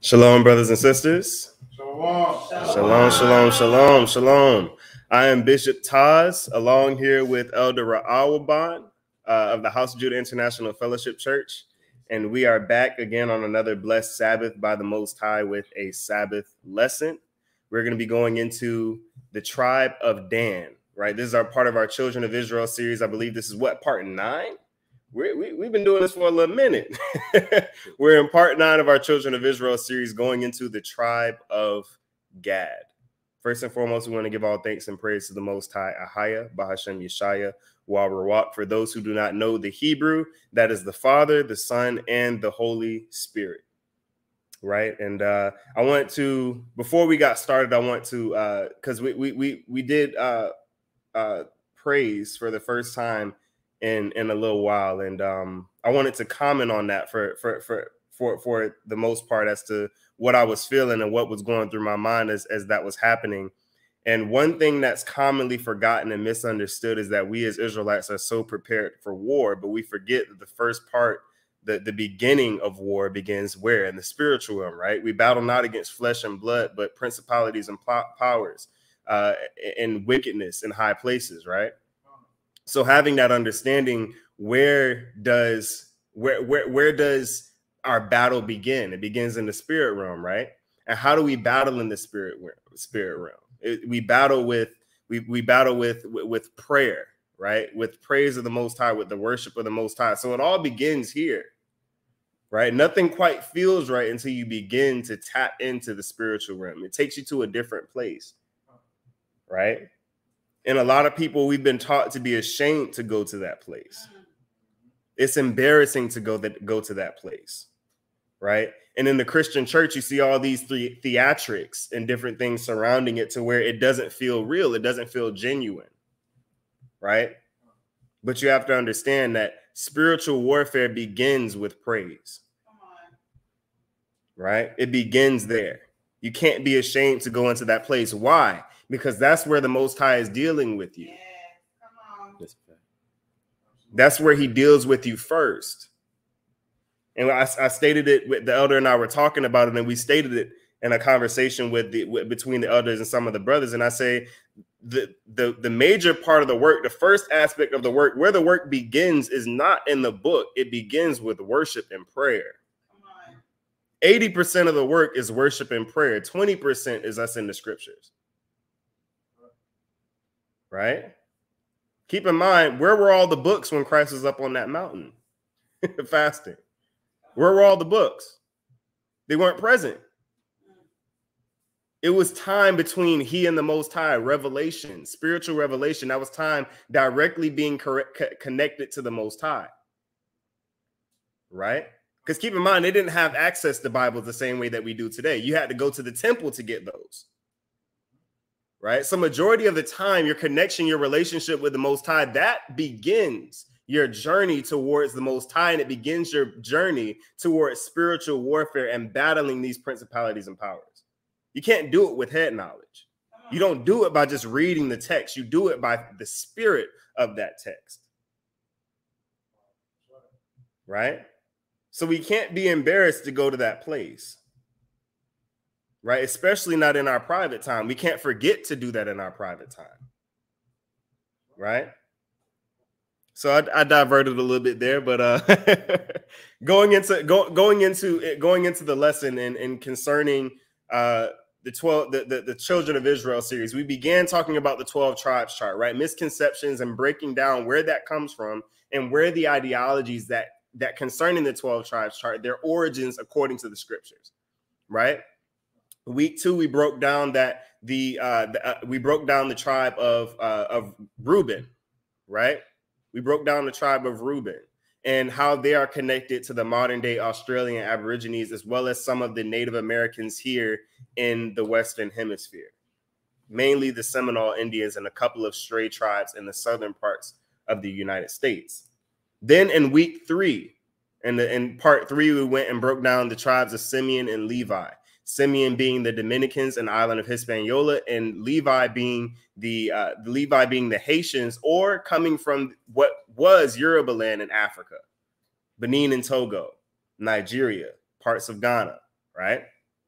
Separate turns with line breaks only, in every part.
Shalom, brothers and sisters.
Shalom.
Shalom, shalom, shalom, shalom. I am Bishop Taz, along here with Elder Ra'awaban of the House of Judah International Fellowship Church. And we are back again on another blessed Sabbath by the Most High with a Sabbath lesson. We're going to be going into the tribe of Dan, right? This is our part of our Children of Israel series. I believe this is what, part 9? We've been doing this for a little minute. We're in part 9 of our Children of Israel series, going into the tribe of Gad. First and foremost, we want to give all thanks and praise to the Most High, Ahaya, Bahashem Yeshaya, Wa'arawak. For those who do not know the Hebrew, that is the Father, the Son, and the Holy Spirit. Right. And I want to, before we got started, I want to, because we did praise for the first time in a little while, and I wanted to comment on that for the most part as to what I was feeling and what was going through my mind as that was happening. And one thing that's commonly forgotten and misunderstood is that we as Israelites are so prepared for war, but we forget that the first part, the beginning of war, begins where? In the spiritual realm, right? We battle not against flesh and blood, but principalities and powers and wickedness in high places, right? So having that understanding, where does our battle begin? It begins in the spirit realm, right? And how do we battle in the spirit realm? We battle with prayer, right? With praise of the Most High, with the worship of the Most High. So it all begins here, right? Nothing quite feels right until you begin to tap into the spiritual realm. It takes you to a different place, right? And a lot of people, we've been taught to be ashamed to go to that place. It's embarrassing to go to that place, right? And in the Christian church, you see all these theatrics and different things surrounding it to where it doesn't feel real. It doesn't feel genuine, right? But you have to understand that spiritual warfare begins with praise, right? It begins there. You can't be ashamed to go into that place. Why? Because that's where the Most High is dealing with you.
Yeah, come on.
That's where he deals with you first. And I stated it with the elder, and I were talking about it, and we stated it in a conversation between the elders and some of the brothers. And I say the major part of the work, the first aspect of the work, where the work begins, is not in the book. It begins with worship and prayer. 80% of the work is worship and prayer. 20% is us in the scriptures. Right? Keep in mind, where were all the books when Christ was up on that mountain fasting? Where were all the books? They weren't present. It was time between he and the Most High, revelation, spiritual revelation. That was time directly being connected to the Most High. Right? Because keep in mind, they didn't have access to Bibles the same way that we do today. You had to go to the temple to get those. Right? So majority of the time, your connection, your relationship with the Most High, that begins your journey towards the Most High, and it begins your journey towards spiritual warfare and battling these principalities and powers. You can't do it with head knowledge. You don't do it by just reading the text. You do it by the spirit of that text. Right? So we can't be embarrassed to go to that place. Right? Especially not in our private time. We can't forget to do that in our private time. Right? So I diverted a little bit there, but going into the lesson and concerning the Children of Israel series, we began talking about the 12 tribes chart, right? Misconceptions and breaking down where that comes from and where the ideologies that concerning the 12 tribes chart, their origins according to the scriptures, right? Week 2, we broke down that we broke down the tribe of Reuben, right? We broke down the tribe of Reuben and how they are connected to the modern day Australian Aborigines, as well as some of the Native Americans here in the Western Hemisphere, mainly the Seminole Indians and a couple of stray tribes in the southern parts of the United States. Then in week 3, in part 3, we went and broke down the tribes of Simeon and Levi. Simeon being the Dominicans and island of Hispaniola, and Levi being the Haitians, or coming from what was Yoruba land in Africa, Benin and Togo, Nigeria, parts of Ghana, right?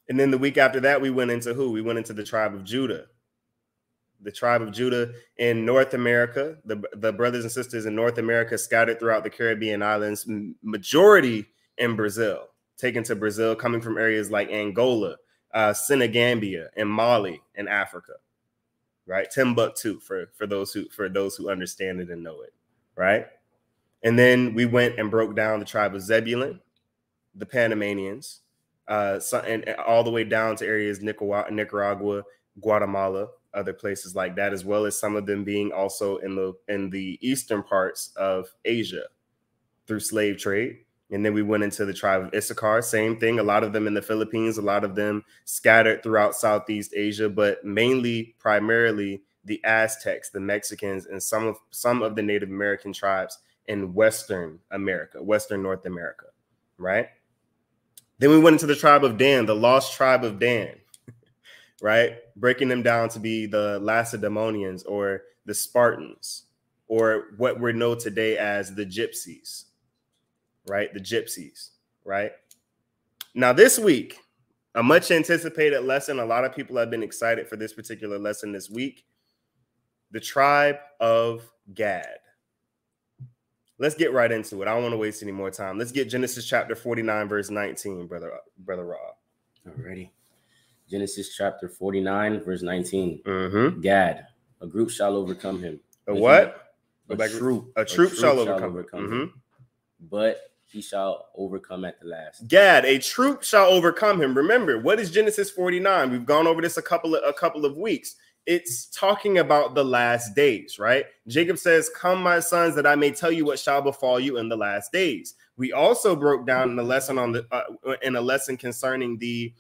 And then the week after that, we went into who? We went into the tribe of Judah. The tribe of Judah in North America, the brothers and sisters in North America scattered throughout the Caribbean islands, majority in Brazil, taken to Brazil, coming from areas like Angola, Senegambia, and Mali in Africa, right? Timbuktu for those who understand it and know it, right? And then we went and broke down the tribe of Zebulun, the Panamanians, and all the way down to areas Nicaragua, Guatemala, other places like that, as well as some of them being also in the eastern parts of Asia through slave trade. And then we went into the tribe of Issachar, same thing. A lot of them in the Philippines, a lot of them scattered throughout Southeast Asia, but primarily the Aztecs, the Mexicans, and some of the Native American tribes in Western America, Western North America, right? Then we went into the tribe of Dan, the lost tribe of Dan, right? Breaking them down to be the Lacedaemonians or the Spartans, or what we know today as the Gypsies, right? The Gypsies, right? Now this week, a much anticipated lesson. A lot of people have been excited for this particular lesson this week. The tribe of Gad. Let's get right into it. I don't want to waste any more time. Let's get Genesis chapter 49, verse 19, brother Rob.
Alrighty. Genesis chapter 49, verse 19.
Mm-hmm.
Gad, a group shall overcome him.
A what?
A troop
shall overcome him.
Mm-hmm. But he shall overcome at the last.
Gad, a troop shall overcome him. Remember, what is Genesis 49? We've gone over this a couple of weeks. It's talking about the last days, right? Jacob says, "Come, my sons, that I may tell you what shall befall you in the last days." We also broke down in the lesson concerning the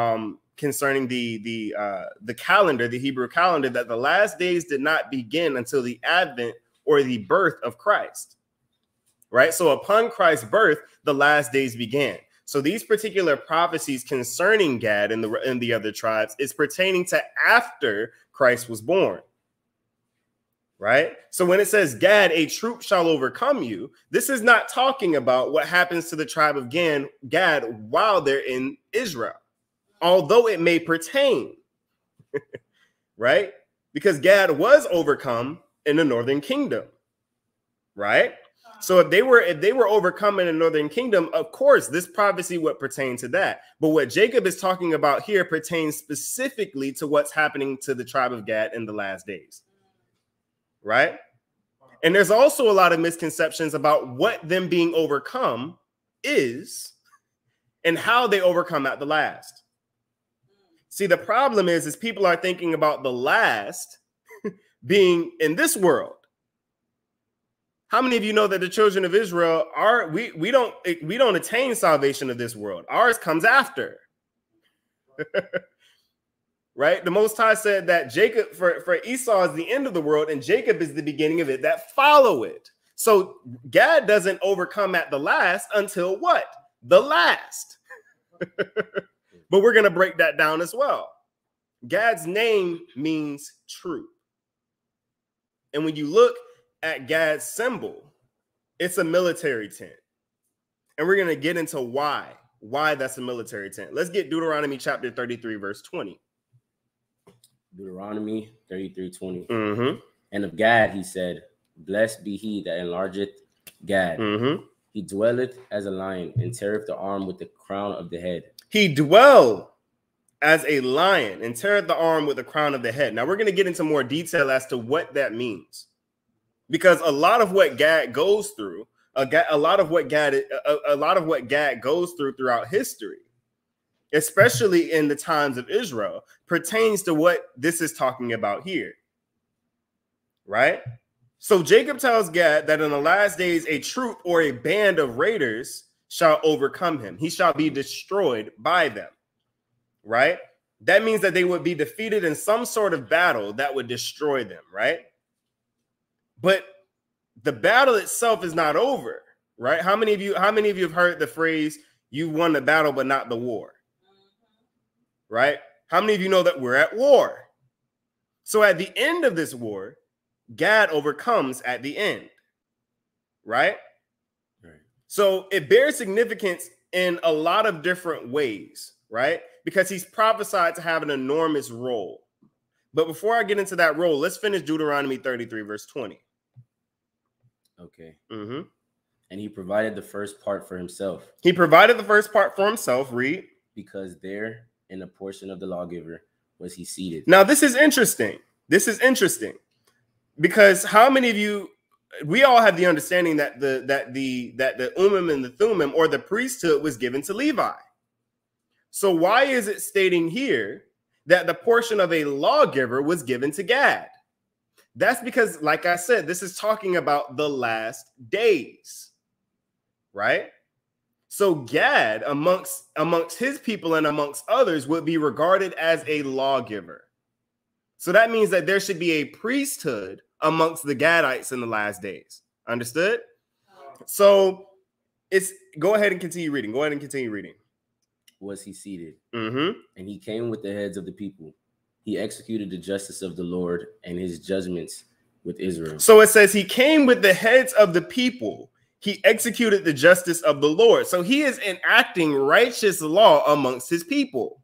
calendar, the Hebrew calendar, that the last days did not begin until the advent or the birth of Christ, right? So upon Christ's birth, the last days began. So these particular prophecies concerning Gad and the other tribes is pertaining to after Christ was born, right? So when it says Gad, a troop shall overcome you, this is not talking about what happens to the tribe of Gad while they're in Israel, although it may pertain, right? Because Gad was overcome in the northern kingdom, right? So if they were overcome in the northern kingdom, of course, this prophecy would pertain to that. But what Jacob is talking about here pertains specifically to what's happening to the tribe of Gad in the last days, right? And there's also a lot of misconceptions about what them being overcome is and how they overcome at the last. See, the problem is people are thinking about the last being in this world. How many of you know that the children of Israel we don't attain salvation of this world? Ours comes after. Right? The Most High said that Jacob for Esau is the end of the world and Jacob is the beginning of it that follow it. So Gad doesn't overcome at the last until what? The last. But we're going to break that down as well. Gad's name means troop. And when you look at Gad's symbol, it's a military tent. And we're going to get into why that's a military tent. Let's get Deuteronomy chapter 33, verse 20.
Deuteronomy 33:20.
Mm-hmm.
And of Gad, he said, "Blessed be he that enlargeth Gad.
Mm-hmm.
He dwelleth as a lion and teareth the arm with the crown of the head."
He dwell as a lion and teareth the arm with the crown of the head. Now we're going to get into more detail as to what that means. Because a lot of what Gad goes through, a lot of what Gad goes through throughout history, especially in the times of Israel, pertains to what this is talking about here, right? So Jacob tells Gad that in the last days, a troop or a band of raiders shall overcome him. He shall be destroyed by them, right? That means that they would be defeated in some sort of battle that would destroy them, right? But the battle itself is not over, right? How many of you have heard the phrase, "You won the battle, but not the war"? Right? How many of you know that we're at war? So at the end of this war, Gad overcomes at the end, right? Right. So it bears significance in a lot of different ways, right? because he's prophesied to have an enormous role. But before I get into that role, let's finish Deuteronomy 33, verse 20.
Okay.
Mm-hmm.
And he provided the first part for himself.
He provided the first part for himself. Read.
Because there, in a portion of the lawgiver, was he seated.
Now, this is interesting. This is interesting because how many of you, we all have the understanding that the Urim and the Thummim, or the priesthood, was given to Levi. So why is it stating here that the portion of a lawgiver was given to Gad? That's because, like I said, this is talking about the last days, right? So Gad, amongst his people and amongst others, would be regarded as a lawgiver. So that means that there should be a priesthood amongst the Gadites in the last days. Understood? So go ahead and continue reading. Go ahead and continue reading.
Was he seated?
Mm-hmm.
And he came with the heads of the people. He executed the justice of the Lord and his judgments with Israel.
So it says he came with the heads of the people. He executed the justice of the Lord. So he is enacting righteous law amongst his people,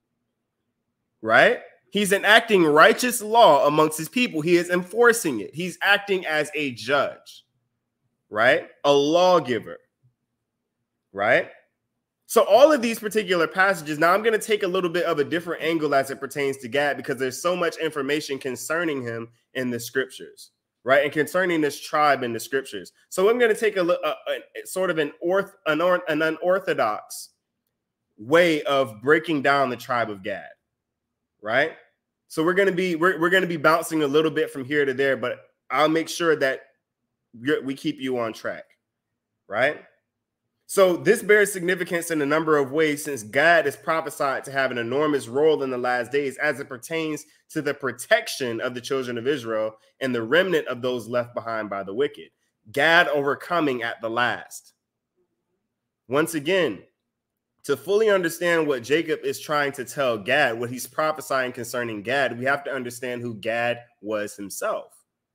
right? He's enacting righteous law amongst his people. He is enforcing it. He's acting as a judge, right? A lawgiver, right? So all of these particular passages, now I'm going to take a little bit of a different angle as it pertains to Gad, because there's so much information concerning him in the scriptures, right? And concerning this tribe in the scriptures. So I'm going to take a sort of an unorthodox way of breaking down the tribe of Gad, right? So we're going to be bouncing a little bit from here to there, but I'll make sure that we keep you on track, right? So this bears significance in a number of ways, since Gad is prophesied to have an enormous role in the last days as it pertains to the protection of the children of Israel and the remnant of those left behind by the wicked. Gad overcoming at the last. Once again, to fully understand what Jacob is trying to tell Gad, what he's prophesying concerning Gad, we have to understand who Gad was himself.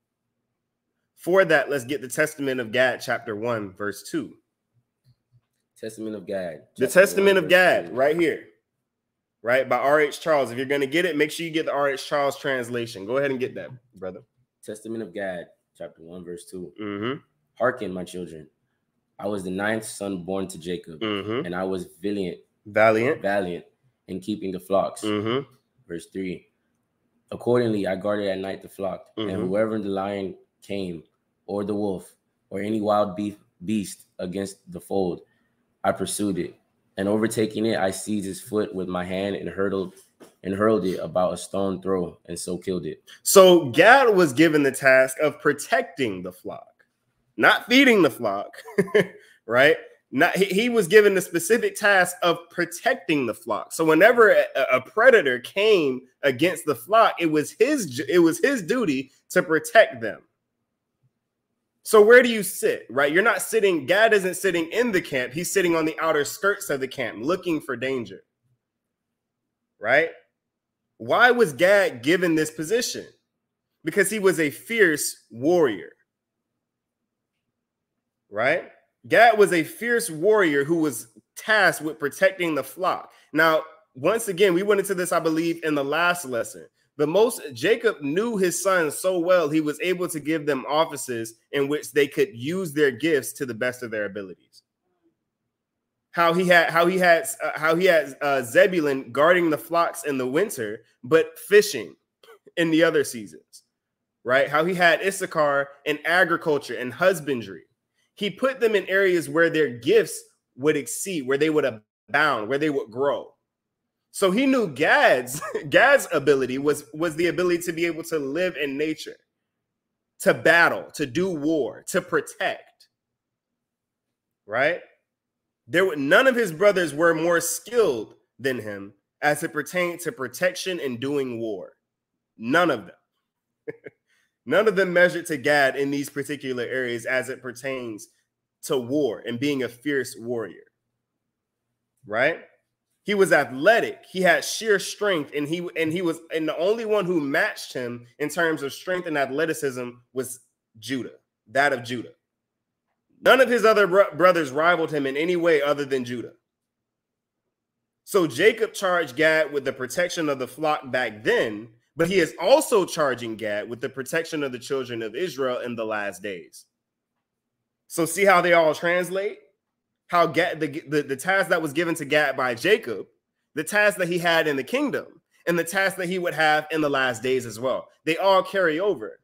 For that, let's get the Testament of Gad, chapter 1, verse 2.
Testament of Gad.
The Testament of Gad, right here, right, by R.H. Charles. If you're going to get it, make sure you get the R.H. Charles translation. Go ahead and get that, brother.
Testament of Gad, chapter 1, verse 2.
Mm-hmm.
Hearken, my children. I was the 9th son born to Jacob, and I was valiant in keeping the flocks.
Mm-hmm.
Verse 3. Accordingly, I guarded at night the flock, and whoever the lion came, or the wolf, or any wild beast against the fold, I pursued it, and overtaking it, I seized his foot with my hand and hurled it about a stone throw, and so killed it.
So Gad was given the task of protecting the flock, not feeding the flock, right? He was given the specific task of protecting the flock. So whenever a predator came against the flock, it was his duty to protect them. So where do you sit, right? You're not sitting, Gad isn't sitting in the camp. He's sitting on the outer skirts of the camp, looking for danger, right? Why was Gad given this position? Because he was a fierce warrior, right? Gad was a fierce warrior who was tasked with protecting the flock. Now, once again, we went into this, I believe, in the last lesson. Jacob knew his sons so well, he was able to give them offices in which they could use their gifts to the best of their abilities. How he had Zebulun guarding the flocks in the winter, but fishing in the other seasons, right? How he had Issachar in agriculture and husbandry. He put them in areas where their gifts would exceed, where they would abound, where they would grow. So he knew Gad's ability was the ability to be able to live in nature, to battle, to do war, to protect, right? None of his brothers were more skilled than him as it pertained to protection and doing war. None of them. None of them measured to Gad in these particular areas as it pertains to war and being a fierce warrior, right? He was athletic. He had sheer strength, and the only one who matched him in terms of strength and athleticism was Judah, that of Judah. None of his other brothers rivaled him in any way other than Judah. So Jacob charged Gad with the protection of the flock back then, but he is also charging Gad with the protection of the children of Israel in the last days. So see how they all translate? How Gad, the task that was given to Gad by Jacob, the task that he had in the kingdom, and the task that he would have in the last days as well. They all carry over.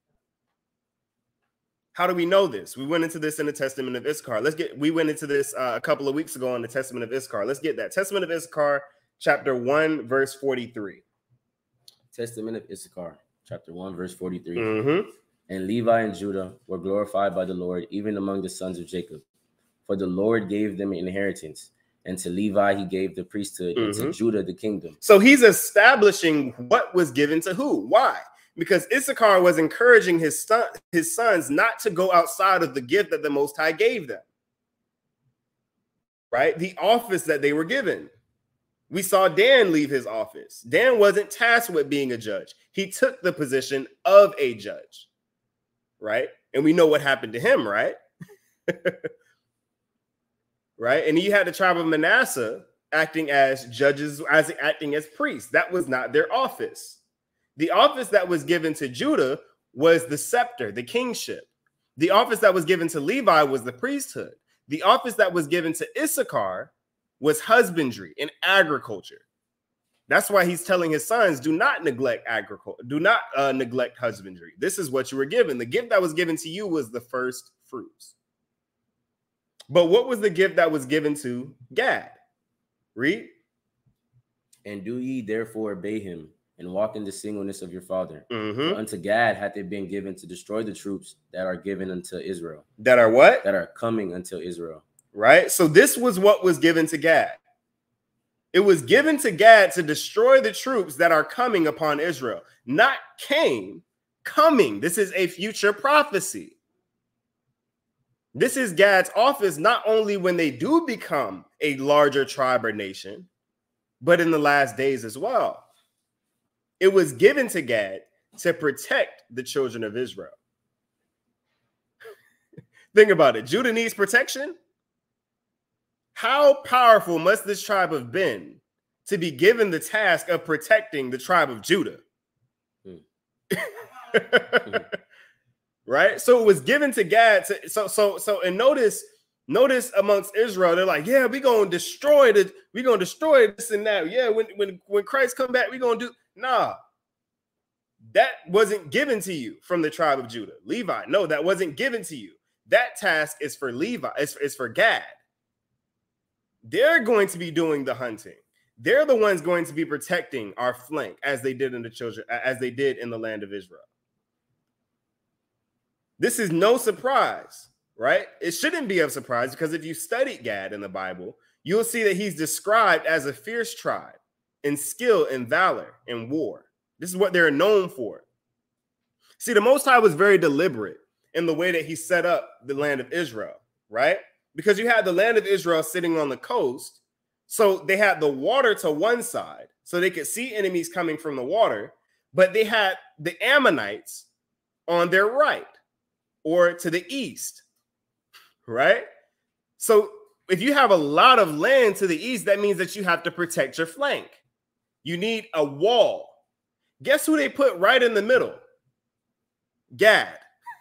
How do we know this? We went into this in the Testament of Issachar. We went into this a couple of weeks ago in the Testament of Issachar. Let's get that. Testament of Issachar, chapter 1, verse 43.
Testament of Issachar, chapter 1, verse 43.
Mm-hmm.
And Levi and Judah were glorified by the Lord, even among the sons of Jacob. For the Lord gave them an inheritance, and to Levi he gave the priesthood, and to Judah the kingdom.
So he's establishing what was given to who. Why? Because Issachar was encouraging his sons not to go outside of the gift that the Most High gave them. Right? The office that they were given. We saw Dan leave his office. Dan wasn't tasked with being a judge. He took the position of a judge. Right? And we know what happened to him, right? Right? And you had the tribe of Manasseh acting as judges, acting as priests. That was not their office. The office that was given to Judah was the scepter, the kingship. The office that was given to Levi was the priesthood. The office that was given to Issachar was husbandry and agriculture. That's why he's telling his sons, do not neglect agriculture. Do not neglect husbandry. This is what you were given. The gift that was given to you was the first fruits. But what was the gift that was given to Gad? Read.
And do ye therefore obey him, and walk in the singleness of your father.
Mm-hmm.
For unto Gad hath it been given to destroy the troops that are given unto Israel.
That are what?
That are coming unto Israel.
Right? So this was what was given to Gad. It was given to Gad to destroy the troops that are coming upon Israel. Not came, coming. This is a future prophecy. This is Gad's office not only when they do become a larger tribe or nation, but in the last days as well. It was given to Gad to protect the children of Israel. Think about it. Judah needs protection. How powerful must this tribe have been to be given the task of protecting the tribe of Judah? Right? So it was given to Gad. And notice amongst Israel, they're like, yeah, we're gonna destroy this and that. Yeah, when Christ come back, we're gonna do. Nah, that wasn't given to you from the tribe of Judah. Levi, no, that wasn't given to you. That task is for Levi, it's for Gad. They're going to be doing the hunting. They're the ones going to be protecting our flank as they did in the land of Israel. This is no surprise, right? It shouldn't be a surprise because if you studied Gad in the Bible, you'll see that he's described as a fierce tribe in skill and valor in war. This is what they're known for. See, the Most High was very deliberate in the way that he set up the land of Israel, right? Because you had the land of Israel sitting on the coast. So they had the water to one side so they could see enemies coming from the water, but they had the Ammonites on their right or to the east, right? So if you have a lot of land to the east, that means that you have to protect your flank. You need a wall. Guess who they put right in the middle? Gad.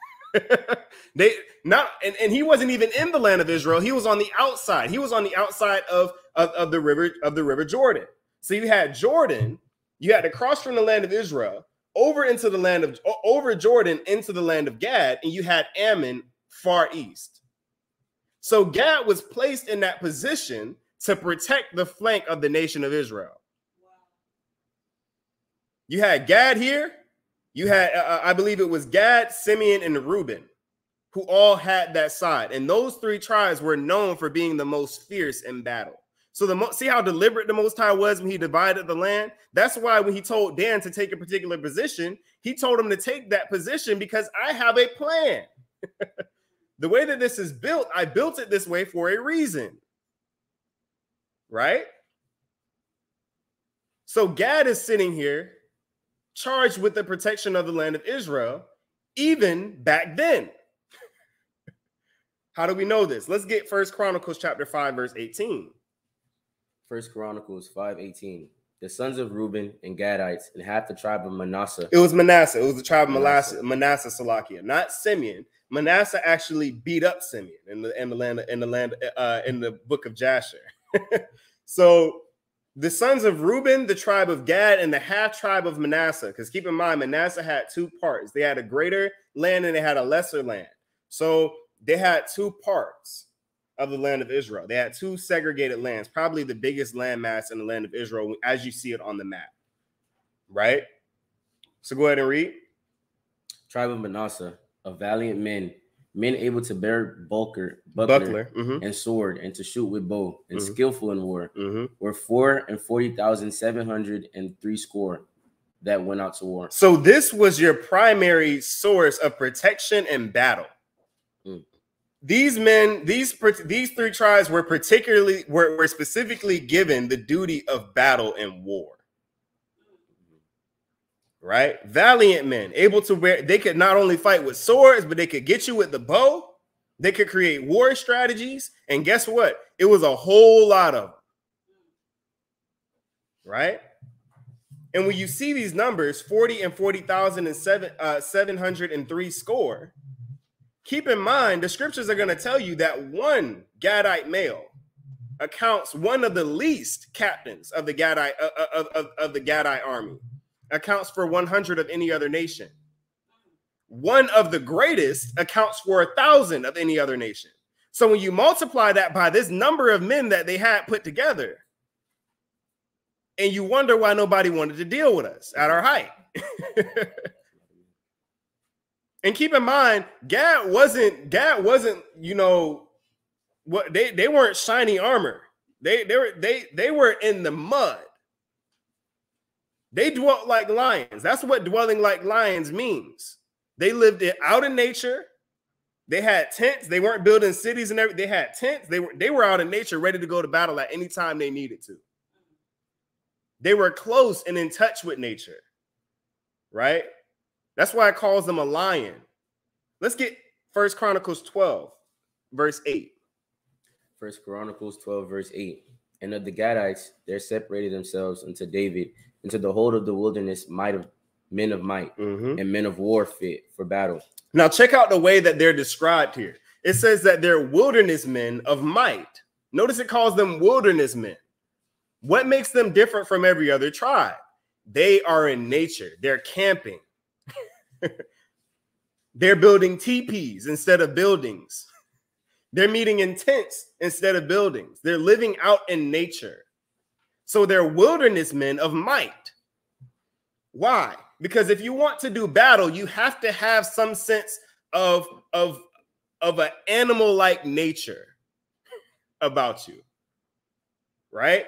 And he wasn't even in the land of Israel. He was on the outside. He was on the outside of the river Jordan. So you had Jordan. You had to cross from the land of Israel over Jordan into the land of Gad, and you had Ammon far east. So Gad was placed in that position to protect the flank of the nation of Israel. You had Gad here. You had, I believe it was Gad, Simeon, and Reuben, who all had that side. And those three tribes were known for being the most fierce in battle. So see how deliberate the Most High was when he divided the land? That's why when he told Dan to take a particular position, he told him to take that position because I have a plan. The way that this is built, I built it this way for a reason. Right? So Gad is sitting here charged with the protection of the land of Israel, even back then. How do we know this? Let's get 1 Chronicles chapter 5, verse 18.
First Chronicles 5:18. The sons of Reuben and Gadites and half the tribe of Manasseh.
It was Manasseh. It was the tribe of Manasseh, Salakia, not Simeon. Manasseh actually beat up Simeon in the book of Jasher. So the sons of Reuben, the tribe of Gad, and the half tribe of Manasseh. Because keep in mind, Manasseh had two parts. They had a greater land and they had a lesser land. So they had two parts of the land of Israel. They had two segregated lands, probably the biggest landmass in the land of Israel as you see it on the map. Right? So go ahead and read.
Tribe of Manasseh, of valiant men able to bear buckler and sword, and to shoot with bow, and skillful in war, were 440,703 score that went out to war.
So this was your primary source of protection and battle. These men, these three tribes were specifically given the duty of battle and war. Right? Valiant men, able to wear, they could not only fight with swords, but they could get you with the bow. They could create war strategies. And guess what? It was a whole lot of them. Right? And when you see these numbers, 40 and 40,703 score, keep in mind, the scriptures are going to tell you that one Gadite male accounts one of the least captains of the Gadite of the Gadite army, accounts for 100 of any other nation. One of the greatest accounts for 1,000 of any other nation. So when you multiply that by this number of men that they had put together, and you wonder why nobody wanted to deal with us at our height. And keep in mind, Gad wasn't, you know, what they weren't shiny armor. They were in the mud. They dwelt like lions. That's what dwelling like lions means. They lived out in nature. They had tents. They weren't building cities and everything. They had tents. They were out in nature, ready to go to battle at any time they needed to. They were close and in touch with nature, right? That's why it calls them a lion. Let's get 1 Chronicles 12, verse 8.
1 Chronicles 12, verse 8. And of the Gadites, there separated themselves unto David, into the whole of the wilderness, men of might, and men of war fit for battle.
Now check out the way that they're described here. It says that they're wilderness men of might. Notice it calls them wilderness men. What makes them different from every other tribe? They are in nature. They're camping. They're building teepees instead of buildings. They're meeting in tents instead of buildings. They're living out in nature. So they're wilderness men of might. Why? Because if you want to do battle, you have to have some sense of an animal-like nature about you. Right?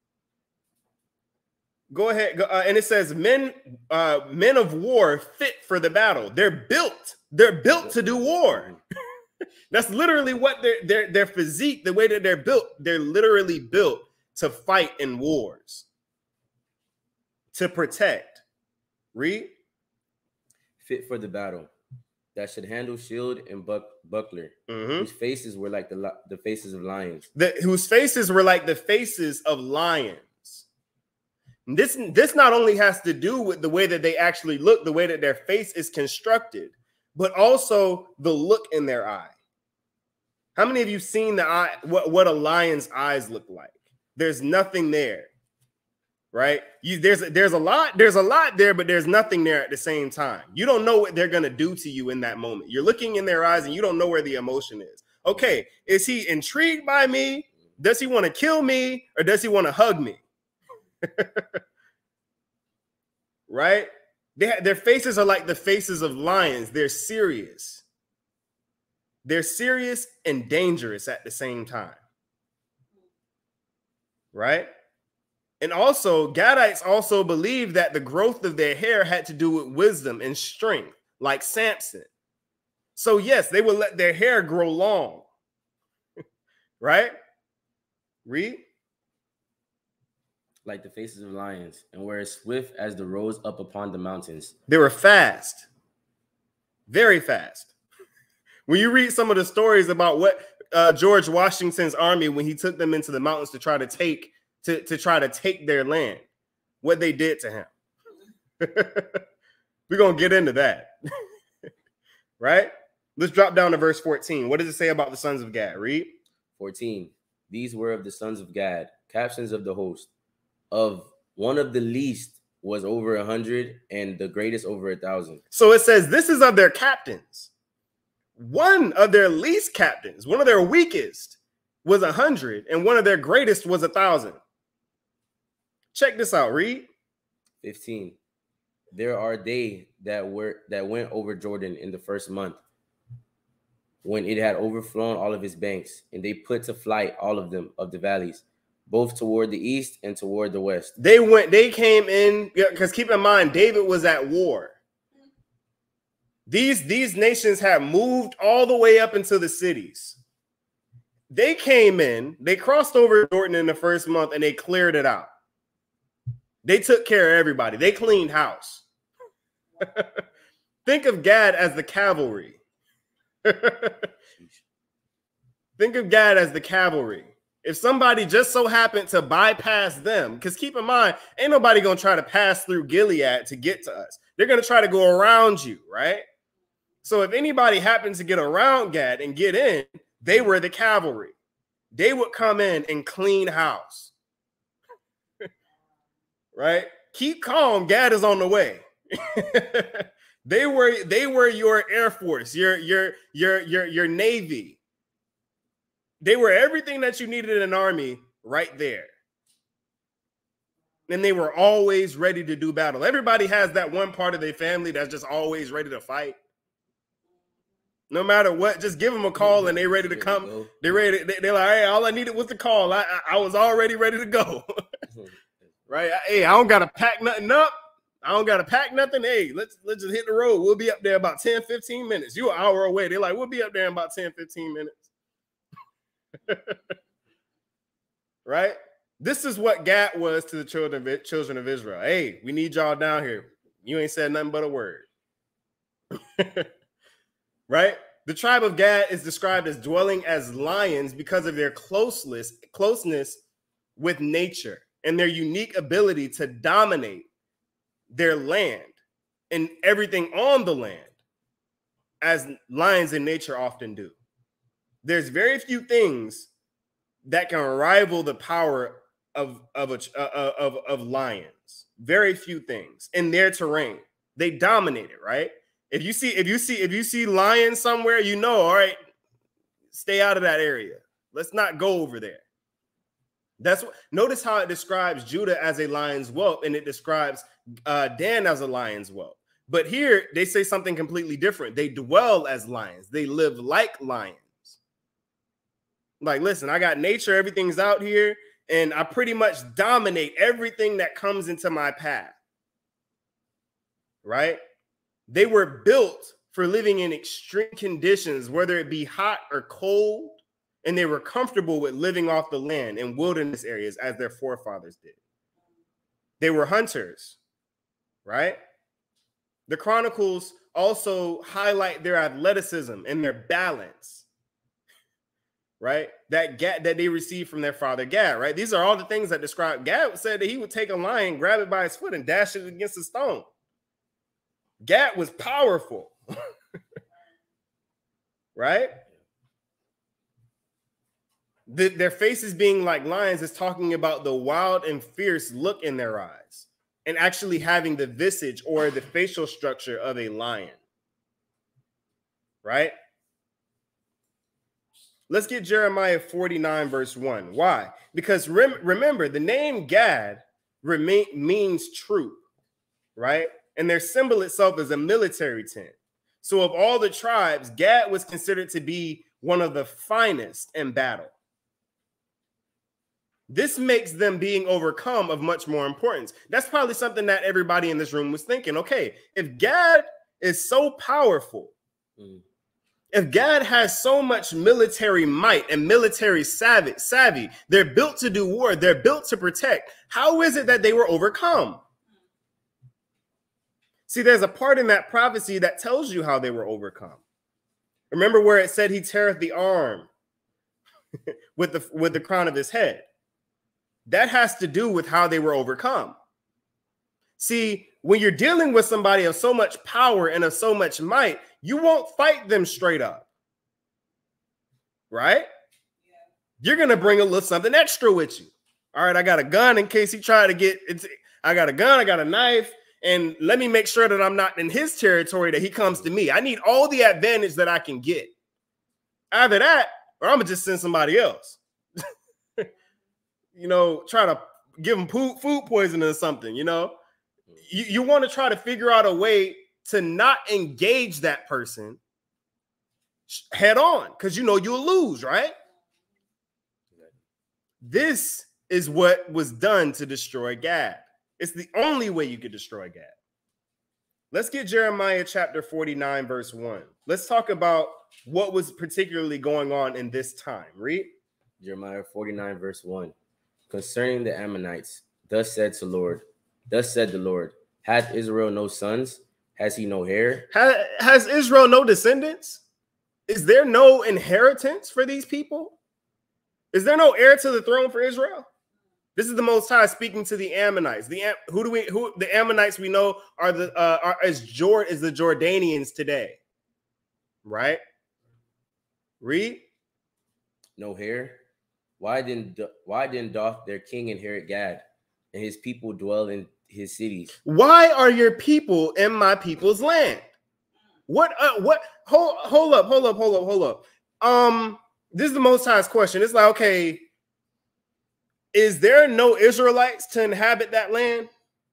Go ahead. And it says men of war fit for the battle. They're built to do war. That's literally what their physique, the way that they're built. They're literally built to fight in wars, to protect. Read.
Fit for the battle, that should handle shield and buckler, whose faces were like the faces of lions.
Whose faces were like the faces of lions. This not only has to do with the way that they actually look, the way that their face is constructed, but also the look in their eye. How many of you seen the eye? What a lion's eyes look like? There's nothing there, right? There's a lot there, but there's nothing there at the same time. You don't know what they're gonna do to you in that moment. You're looking in their eyes and you don't know where the emotion is. Okay, is he intrigued by me? Does he want to kill me, or does he want to hug me? Right? Their faces are like the faces of lions. They're serious. They're serious and dangerous at the same time. Right? And also, Gadites also believed that the growth of their hair had to do with wisdom and strength, like Samson. So yes, they would let their hair grow long. Right? Read.
Like the faces of lions, and were as swift as the roes up upon the mountains.
They were fast, very fast. When you read some of the stories about what George Washington's army, when he took them into the mountains to try to take to try to take their land, what they did to him. We're going to get into that. Right? Let's drop down to verse 14. What does it say about the sons of Gad? Read.
14. These were of the sons of Gad, captains of the host. Of one of the least was over 100, and the greatest over 1,000.
So it says this is of their captains. One of their least captains, one of their weakest, was 100, and one of their greatest was 1,000. Check this out. Read.
15. There are they that went over Jordan in the first month, when it had overflown all of its banks, and they put to flight all of them of the valleys, both toward the east and toward the west.
They came in, because keep in mind, David was at war. These nations had moved all the way up into the cities. They came in, they crossed over Jordan in the first month, and they cleared it out. They took care of everybody. They cleaned house. Think of Gad as the cavalry. Think of Gad as the cavalry. If somebody just so happened to bypass them, because keep in mind, ain't nobody going to try to pass through Gilead to get to us. They're going to try to go around you, right? So if anybody happens to get around Gad and get in, they were the cavalry. They would come in and clean house. Right? Keep calm. Gad is on the way. They were your Air Force, your Navy. They were everything that you needed in an army right there. And they were always ready to do battle. Everybody has that one part of their family that's just always ready to fight. No matter what, just give them a call and they're ready to come. They're ready. They're like, hey, all I needed was the call. I was already ready to go. Right? Hey, I don't got to pack nothing up. I don't got to pack nothing. Hey, let's just hit the road. We'll be up there about 10, 15 minutes. You're an hour away. They're like, we'll be up there in about 10, 15 minutes. Right? This is what Gad was to the children of Israel. Hey, we need y'all down here. You ain't said nothing but a word. Right? The tribe of Gad is described as dwelling as lions because of their closeness with nature and their unique ability to dominate their land and everything on the land, as lions in nature often do. There's very few things that can rival the power of lions. Very few things in their terrain. They dominate it, right? If you see lions somewhere, you know, all right, stay out of that area. Let's not go over there. That's what. Notice how it describes Judah as a lion's whelp, and it describes Dan as a lion's whelp. But here they say something completely different. They dwell as lions. They live like lions. Like, listen, I got nature. Everything's out here, and I pretty much dominate everything that comes into my path. Right? They were built for living in extreme conditions, whether it be hot or cold, and they were comfortable with living off the land in wilderness areas as their forefathers did. They were hunters, right? The Chronicles also highlight their athleticism and their balance, right? That they received from their father Gad, right? These are all the things that describe. Gad said that he would take a lion, grab it by its foot, and dash it against a stone. Gad was powerful, right? Their faces being like lions is talking about the wild and fierce look in their eyes and actually having the visage or the facial structure of a lion, right? Let's get Jeremiah 49 verse 1. Why? Because remember, the name Gad means troop, right? And their symbol itself is a military tent. So of all the tribes, Gad was considered to be one of the finest in battle. This makes them being overcome of much more importance. That's probably something that everybody in this room was thinking. Okay, if Gad is so powerful, if Gad has so much military might and military savvy, they're built to do war, they're built to protect. How is it that they were overcome? See, there's a part in that prophecy that tells you how they were overcome. Remember where it said he teareth the arm with the crown of his head. That has to do with how they were overcome. See, when you're dealing with somebody of so much power and of so much might, you won't fight them straight up. Right? Yeah. You're going to bring a little something extra with you. All right, I got a gun in case he tried to get it. I got a gun, I got a knife, and let me make sure that I'm not in his territory, that he comes to me. I need all the advantage that I can get. Either that, or I'm going to just send somebody else. You know, try to give them food poisoning or something, you know. You want to try to figure out a way to not engage that person head on, because you know you'll lose, right? This is what was done to destroy Gad. It's the only way you could destroy Gad. Let's get Jeremiah chapter 49, verse 1. Let's talk about what was particularly going on in this time. Read.
Jeremiah 49, verse 1. Concerning the Ammonites, thus said the Lord, hath Israel no sons? Has he no hair?
Has Israel no descendants? Is there no inheritance for these people? Is there no heir to the throne for Israel? This is the Most High speaking to the Ammonites. The Ammonites we know are the Jordanians today, right? Read.
No hair. Why then doth their king inherit Gad, and his people dwell in his cities?
Why are your people in my people's land? What? Hold up. This is the Most High's question. It's like, okay, is there no Israelites to inhabit that land?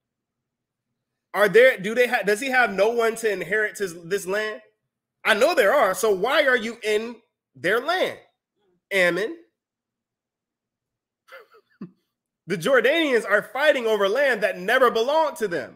Does he have no one to inherit this land? I know there are. So why are you in their land, Ammon? The Jordanians are fighting over land that never belonged to them.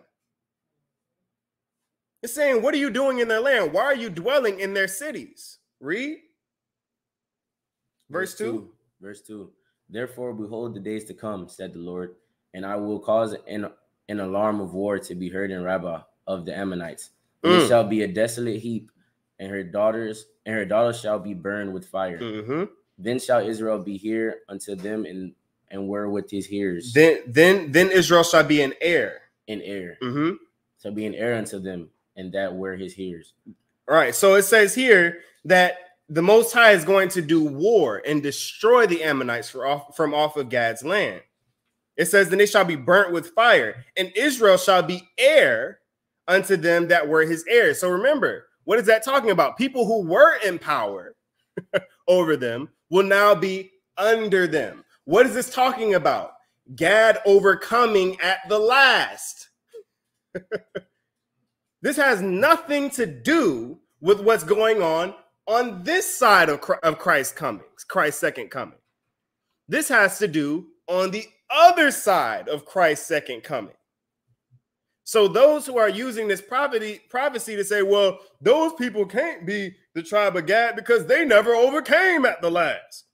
It's saying, what are you doing in their land? Why are you dwelling in their cities? Read. Verse 2.
Verse 2. Therefore, behold the days to come, said the Lord, and I will cause an alarm of war to be heard in Rabbah of the Ammonites. It shall be a desolate heap, and her daughters shall be burned with fire. Mm-hmm. Then shall Israel be heir unto them, and were with his hearers.
Then Israel shall be an heir.
An heir.
Mm-hmm.
Shall be an heir unto them, and that were his hearers.
All right. So it says here that the Most High is going to do war and destroy the Ammonites from off of Gad's land. It says, then they shall be burnt with fire, and Israel shall be heir unto them that were his heirs. So remember, what is that talking about? People who were in power over them will now be under them. What is this talking about? Gad overcoming at the last. This has nothing to do with what's going on this side of Christ's coming, Christ's second coming. This has to do on the other side of Christ's second coming. So those who are using this prophecy to say, well, those people can't be the tribe of Gad because they never overcame at the last.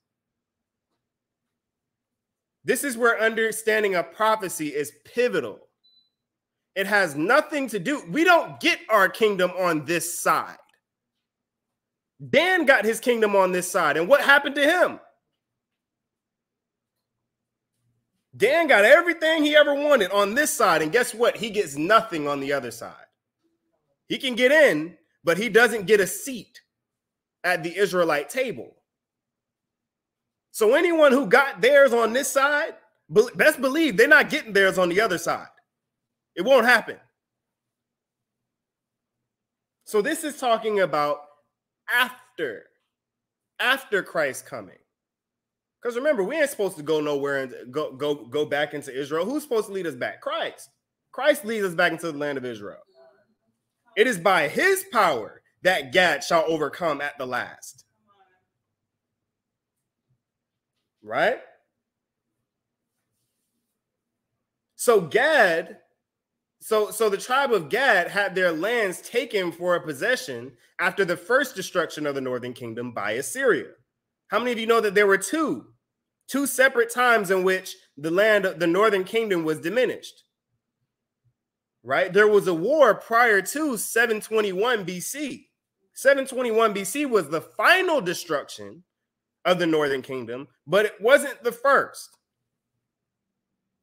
This is where understanding of prophecy is pivotal. It has nothing to do. We don't get our kingdom on this side. Dan got his kingdom on this side. And what happened to him? Dan got everything he ever wanted on this side. And guess what? He gets nothing on the other side. He can get in, but he doesn't get a seat at the Israelite table. So anyone who got theirs on this side, best believe they're not getting theirs on the other side. It won't happen. So this is talking about after Christ's coming. Because remember, we ain't supposed to go nowhere and go back into Israel. Who's supposed to lead us back? Christ. Christ leads us back into the land of Israel. It is by his power that Gad shall overcome at the last. Right? So Gad, so the tribe of Gad had their lands taken for a possession after the first destruction of the northern kingdom by Assyria. How many of you know that there were two separate times in which the northern kingdom was diminished? Right? There was a war prior to 721 BC. 721 BC was the final destruction of the northern kingdom, but it wasn't the first.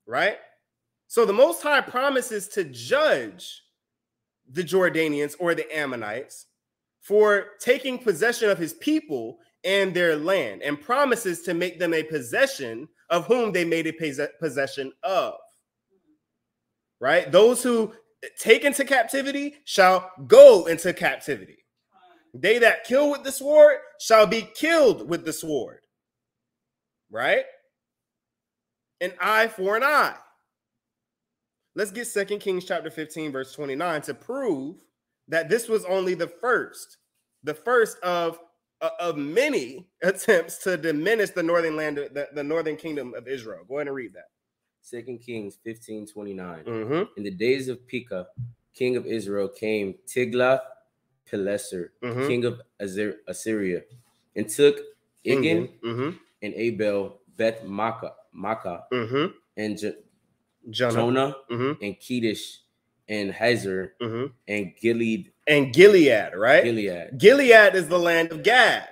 right? So the Most High promises to judge the Jordanians or the Ammonites for taking possession of his people and their land, and promises to make them a possession of whom they made a possession of. Right? Those who take into captivity shall go into captivity. They that kill with the sword shall be killed with the sword. Right? An eye for an eye. Let's get 2 Kings chapter 15, verse 29 to prove that this was only the first of many attempts to diminish the northern land, the northern kingdom of Israel. Go ahead and read that.
2 Kings 15:29.
Mm-hmm.
In the days of Pekah, king of Israel, came Tiglath-Pileser, king of Assyria, and took Igan and Abel, Beth Makkah, and Jonah and Kedesh and Hazor and Gilead.
And Gilead, right? Gilead is the land of Gad.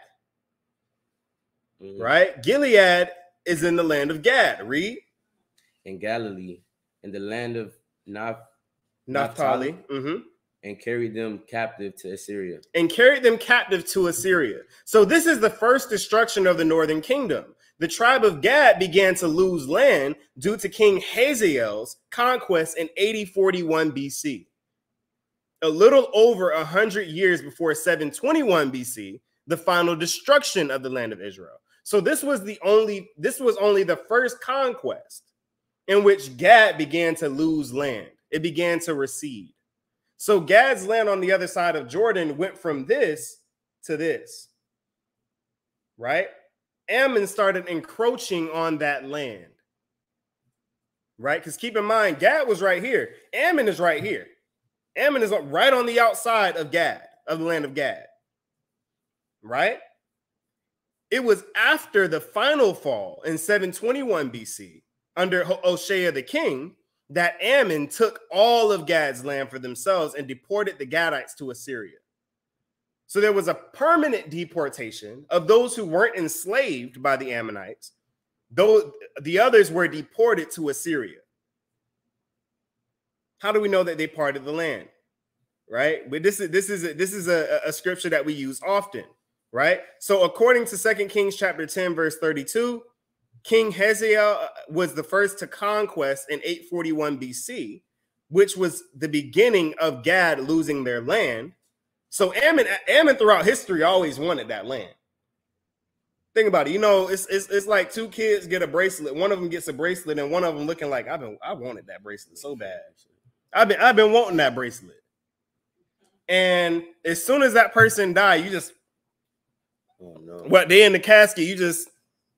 Right? Gilead is in the land of Gad. Read.
In Galilee, in the land of
Naphtali,
and carried them captive to Assyria.
So this is the first destruction of the northern kingdom. The tribe of Gad began to lose land due to King Hazael's conquest in 8041 BC. A little over 100 years before 721 BC, the final destruction of the land of Israel. So this was only the first conquest in which Gad began to lose land. It began to recede. So Gad's land on the other side of Jordan went from this to this, right? Ammon started encroaching on that land, right? Because keep in mind, Gad was right here. Ammon is right here. Ammon is right on the outside of Gad, of the land of Gad, right? It was after the final fall in 721 BC under Hoshea the king that Ammon took all of Gad's land for themselves and deported the Gadites to Assyria. So there was a permanent deportation of those who weren't enslaved by the Ammonites, though the others were deported to Assyria. How do we know that they parted the land? Right? But this is a scripture that we use often, right? So according to 2 Kings chapter 10, verse 32, King Hazael was the first to conquest in 841 BC, which was the beginning of Gad losing their land. So Ammon throughout history always wanted that land. Think about it. You know, it's like two kids get a bracelet. One of them gets a bracelet, and one of them looking like I wanted that bracelet so bad. I've been wanting that bracelet. And as soon as that person died, you just they're in the casket, you just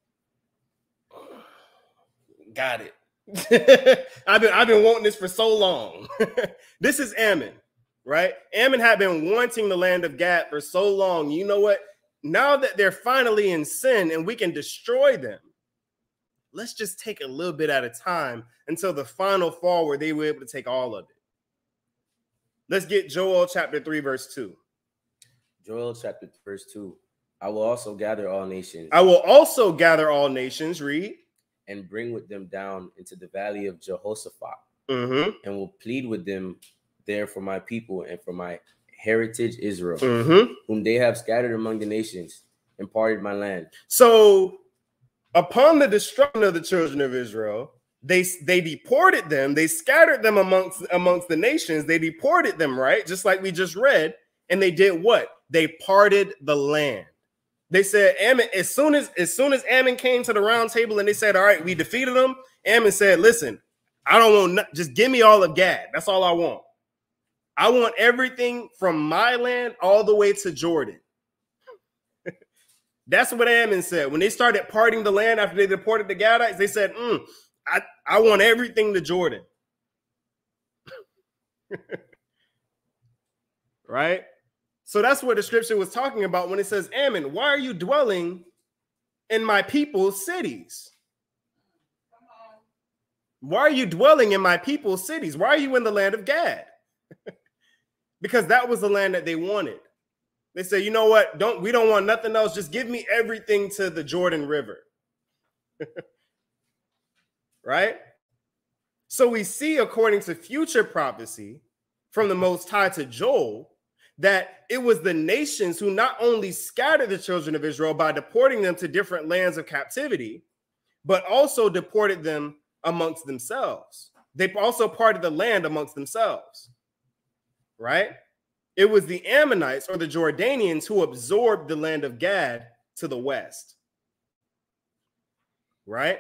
got it. I've been wanting this for so long. This is Ammon, right? Ammon had been wanting the land of Gad for so long. You know what? Now that they're finally in sin and we can destroy them, let's just take a little bit at a time until the final fall where they were able to take all of it. Let's get Joel chapter 3, verse 2.
Joel chapter 3, verse 2. I will also gather all nations.
Read.
And bring with them down into the valley of Jehoshaphat, and will plead with them there for my people and for my heritage Israel, whom they have scattered among the nations and parted my land.
So upon the destruction of the children of Israel, they deported them, they scattered them amongst the nations, they deported them, right? Just like we just read, and they did what? They parted the land. They said, Ammon, as soon as Ammon came to the round table and they said, all right, we defeated them, Ammon said, listen, I don't want, just give me all of Gad. That's all I want. I want everything from my land all the way to Jordan. That's what Ammon said. When they started parting the land after they deported the Gadites, they said, I want everything to Jordan. Right? So that's what the scripture was talking about when it says, Ammon, why are you dwelling in my people's cities? Why are you dwelling in my people's cities? Why are you in the land of Gad? Because that was the land that they wanted. They said, you know what? We don't want nothing else. Just give me everything to the Jordan River. Right? So we see, according to future prophecy from the Most High to Joel, that it was the nations who not only scattered the children of Israel by deporting them to different lands of captivity, but also deported them amongst themselves. They also parted the land amongst themselves, right? It was the Ammonites or the Jordanians who absorbed the land of Gad to the west, right?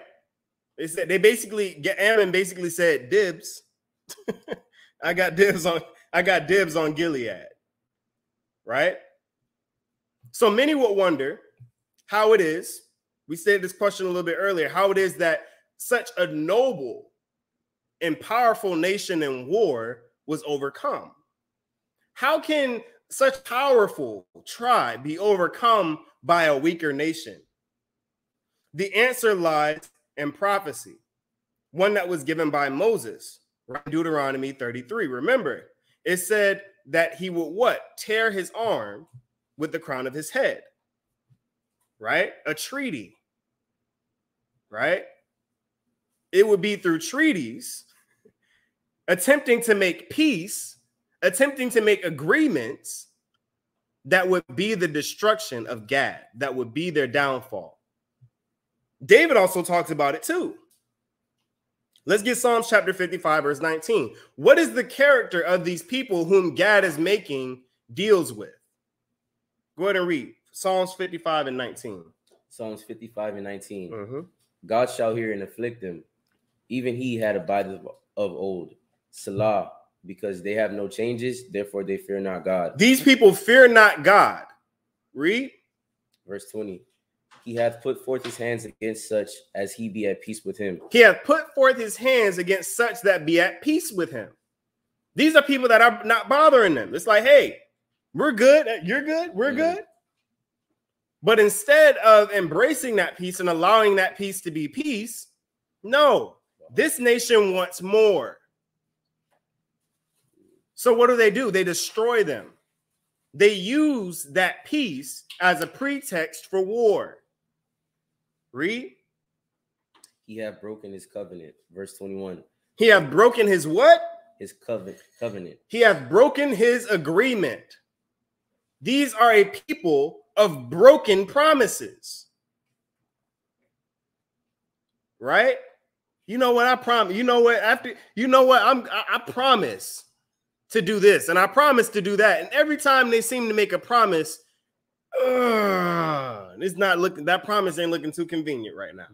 Ammon basically said, dibs. I got dibs on Gilead, right? So many would wonder how it is, we said this question a little bit earlier, how it is that such a noble and powerful nation in war was overcome. How can such powerful tribe be overcome by a weaker nation? The answer lies in prophecy, one that was given by Moses, right? Deuteronomy 33. Remember, it said that he would what? Tear his arm with the crown of his head, right? A treaty, right? It would be through treaties, attempting to make peace, attempting to make agreements that would be the destruction of Gad, that would be their downfall. David also talks about it too. Let's get Psalms chapter 55, verse 19. What is the character of these people whom Gad is making deals with? Go ahead and read Psalms 55 and 19.
Psalms 55 and 19. God shall hear and afflict them. Even he had abided of old. Salah, because they have no changes, therefore they fear not God.
These people fear not God. Read.
Verse 20. He hath put forth his hands against such as he be at peace with him.
He hath put forth his hands against such that be at peace with him. These are people that are not bothering them. It's like, hey, we're good. You're good. We're good. But instead of embracing that peace and allowing that peace to be peace, no, this nation wants more. So what do? They destroy them. They use that peace as a pretext for war. Read.
He hath broken his covenant. Verse 21.
He hath broken his what?
His covenant.
He hath broken his agreement. These are a people of broken promises. Right? You know what? I promise. You know what? I promise to do this, and I promise to do that. And every time they seem to make a promise, it's not looking, that promise ain't looking too convenient right now.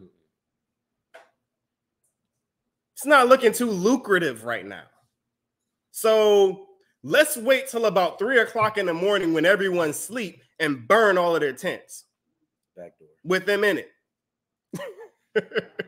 It's not looking too lucrative right now. So let's wait till about 3 o'clock in the morning when everyone's asleep and burn all of their tents.
Back door.
With them in it.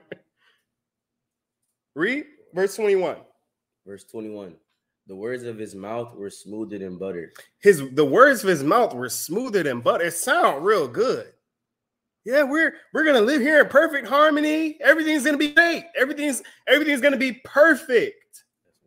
Read verse 21.
Verse 21. The words of his mouth were smoother than butter.
The words of his mouth were smoother than butter. It sounds real good. Yeah, we're gonna live here in perfect harmony. Everything's gonna be great. Everything's gonna be perfect.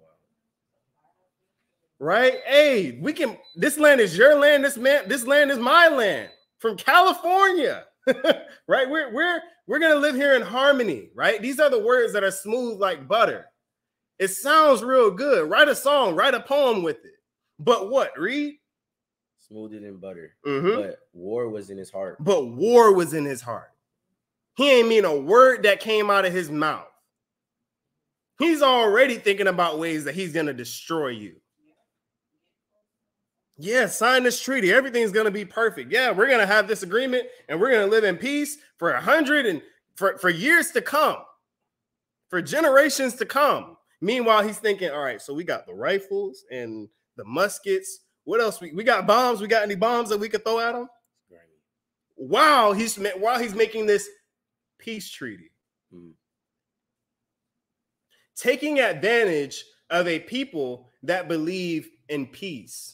Right? Hey, we can. This land is your land. This land is my land. From California, right? We're gonna live here in harmony. Right? These are the words that are smooth like butter. It sounds real good. Write a song, write a poem with it. But what? Read.
Smoother than butter. But war was in his heart.
But war was in his heart. He ain't mean a word that came out of his mouth. He's already thinking about ways that he's going to destroy you. Yeah, sign this treaty. Everything's going to be perfect. Yeah, we're going to have this agreement and we're going to live in peace for 100 and for years to come, for generations to come. Meanwhile, he's thinking, all right, so we got the rifles and the muskets. What else? We got bombs. We got any bombs that we could throw at them? Right. While he's making this peace treaty. Taking advantage of a people that believe in peace.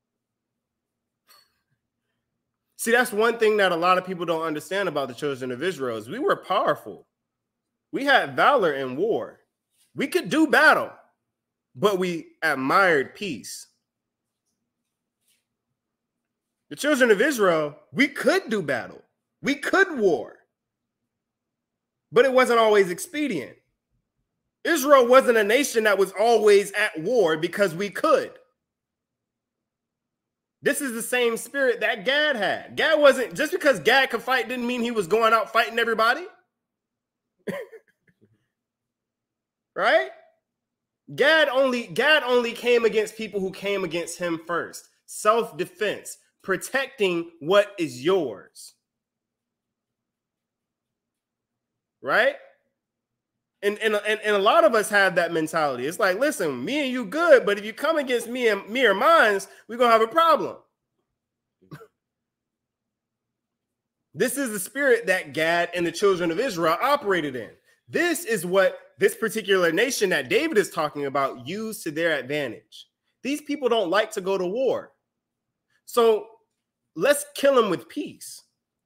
See, that's one thing that a lot of people don't understand about the children of Israel is we were powerful. We had valor in war. We could do battle, but we admired peace. The children of Israel, we could do battle. We could war, but it wasn't always expedient. Israel wasn't a nation that was always at war because we could. This is the same spirit that Gad had. Gad wasn't, just because Gad could fight didn't mean he was going out fighting everybody. Right? Gad only came against people who came against him first. Self-defense, protecting what is yours. Right? And a lot of us have that mentality. It's like, listen, me and you good, but if you come against me or mines, we're going to have a problem. This is the spirit that Gad and the children of Israel operated in. This is what this particular nation that David is talking about used to their advantage. These people don't like to go to war. So let's kill them with peace.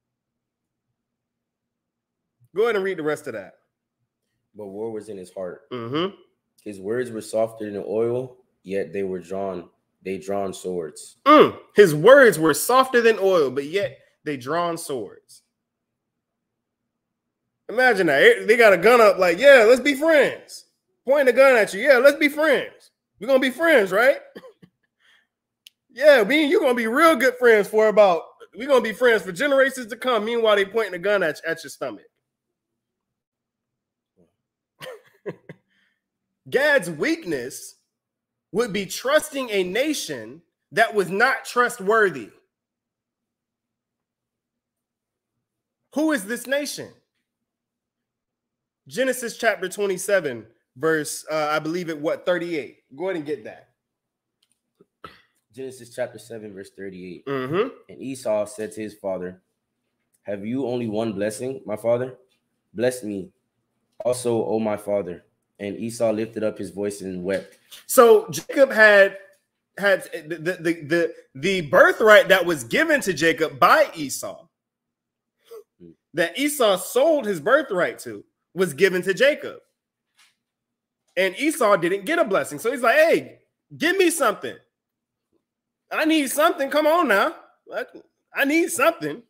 Go ahead and read the rest of that.
But war was in his heart.
Mm-hmm.
His words were softer than oil, yet they drawn swords.
His words were softer than oil, but yet they drawn swords. Imagine that. They got a gun up like, yeah, let's be friends. Pointing a gun at you. Yeah, let's be friends. We're going to be friends, right? Yeah, me and you going to be real good friends we're going to be friends for generations to come. Meanwhile, they pointing a gun at your stomach. Gad's weakness would be trusting a nation that was not trustworthy. Who is this nation? Genesis chapter 27, verse, I believe it, 38. Go ahead and get that.
Genesis chapter 7, verse 38.
Mm-hmm.
And Esau said to his father, have you only one blessing, my father? Bless me also, O my father. And Esau lifted up his voice and wept. So
Jacob had the birthright that was given to Jacob by Esau, that Esau sold his birthright to, was given to Jacob. And Esau didn't get a blessing. So he's like, hey, give me something. I need something. Come on now. I need something.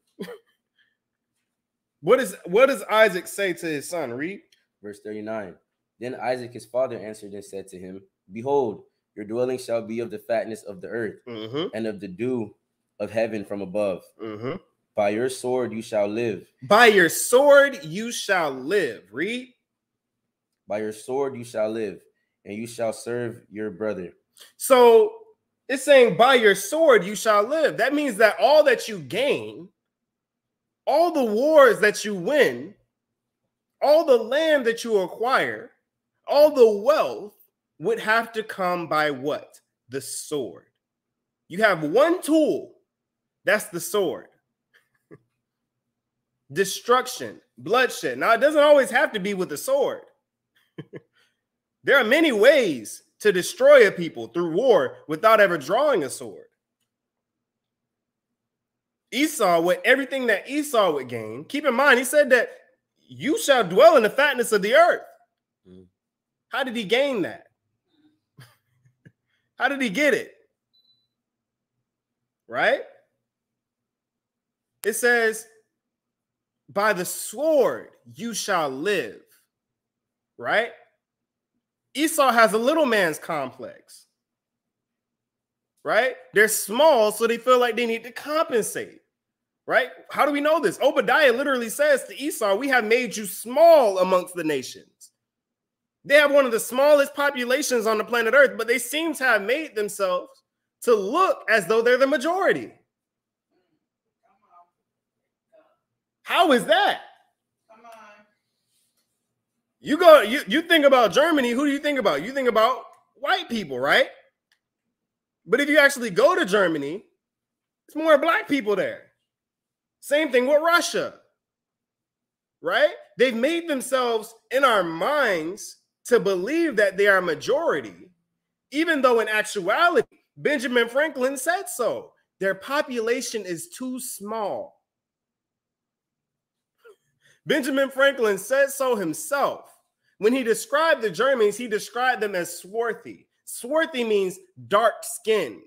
What does Isaac say to his son? Read.
Verse 39. Then Isaac, his father, answered and said to him, behold, your dwelling shall be of the fatness of the earth, and of the dew of heaven from above. By your sword you shall live.
By your sword you shall live. Read.
By your sword you shall live, and you shall serve your brother.
So it's saying by your sword you shall live. That means that all that you gain, all the wars that you win, all the land that you acquire, all the wealth would have to come by what? The sword. You have one tool. That's the sword. Destruction, bloodshed. Now, it doesn't always have to be with a sword. There are many ways to destroy a people through war without ever drawing a sword. Esau, with everything that Esau would gain, keep in mind, he said that you shall dwell in the fatness of the earth. How did he gain that? How did he get it? Right? It says, by the sword you shall live. Right? Esau has a little man's complex. Right? They're small, so they feel like they need to compensate. Right? How do we know this? Obadiah literally says to Esau, we have made you small amongst the nations. They have one of the smallest populations on the planet Earth, but they seem to have made themselves to look as though they're the majority. How is that?
Come on.
You think about Germany, who do you think about? You think about white people, right? But if you actually go to Germany, it's more black people there. Same thing with Russia, right? They've made themselves in our minds to believe that they are majority, even though in actuality, Benjamin Franklin said so. Their population is too small. Benjamin Franklin said so himself. When he described the Germans, he described them as swarthy. Swarthy means dark-skinned.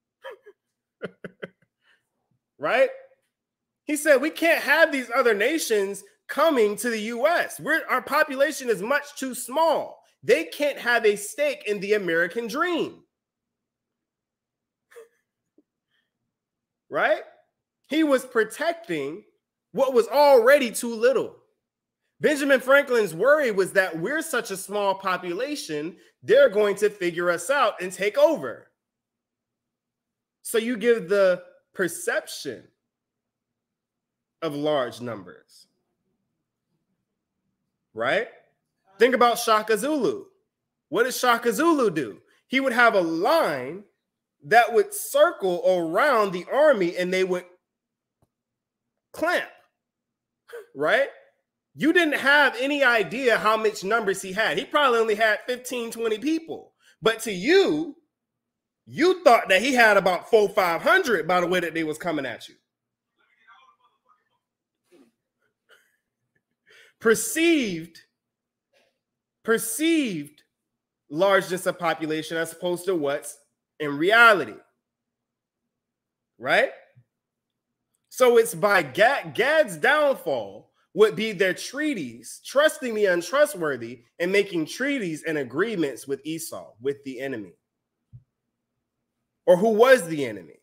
Right? He said, we can't have these other nations coming to the U.S. Our population is much too small. they can't have a stake in the American dream. Right? He was protecting what was already too little. Benjamin Franklin's worry was that we're such a small population, they're going to figure us out and take over. So you give the perception of large numbers, right? Think about Shaka Zulu. What did Shaka Zulu do? He would have a line that would circle around the army and they would clamp, right? You didn't have any idea how much numbers he had. He probably only had 15, 20 people. But to you, you thought that he had about 400, 500 by the way that they was coming at you. Perceived largeness of population as opposed to what's in reality. Right? So it's by Gad's downfall would be their treaties, trusting the untrustworthy and making treaties and agreements with Esau, with the enemy. Or who was the enemy.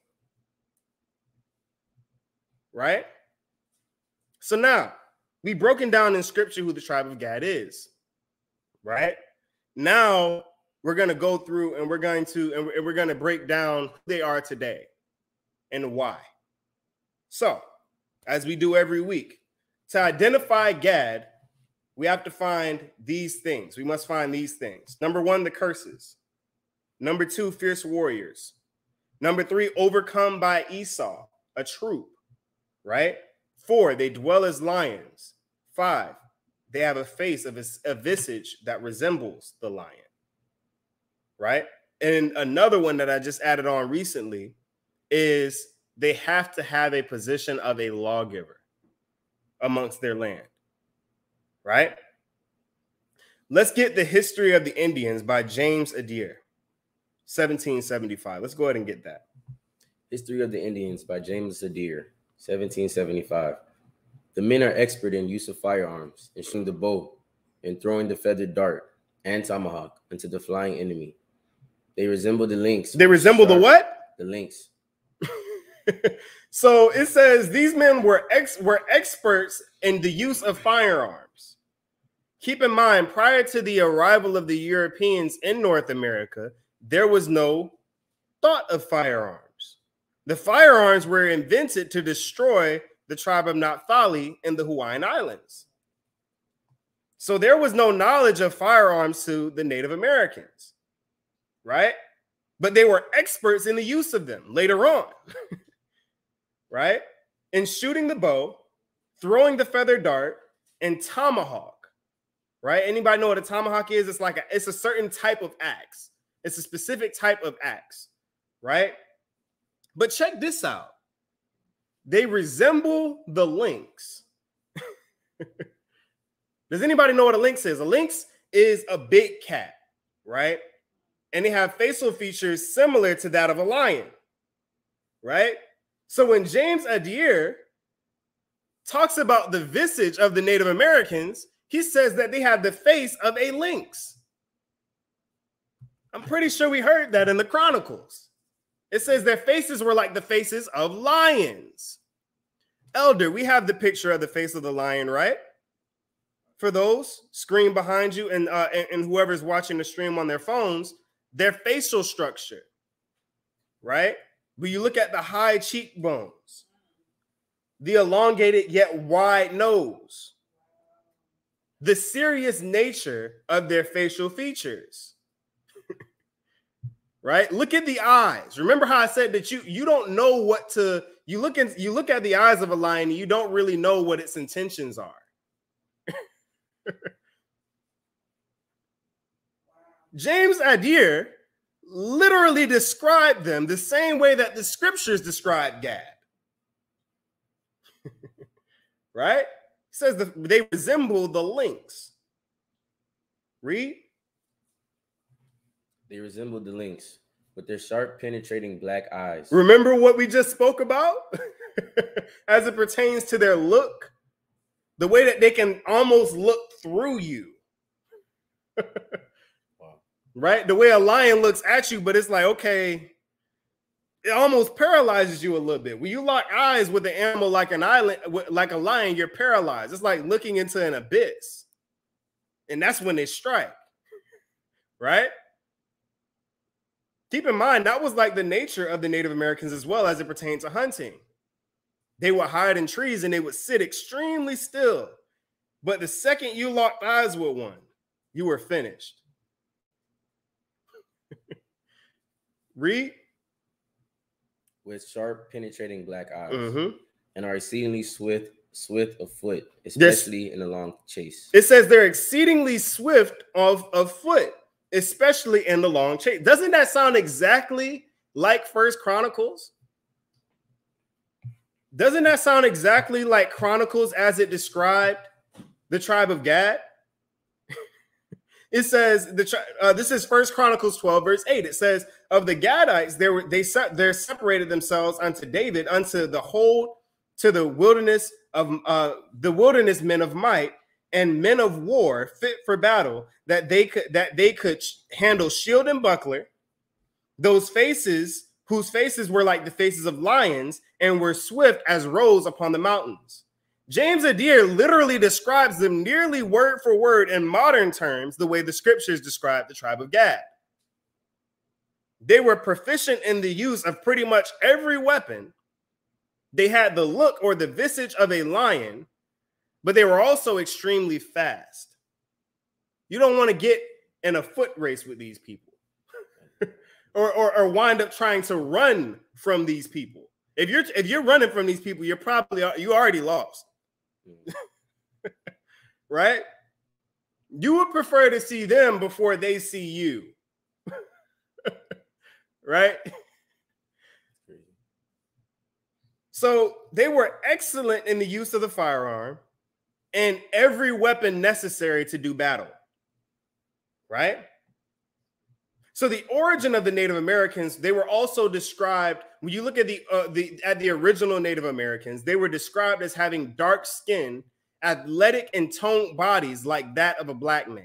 Right? So now, we've broken down in scripture who the tribe of Gad is. Right? Now, we're going to go through and we're going to break down who they are today and why. So, as we do every week, to identify Gad, we have to find these things. We must find these things. Number 1, the curses. Number 2, fierce warriors. Number 3, overcome by Esau, a troop, right? 4, they dwell as lions. 5, they have a face of a visage that resembles the lion, right? And another one that I just added on recently is they have to have a position of a lawgiver amongst their land, right? Let's get the history of the Indians by James Adair, 1775. Let's go ahead and get that.
History of the Indians by James Adair, 1775. The men are expert in use of firearms, in shooting the bow, in throwing the feathered dart and tomahawk into the flying enemy. They resemble the lynx.
They resemble the what?
The lynx.
So it says these men were experts in the use of firearms. Keep in mind, prior to the arrival of the Europeans in North America, there was no thought of firearms. The firearms were invented to destroy the tribe of Naphtali in the Hawaiian Islands. So there was no knowledge of firearms to the Native Americans, right? But they were experts in the use of them later on. Right? In shooting the bow, throwing the feathered dart, and tomahawk. Right? Anybody know what a tomahawk is? It's a certain type of axe. It's a specific type of axe. Right? But check this out. They resemble the lynx. Does anybody know what a lynx is? A lynx is a big cat, right? And they have facial features similar to that of a lion, right? So when James Adair talks about the visage of the Native Americans, he says that they have the face of a lynx. I'm pretty sure we heard that in the Chronicles. It says their faces were like the faces of lions. Elder, we have the picture of the face of the lion, right? For those, screen behind you and whoever's watching the stream on their phones, their facial structure, right? When you look at the high cheekbones, the elongated yet wide nose, the serious nature of their facial features, right? Look at the eyes. Remember how I said that you don't know what to, you look at the eyes of a lion and you don't really know what its intentions are. James Adair literally described them the same way that the scriptures describe Gad. Right? It says that they resemble the lynx. Read.
They resemble the lynx with their sharp, penetrating black eyes.
Remember what we just spoke about as it pertains to their look? The way that they can almost look through you. right? The way a lion looks at you, but it's like, okay, it almost paralyzes you a little bit. When you lock eyes with an animal like an island, like a lion, you're paralyzed. It's like looking into an abyss. And that's when they strike, right? Keep in mind, that was like the nature of the Native Americans as well as it pertains to hunting. They would hide in trees and they would sit extremely still. But the second you locked eyes with one, you were finished. Read.
With sharp, penetrating black eyes, and are exceedingly swift of foot, especially in a long chase.
It says they're exceedingly swift of foot, especially in the long chase. Doesn't that sound exactly like First Chronicles? Doesn't that sound exactly like Chronicles as it described the tribe of Gad? It says this is First Chronicles 12 verse 8. It says of the Gadites they separated themselves unto David unto the whole to the wilderness men of might and men of war fit for battle that they could handle shield and buckler. Those faces whose faces were like the faces of lions and were swift as roes upon the mountains. James Adair literally describes them nearly word for word in modern terms, the way the scriptures describe the tribe of Gad. They were proficient in the use of pretty much every weapon. They had the look or the visage of a lion, but they were also extremely fast. You don't want to get in a foot race with these people or wind up trying to run from these people. If you're running from these people, you already lost. Right? You would prefer to see them before they see you. Right? So they were excellent in the use of the firearm and every weapon necessary to do battle. Right? So the origin of the Native Americans, they were also described, when you look at the original Native Americans, they were described as having dark skin, athletic and toned bodies like that of a black man.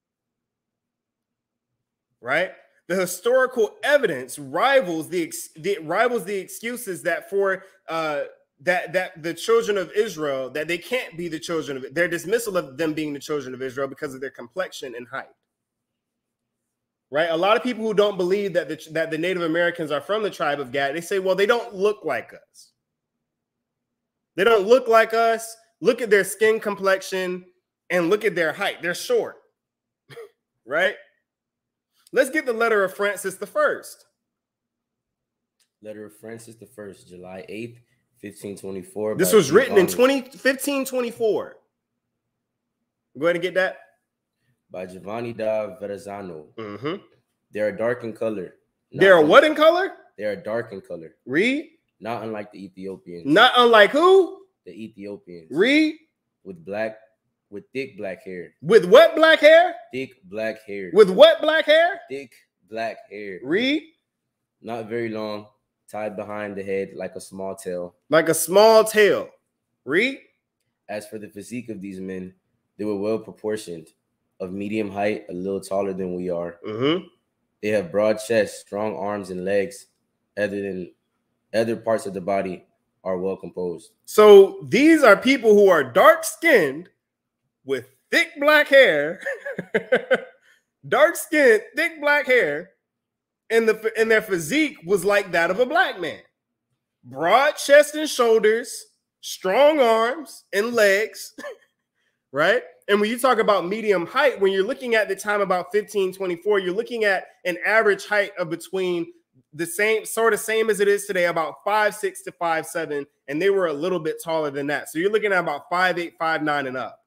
Right? The historical evidence rivals the excuses that for that the children of Israel, that they can't be the children of their dismissal of them being the children of Israel because of their complexion and height. Right? A lot of people who don't believe that the Native Americans are from the tribe of Gad, they say, well, they don't look like us. They don't look like us. Look at their skin complexion and look at their height. They're short. Right? Let's get the letter of Francis I.
Letter of Francis I, July 8th, 1524.
This was written in 1524. Go ahead and get that.
By Giovanni da Verrazzano. They are dark in color.
They are what in color?
They are dark in color.
Read.
Not unlike the Ethiopians.
Not unlike who?
The Ethiopians.
Read.
With thick black hair.
With what black hair?
Thick black hair.
With what black hair?
Thick black hair.
Read.
Not very long, tied behind the head like a small tail.
Like a small tail. Read.
As for the physique of these men, they were well proportioned, of medium height, a little taller than we are. They have broad chests, strong arms and legs. Other parts of the body are well composed. So
these are people who are dark-skinned with thick black hair, dark-skinned, thick black hair, and their physique was like that of a black man. Broad chest and shoulders, strong arms and legs, right? And when you talk about medium height, when you're looking at the time about 1524, you're looking at an average height of between the same as it is today, about 5'6" to 5'7", and they were a little bit taller than that. So you're looking at about 5'8", 5'9", and up.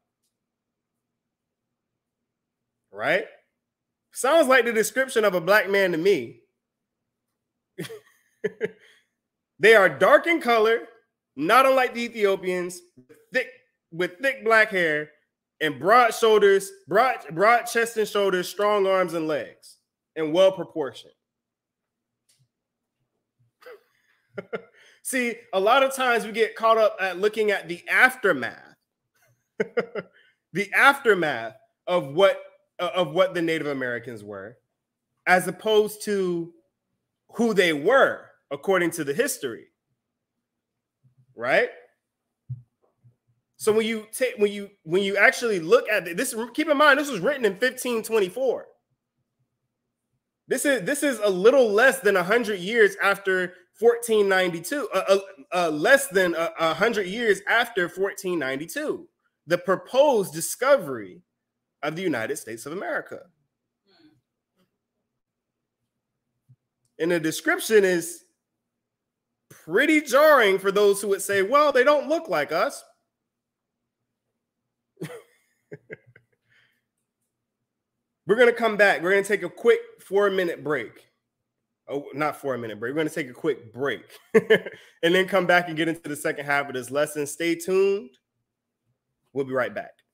Right? Sounds like the description of a black man to me. They are dark in color, not unlike the Ethiopians, with thick black hair and broad shoulders, broad chest and shoulders, strong arms and legs, and well proportioned. See, a lot of times we get caught up at looking at the aftermath, the aftermath of what the Native Americans were. as opposed to who they were according to the history, right? So when you actually look at this, keep in mind this was written in 1524. This is a little less than 100 years after 1492. Less than 100 years after 1492, the proposed discovery of the United States of America. And the description is pretty jarring for those who would say, well, they don't look like us. We're going to come back. We're going to take a quick 4-minute break. Oh, not 4-minute break. We're going to take a quick break and then come back and get into the second half of this lesson. Stay tuned. We'll be right back.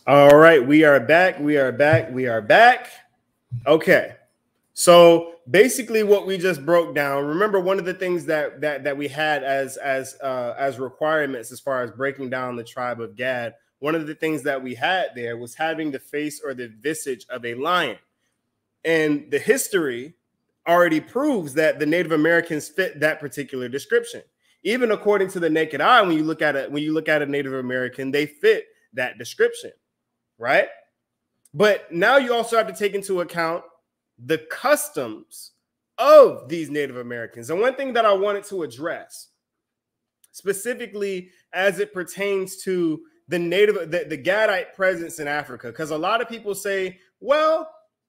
All right, we are back. We are back. We are back. Okay. So basically what we just broke down, remember one of the things that we had as requirements as far as breaking down the tribe of Gad, one of the things that we had there was having the face or the visage of a lion. And the history already proves that the Native Americans fit that particular description. Even according to the naked eye, when you look at a Native American, they fit that description, right? But now you also have to take into account the customs of these Native Americans. And one thing that I wanted to address specifically as it pertains to the Gadite presence in Africa, because a lot of people say, well,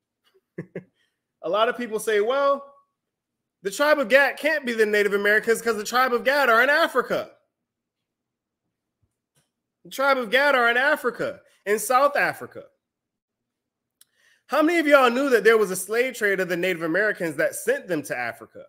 the tribe of Gad can't be the Native Americans because the tribe of Gad are in Africa. The tribe of Gad are in Africa, in South Africa. How many of y'all knew that there was a slave trade of the Native Americans that sent them to Africa?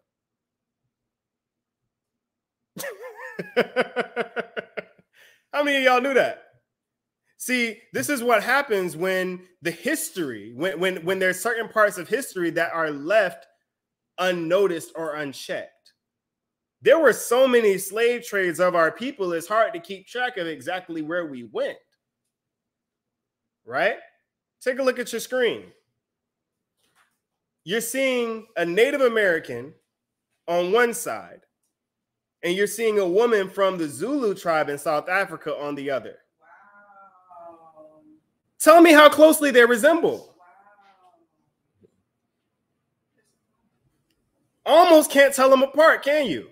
How many of y'all knew that? See, this is what happens when the history, when there's certain parts of history that are left unnoticed or unchecked. There were so many slave trades of our people, it's hard to keep track of exactly where we went. Right? Take a look at your screen. You're seeing a Native American on one side, and you're seeing a woman from the Zulu tribe in South Africa on the other. Wow. Tell me how closely they resemble. Wow. Almost can't tell them apart, can you?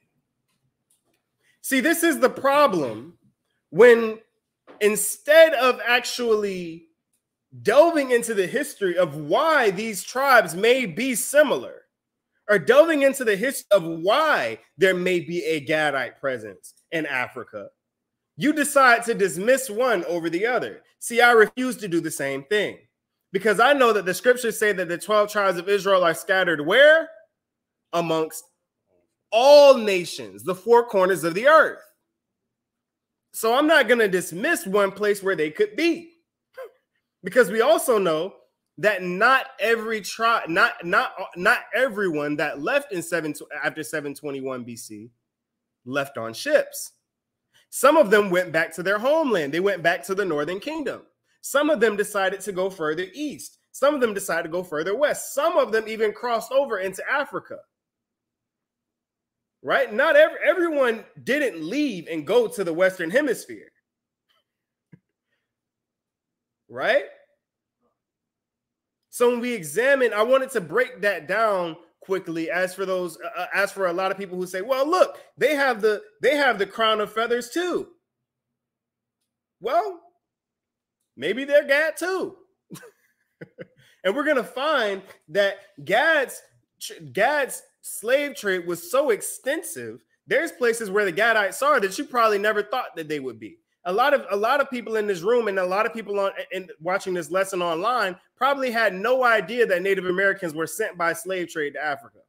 See, this is the problem when instead of actually delving into the history of why these tribes may be similar, or delving into the history of why there may be a Gadite presence in Africa, you decide to dismiss one over the other. See, I refuse to do the same thing because I know that the scriptures say that the 12 tribes of Israel are scattered where? Amongst all nations, the four corners of the earth. So I'm not going to dismiss one place where they could be. Because we also know that not every tribe, not everyone that left after 721 BC left on ships. Some of them went back to their homeland. They went back to the northern kingdom. Some of them decided to go further east. Some of them decided to go further west. Some of them even crossed over into Africa. Right? Not everyone didn't leave and go to the Western Hemisphere. Right? So when we examine, I wanted to break that down quickly as for a lot of people who say, well, look, they have the crown of feathers too. Well, maybe they're Gad too. And we're going to find that Gad's slave trade was so extensive. There's places where the Gadites are that you probably never thought that they would be. A lot of people in this room and a lot of people watching this lesson online probably had no idea that Native Americans were sent by slave trade to Africa.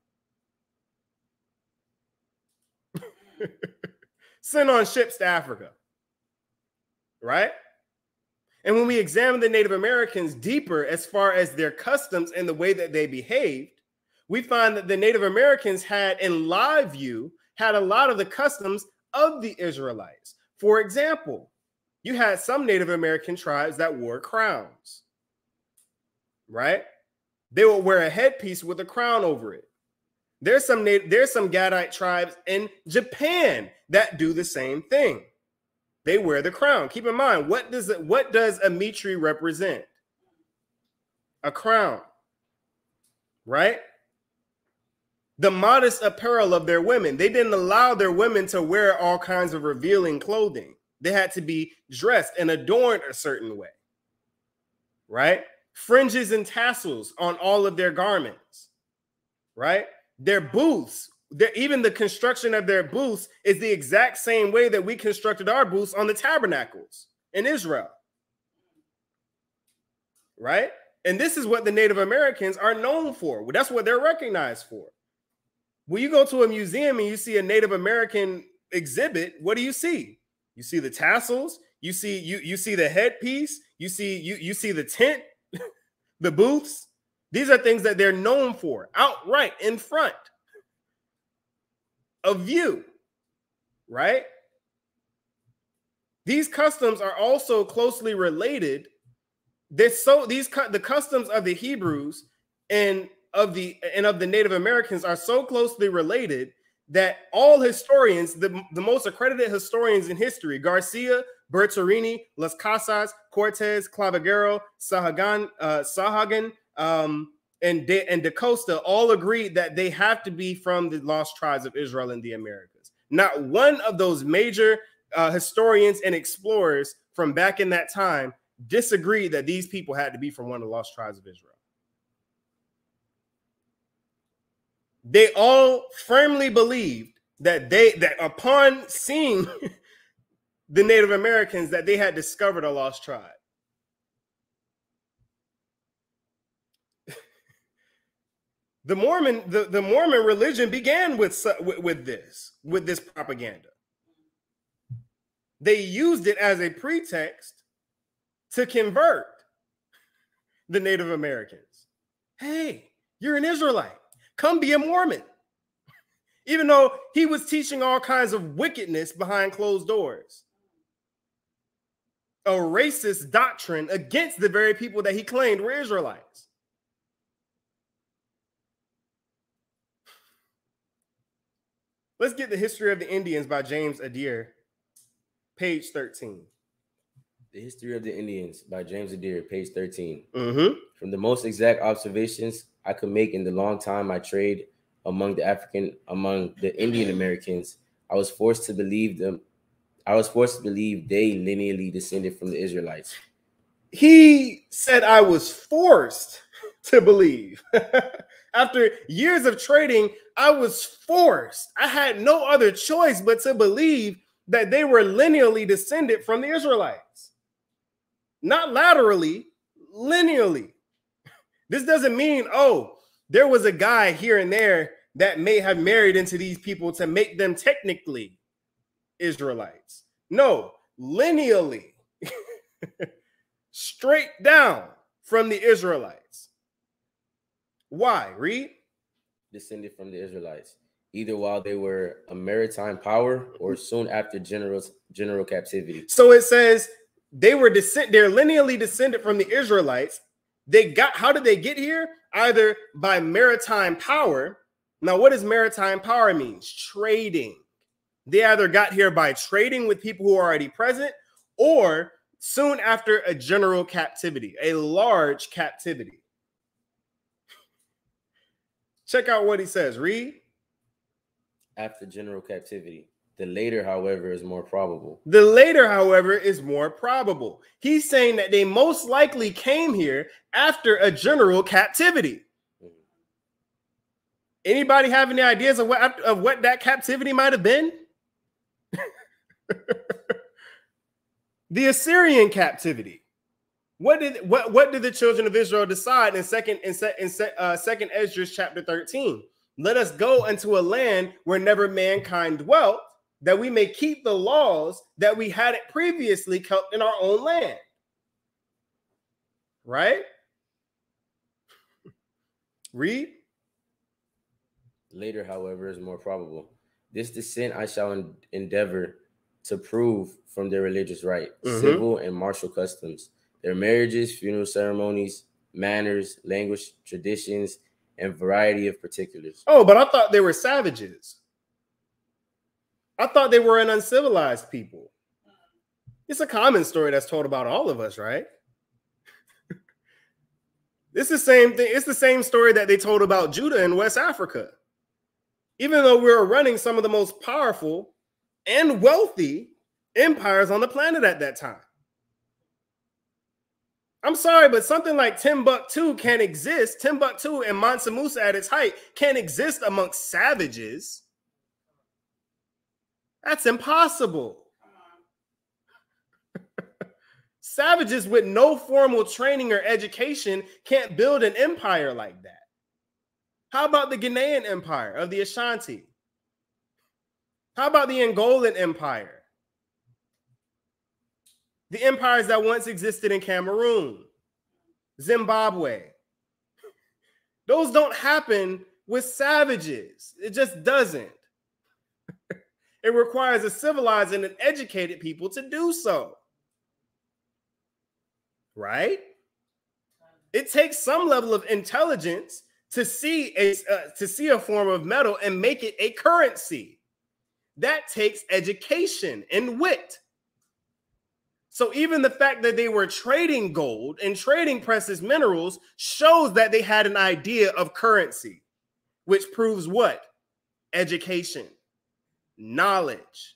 Sent on ships to Africa. Right? And when we examine the Native Americans deeper as far as their customs and the way that they behaved, we find that the Native Americans had, in live view, had a lot of the customs of the Israelites. For example, you had some Native American tribes that wore crowns, right? They would wear a headpiece with a crown over it. There's some Gadite tribes in Japan that do the same thing. They wear the crown. Keep in mind, what does a mitri represent? A crown, right? The modest apparel of their women. They didn't allow their women to wear all kinds of revealing clothing. They had to be dressed and adorned a certain way, right? Fringes and tassels on all of their garments, right? Their booths, even the construction of their booths is the exact same way that we constructed our booths on the tabernacles in Israel, right? And this is what the Native Americans are known for. That's what they're recognized for. When you go to a museum and you see a Native American exhibit, what do you see? You see the tassels, You see the headpiece. You see the tent, the booths. These are things that they're known for, outright in front of you, right? These customs are also closely related. The customs of the Hebrews and of the Native Americans are so closely related that all historians, the most accredited historians in history, Garcia, Bertarini, Las Casas, Cortez, Clavigero, Sahagan, and Da Costa all agreed that they have to be from the lost tribes of Israel in the Americas. Not one of those major historians and explorers from back in that time disagreed that these people had to be from one of the lost tribes of Israel. They all firmly believed that upon seeing the Native Americans, that they had discovered a lost tribe. The Mormon religion began with this propaganda. They used it as a pretext to convert the Native Americans. Hey, you're an Israelite. Come be a Mormon. Even though he was teaching all kinds of wickedness behind closed doors. A racist doctrine against the very people that he claimed were Israelites. Let's get the History of the Indians by James Adair, page 13.
The History of the Indians by James Adair, page 13.
Mm-hmm.
From the most exact observations I could make in the long time I trade among the Indian Americans, I was forced to believe they lineally descended from the Israelites.
He said I was forced to believe. After years of trading, I was forced. I had no other choice but to believe that they were lineally descended from the Israelites. Not laterally, lineally. This doesn't mean, oh, there was a guy here and there that may have married into these people to make them technically Israelites. No, lineally, straight down from the Israelites. Why? Read.
Descended from the Israelites, either while they were a maritime power or soon after general captivity.
So it says they're lineally descended from the Israelites. How did they get here? Either by maritime power. Now, what does maritime power mean? Trading. They either got here by trading with people who are already present, or soon after a general captivity, a large captivity. Check out what he says. Read.
After general captivity. The later, however, is more probable.
The later, however, is more probable. He's saying that they most likely came here after a general captivity. Mm-hmm. Anybody have any ideas of what that captivity might have been? The Assyrian captivity. What did the children of Israel decide in second Esdras chapter 13? Let us go into a land where never mankind dwelt, that we may keep the laws that we had it previously kept in our own land. Right? Read.
Later, however, is more probable. This descent I shall endeavor to prove from their religious rite, civil and martial customs, their marriages, funeral ceremonies, manners, language, traditions, and variety of particulars.
Oh, but I thought they were savages. I thought they were an uncivilized people. It's a common story that's told about all of us, right? It's the same thing. It's the same story that they told about Judah in West Africa. Even though we were running some of the most powerful and wealthy empires on the planet at that time. I'm sorry, but something like Timbuktu can't exist. Timbuktu and Mansa Musa at its height can't exist amongst savages. That's impossible. Savages with no formal training or education can't build an empire like that. How about the Ghanaian Empire of the Ashanti? How about the Angolan Empire? The empires that once existed in Cameroon, Zimbabwe. Those don't happen with savages. It just doesn't. It requires a civilized and an educated people to do so. Right? It takes some level of intelligence to see a form of metal and make it a currency. That takes education and wit. So even the fact that they were trading gold and trading precious minerals shows that they had an idea of currency, which proves what? Education, knowledge.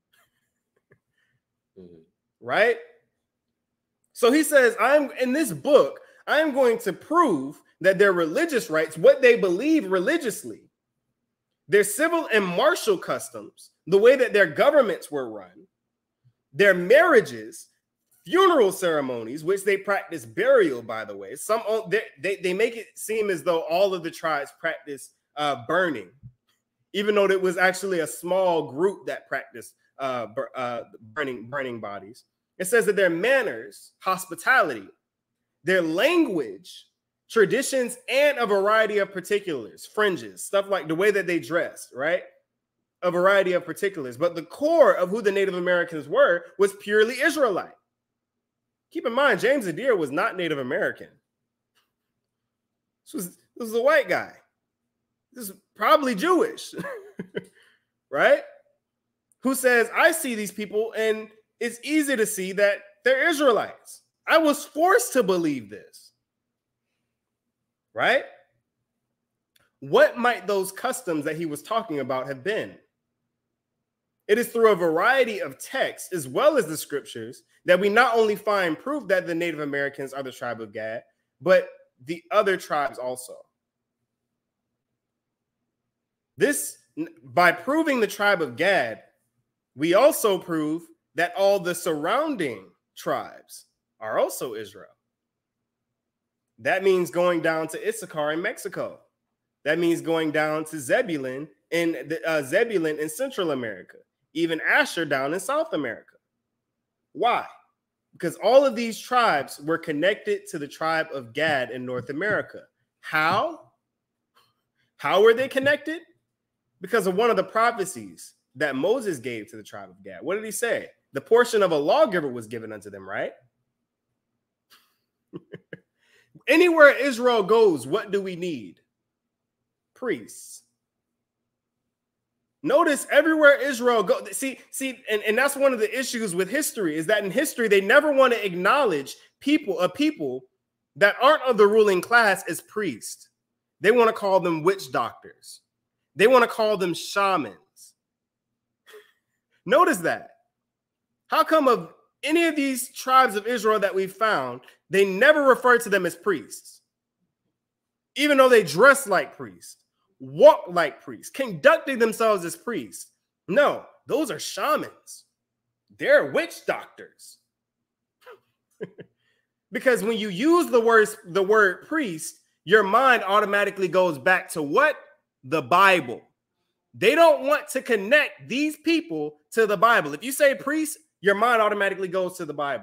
Right? So he says, in this book, I'm going to prove that their religious rites, what they believe religiously, their civil and martial customs, the way that their governments were run, their marriages, funeral ceremonies, which they practice burial, by the way. They make it seem as though all of the tribes practice burning, even though it was actually a small group that practiced burning bodies. It says that their manners, hospitality, their language, traditions, and a variety of particulars, fringes, stuff like the way that they dressed, right? A variety of particulars. But the core of who the Native Americans were was purely Israelite. Keep in mind, James Adair was not Native American. This was a white guy. This is probably Jewish, right? Who says, I see these people and it's easy to see that they're Israelites. I was forced to believe this, right? What might those customs that he was talking about have been? It is through a variety of texts, as well as the scriptures, that we not only find proof that the Native Americans are the tribe of Gad, but the other tribes also. By proving the tribe of Gad, we also prove that all the surrounding tribes are also Israel. That means going down to Issachar in Mexico. That means going down to Zebulun in Central America, even Asher down in South America. Why? Because all of these tribes were connected to the tribe of Gad in North America. How? How were they connected? Because of one of the prophecies that Moses gave to the tribe of Gad. What did he say? The portion of a lawgiver was given unto them, right? Anywhere Israel goes, what do we need? Priests. Notice everywhere Israel goes. See, and that's one of the issues with history, is that in history, they never want to acknowledge people that aren't of the ruling class as priests. They want to call them witch doctors. They want to call them shamans. Notice that. How come of any of these tribes of Israel that we found, they never refer to them as priests, even though they dress like priests, walk like priests, conducting themselves as priests? No, those are shamans. They're witch doctors. Because when you use the word priest, your mind automatically goes back to what? The Bible. They don't want to connect these people to the Bible. If you say priest, your mind automatically goes to the Bible.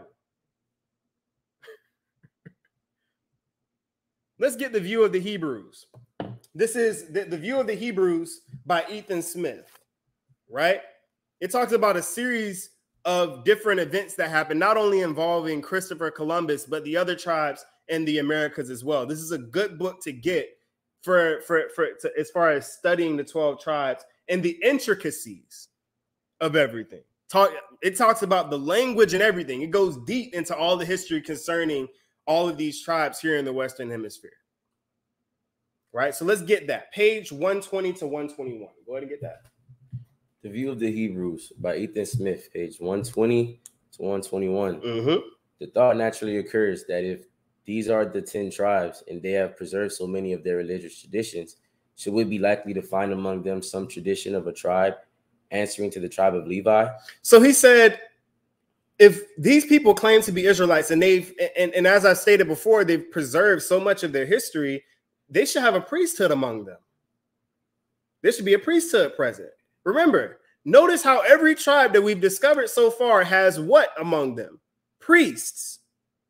Let's get the view of the Hebrews. This is the view of the Hebrews by Ethan Smith, right? It talks about a series of different events that happened, not only involving Christopher Columbus, but the other tribes in the Americas as well. This is a good book to get for as far as studying the 12 tribes and the intricacies of everything. It talks about the language and everything. It goes deep into all the history concerning all of these tribes here in the Western Hemisphere. Right? So let's get that. Page 120 to 121. Go ahead and get that.
The View of the Hebrews by Ethan Smith, page 120 to 121. The thought naturally occurs that if these are the 10 tribes and they have preserved so many of their religious traditions, should we be likely to find among them some tradition of a tribe answering to the tribe of Levi?
So he said, if these people claim to be Israelites and and as I stated before, they've preserved so much of their history, they should have a priesthood among them. There should be a priesthood present. Remember, notice how every tribe that we've discovered so far has what among them? priests.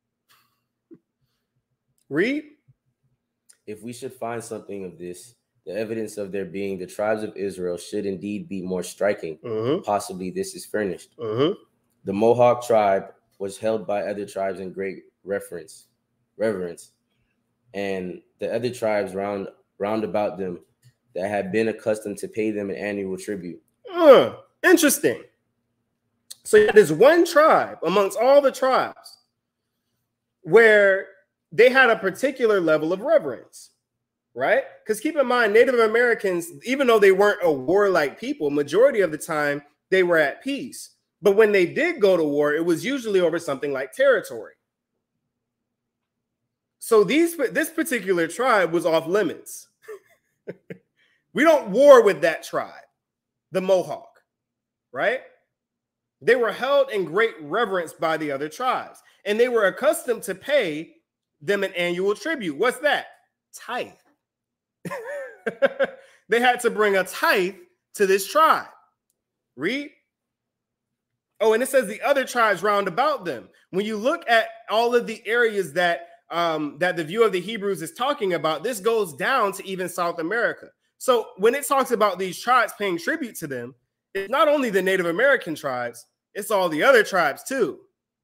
Read.
If we should find something of this, the evidence of there being the tribes of Israel should indeed be more striking. Possibly this is furnished. The Mohawk tribe was held by other tribes in great reverence, and the other tribes round about them that had been accustomed to pay them an annual tribute.
Interesting. So there's one tribe amongst all the tribes where they had a particular level of reverence, right? Because keep in mind, Native Americans, even though they weren't a warlike people, majority of the time they were at peace. But when they did go to war, it was usually over something like territory. So this particular tribe was off limits. We don't war with that tribe, the Mohawk, right? They were held in great reverence by the other tribes, and they were accustomed to pay them an annual tribute. What's that? Tithe. They had to bring a tithe to this tribe. Read. Oh, and it says the other tribes round about them. When you look at all of the areas that the view of the Hebrews is talking about, this goes down to even South America. So when it talks about these tribes paying tribute to them, it's not only the Native American tribes, it's all the other tribes too.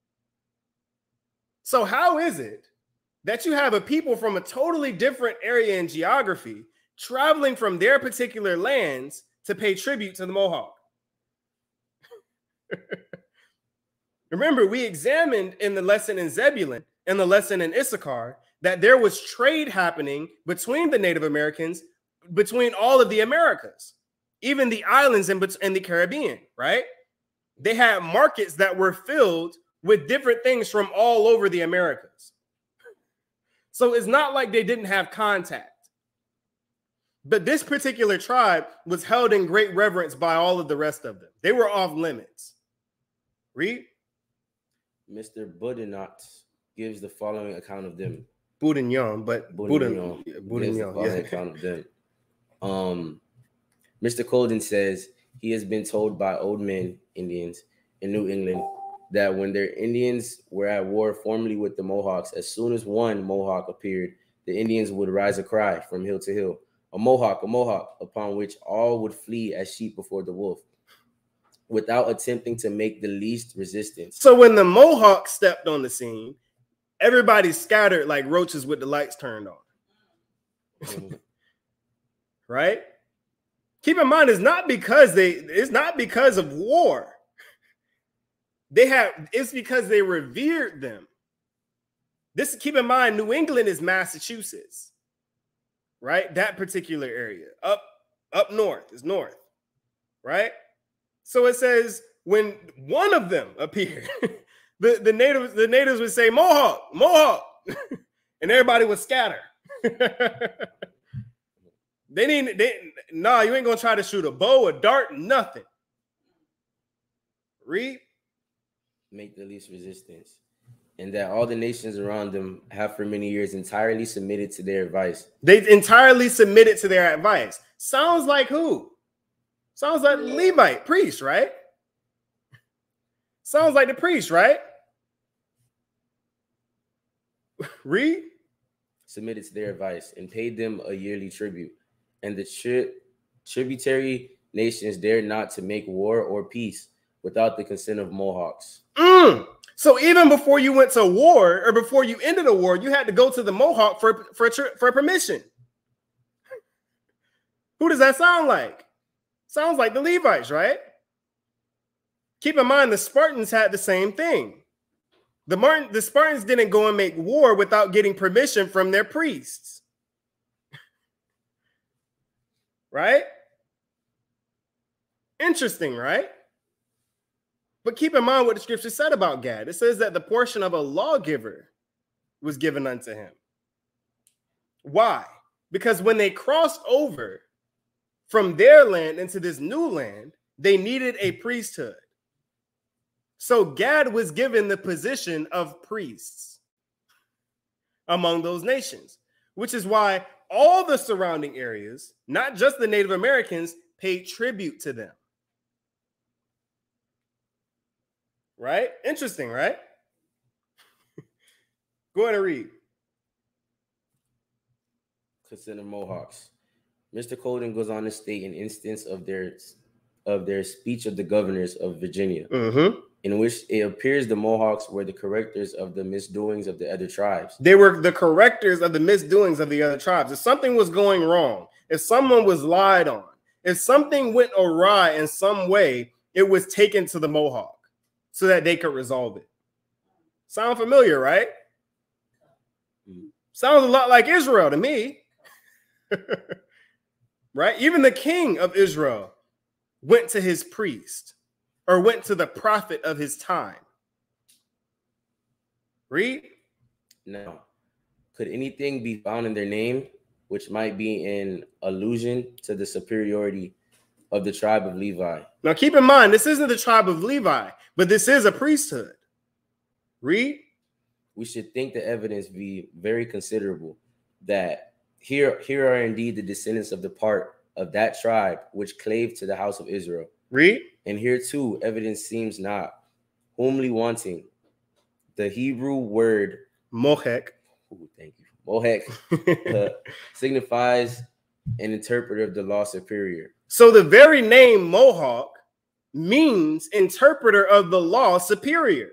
So how is it that you have a people from a totally different area in geography traveling from their particular lands to pay tribute to the Mohawk? Remember, we examined in the lesson in Zebulun and the lesson in Issachar that there was trade happening between the Native Americans, between all of the Americas, even the islands in the Caribbean, right? They had markets that were filled with different things from all over the Americas. So it's not like they didn't have contact. But this particular tribe was held in great reverence by all of the rest of them. They were off limits. Read.
Mr. Boudinot gives the following account of them.
Boudinot, but Boudinot
gives the following account of them. Mr. Colden says he has been told by old men, Indians in New England, that when their Indians were at war formerly with the Mohawks, as soon as one Mohawk appeared, the Indians would rise a cry from hill to hill, a Mohawk, upon which all would flee as sheep before the wolf, without attempting to make the least resistance.
So when the Mohawk stepped on the scene, everybody scattered like roaches with the lights turned on. Right? Keep in mind, it's not because of war. It's because they revered them. Keep in mind, New England is Massachusetts, right? That particular area. Up north is north, right? So it says when one of them appeared, the natives would say, Mohawk, and everybody would scatter. You ain't gonna try to shoot a bow, a dart, nothing. Read.
Make the least resistance, and that all the nations around them have for many years entirely submitted to their advice.
They entirely submitted to their advice. Sounds like who? Sounds like Levite priest, right? Sounds like the priest, right? Read.
Submitted to their advice and paid them a yearly tribute, and the tributary nations dared not to make war or peace without the consent of Mohawks.
So even before you went to war or before you ended a war, you had to go to the Mohawk for permission. Who does that sound like? Sounds like the Levites, right? Keep in mind, the Spartans had the same thing. The Spartans didn't go and make war without getting permission from their priests. Right? Interesting, right? But keep in mind what the scripture said about Gad. It says that the portion of a lawgiver was given unto him. Why? Because when they crossed over from their land into this new land, they needed a priesthood. So Gad was given the position of priests among those nations, which is why all the surrounding areas, not just the Native Americans, paid tribute to them. Right? Interesting, right? Go ahead and read.
Consider Mohawks. Mr. Colden goes on to state an instance of their speech of the governors of Virginia, in which it appears the Mohawks were the correctors of the misdoings of the other tribes.
They were the correctors of the misdoings of the other tribes. If something was going wrong, if someone was lied on, if something went awry in some way, it was taken to the Mohawk so that they could resolve it. Sound familiar, right? Sounds a lot like Israel to me. Right? Even the king of Israel went to his priest or went to the prophet of his time. Read.
Now, could anything be found in their name which might be in allusion to the superiority of the tribe of Levi?
Now, keep in mind, this isn't the tribe of Levi, but this is a priesthood. Read.
We should think the evidence be very considerable that here are indeed the descendants of the part of that tribe which clave to the house of Israel.
Read.
And here too, evidence seems not wholly wanting. The Hebrew word
Mohek.
Ooh, thank you. Mohek signifies an interpreter of the law superior.
So the very name Mohawk means interpreter of the law superior.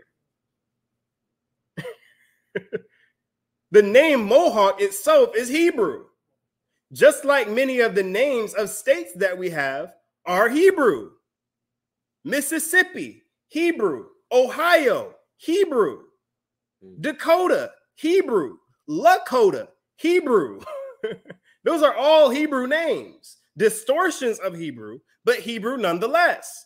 The name Mohawk itself is Hebrew, just like many of the names of states that we have are Hebrew. Mississippi, Hebrew. Ohio, Hebrew. Dakota, Hebrew. Lakota, Hebrew. Those are all Hebrew names, distortions of Hebrew, but Hebrew nonetheless.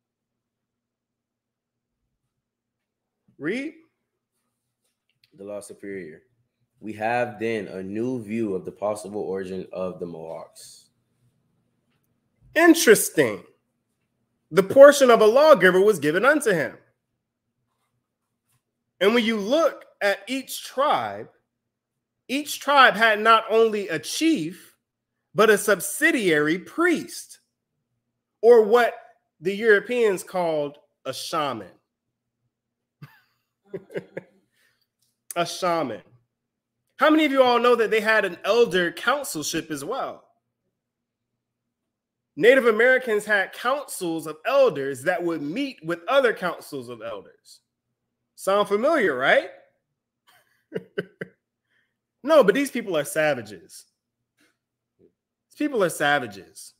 Read.
The law superior. We have then a new view of the possible origin of the Mohawks.
Interesting. The portion of a lawgiver was given unto him. And when you look at each tribe had not only a chief, but a subsidiary priest, or what the Europeans called a shaman. A shaman. How many of you all know that they had an elder councilship as well? Native Americans had councils of elders that would meet with other councils of elders. Sound familiar, right? No, but these people are savages. These people are savages.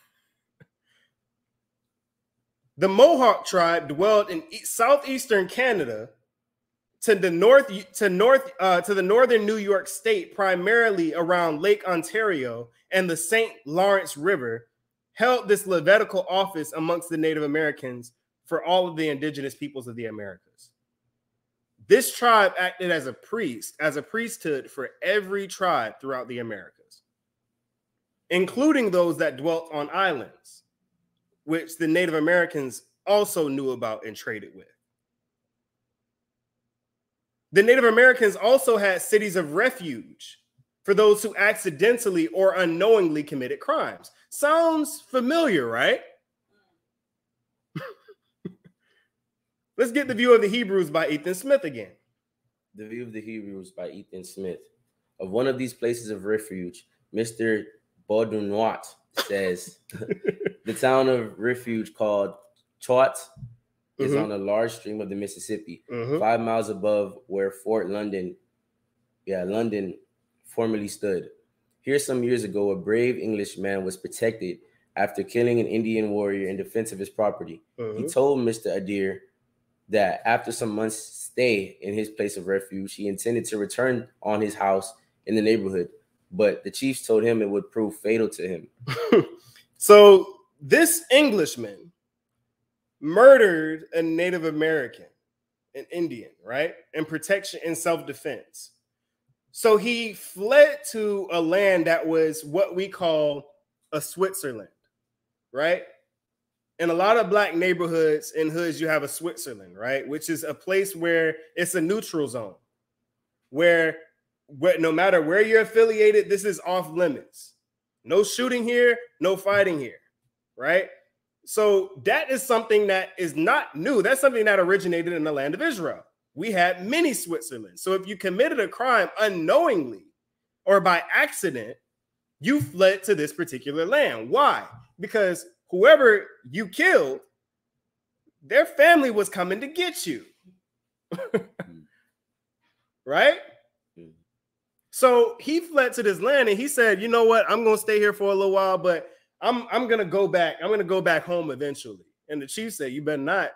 The Mohawk tribe dwelled in southeastern Canada to the northern New York State, primarily around Lake Ontario and the St. Lawrence River, held this Levitical office amongst the Native Americans for all of the indigenous peoples of the Americas. This tribe acted as a priest, as a priesthood for every tribe throughout the Americas, including those that dwelt on islands, which the Native Americans also knew about and traded with. The Native Americans also had cities of refuge for those who accidentally or unknowingly committed crimes. Sounds familiar, right? Let's get the view of the Hebrews by Ethan Smith again.
The view of the Hebrews by Ethan Smith. Of one of these places of refuge, Mr. Baudouinot says, the town of refuge called Chouat is on a large stream of the Mississippi, 5 miles above where Fort London, London formerly stood. Here some years ago, a brave Englishman was protected after killing an Indian warrior in defense of his property. He told Mr. Adair that after some months' stay in his place of refuge, he intended to return on his house in the neighborhood, but the chiefs told him it would prove fatal to him.
So this Englishman murdered a Native American, an Indian, right? In protection and self-defense. So he fled to a land that was what we call a Switzerland, right? In a lot of Black neighborhoods and hoods, you have a Switzerland, right? Which is a place where it's a neutral zone, where no matter where you're affiliated, this is off limits. No shooting here, no fighting here, right? So that is something that is not new. That's something that originated in the land of Israel. we had many Switzerland. So if you committed a crime unknowingly or by accident, you fled to this particular land. Why? Because whoever you killed, their family was coming to get you. Right? So he fled to this land and he said, you know what? I'm going to stay here for a little while, but I'm going to go back. I'm going to go back home eventually. And the chief said, you better not.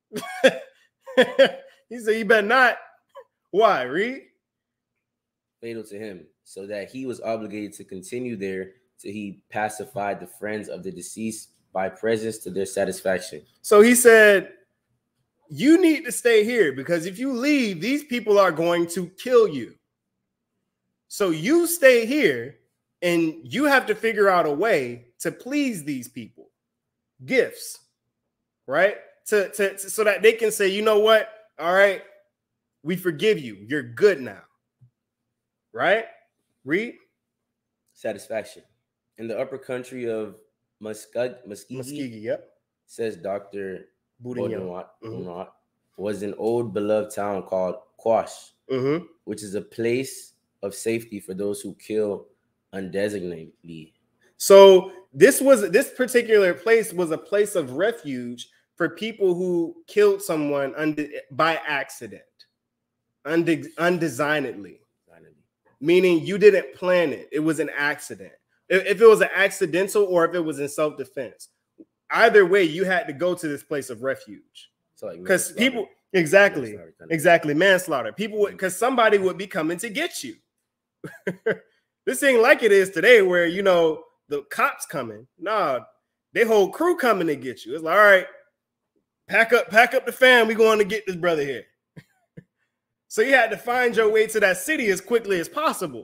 He said, you better not. Why, Reed?
Fatal to him, so that he was obligated to continue there till he pacified the friends of the deceased by presence to their satisfaction.
So he said, you need to stay here because if you leave, these people are going to kill you. So you stay here and you have to figure out a way to please these people. Gifts, right? So that they can say, you know what? All right, we forgive you. You're good now. Right? Read.
Satisfaction. In the upper country of Muskegee,
yep.
Says Dr.
Boudinot,
was an old beloved town called Quash, which is a place of safety for those who kill undesignatedly.
So this particular place was a place of refuge for people who killed someone by accident, undesignedly. Meaning you didn't plan it. It was an accident. If it was an accidental or if it was in self-defense, either way, you had to go to this place of refuge. So like because people, exactly, manslaughter. People would, because somebody would be coming to get you. This ain't like it is today where, you know, the cops coming. Nah, their whole crew coming to get you. It's like, all right, pack up the fam. We going to get this brother here. So you had to find your way to that city as quickly as possible.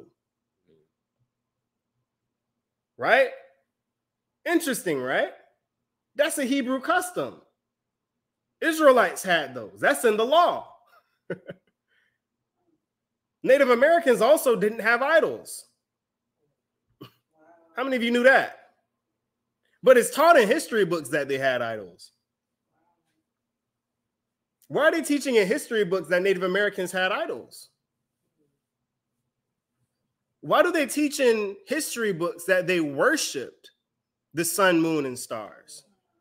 Right? Interesting, right? That's a Hebrew custom. Israelites had those. That's in the law. Native Americans also didn't have idols. How many of you knew that? But it's taught in history books that they had idols. Why are they teaching in history books that Native Americans had idols? Why do they teach in history books that they worshiped the sun, moon, and stars?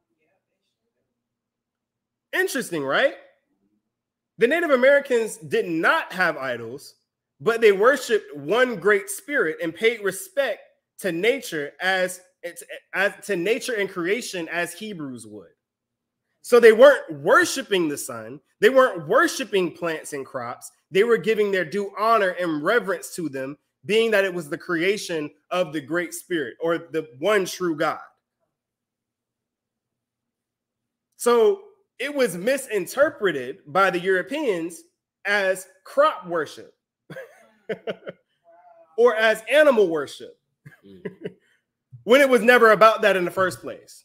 Interesting, right? The Native Americans did not have idols, but they worshiped one great spirit and paid respect to nature as to nature and creation as Hebrews would. So they weren't worshiping the sun. They weren't worshiping plants and crops. They were giving their due honor and reverence to them, being that it was the creation of the great spirit or the one true God. So it was misinterpreted by the Europeans as crop worship or as animal worship when it was never about that in the first place.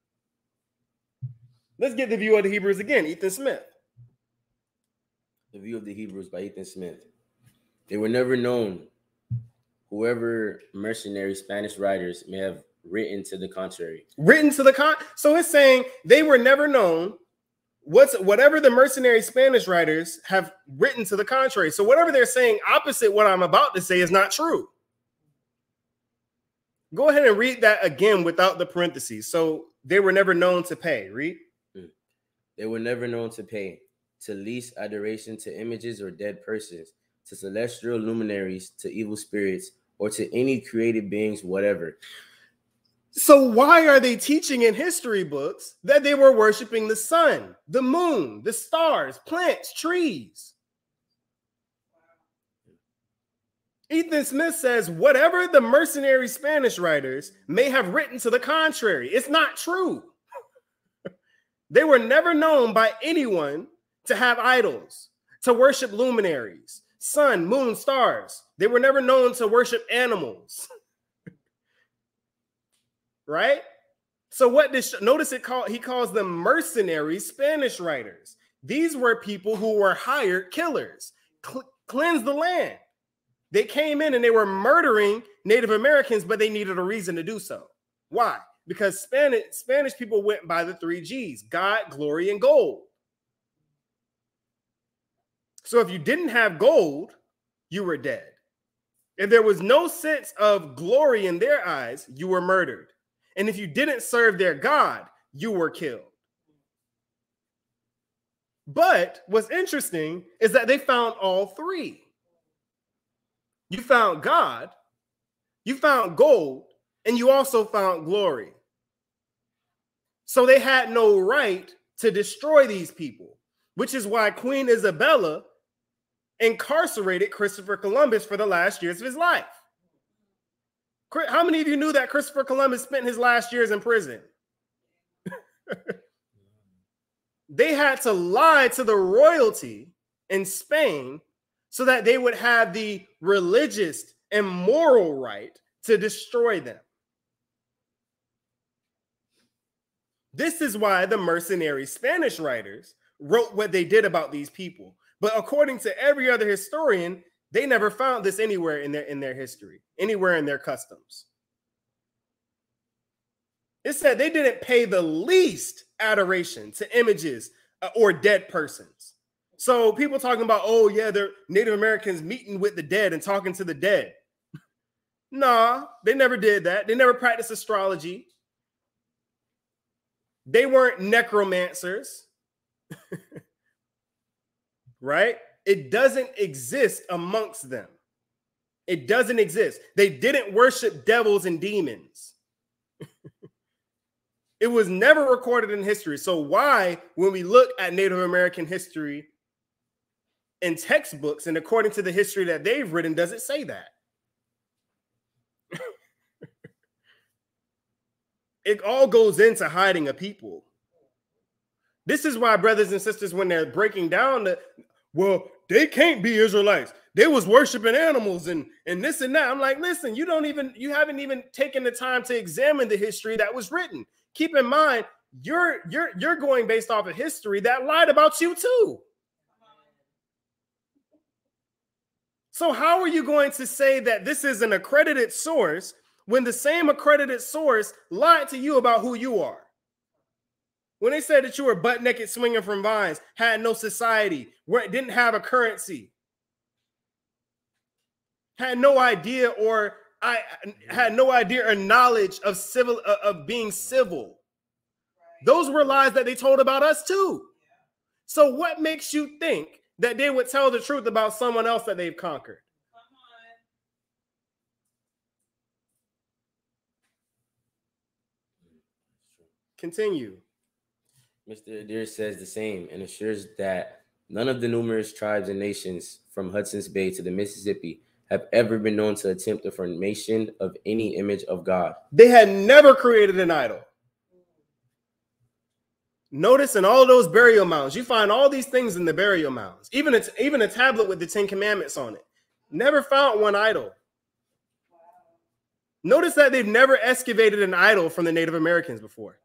Let's get the view of the Hebrews again. Ethan Smith.
The View of the Hebrews by Ethan Smith. They were never known. Whoever mercenary Spanish writers may have written to the contrary.
So it's saying they were never known. Whatever the mercenary Spanish writers have written to the contrary. So whatever they're saying opposite what I'm about to say is not true. Go ahead and read that again without the parentheses. So they were never known to pay. Read.
They were never known to pay, to lease adoration to images or dead persons, to celestial luminaries, to evil spirits, or to any created beings, whatever.
So why are they teaching in history books that they were worshiping the sun, the moon, the stars, plants, trees? Ethan Smith says, whatever the mercenary Spanish writers may have written to the contrary, it's not true. They were never known by anyone to have idols, to worship luminaries, sun, moon, stars. They were never known to worship animals. Right? So what this notice he calls them mercenary Spanish writers. These were people who were hired killers, cleanse the land. They came in and they were murdering Native Americans, but they needed a reason to do so. Why? Because Spanish people went by the 3 G's: God, glory, and gold. So if you didn't have gold, you were dead. If there was no sense of glory in their eyes, you were murdered. And if you didn't serve their God, you were killed. But what's interesting is that they found all three. You found God, you found gold, and you also found glory. So they had no right to destroy these people, which is why Queen Isabella incarcerated Christopher Columbus for the last years of his life. How many of you knew that Christopher Columbus spent his last years in prison? They had to lie to the royalty in Spain so that they would have the religious and moral right to destroy them. This is why the mercenary Spanish writers wrote what they did about these people. But according to every other historian, they never found this anywhere in their history, anywhere in their customs. It said they didn't pay the least adoration to images or dead persons. So people talking about, oh yeah, they're Native Americans meeting with the dead and talking to the dead. Nah, they never did that. They never practiced astrology. They weren't necromancers. Right? It doesn't exist amongst them. It doesn't exist. They didn't worship devils and demons. It was never recorded in history. So why, when we look at Native American history in textbooks and according to the history that they've written, does it say that? It all goes into hiding a people. This is why brothers and sisters, when they're breaking down well, they can't be Israelites. They was worshiping animals and this and that. I'm like, listen, you haven't even taken the time to examine the history that was written. Keep in mind, you're going based off of history that lied about you too. So how are you going to say that this is an accredited source when the same accredited source lied to you about who you are? When they said that you were butt naked swinging from vines, had no society, didn't have a currency, had no idea or knowledge of being civil. Those were lies that they told about us too. So what makes you think that they would tell the truth about someone else that they've conquered? Continue.
Mr. Adair says the same and assures that none of the numerous tribes and nations from Hudson's Bay to the Mississippi have ever been known to attempt the formation of any image of God.
They had never created an idol. Notice in all those burial mounds, you find all these things in the burial mounds, even a tablet with the 10 Commandments on it. Never found one idol. Notice that they've never excavated an idol from the Native Americans before.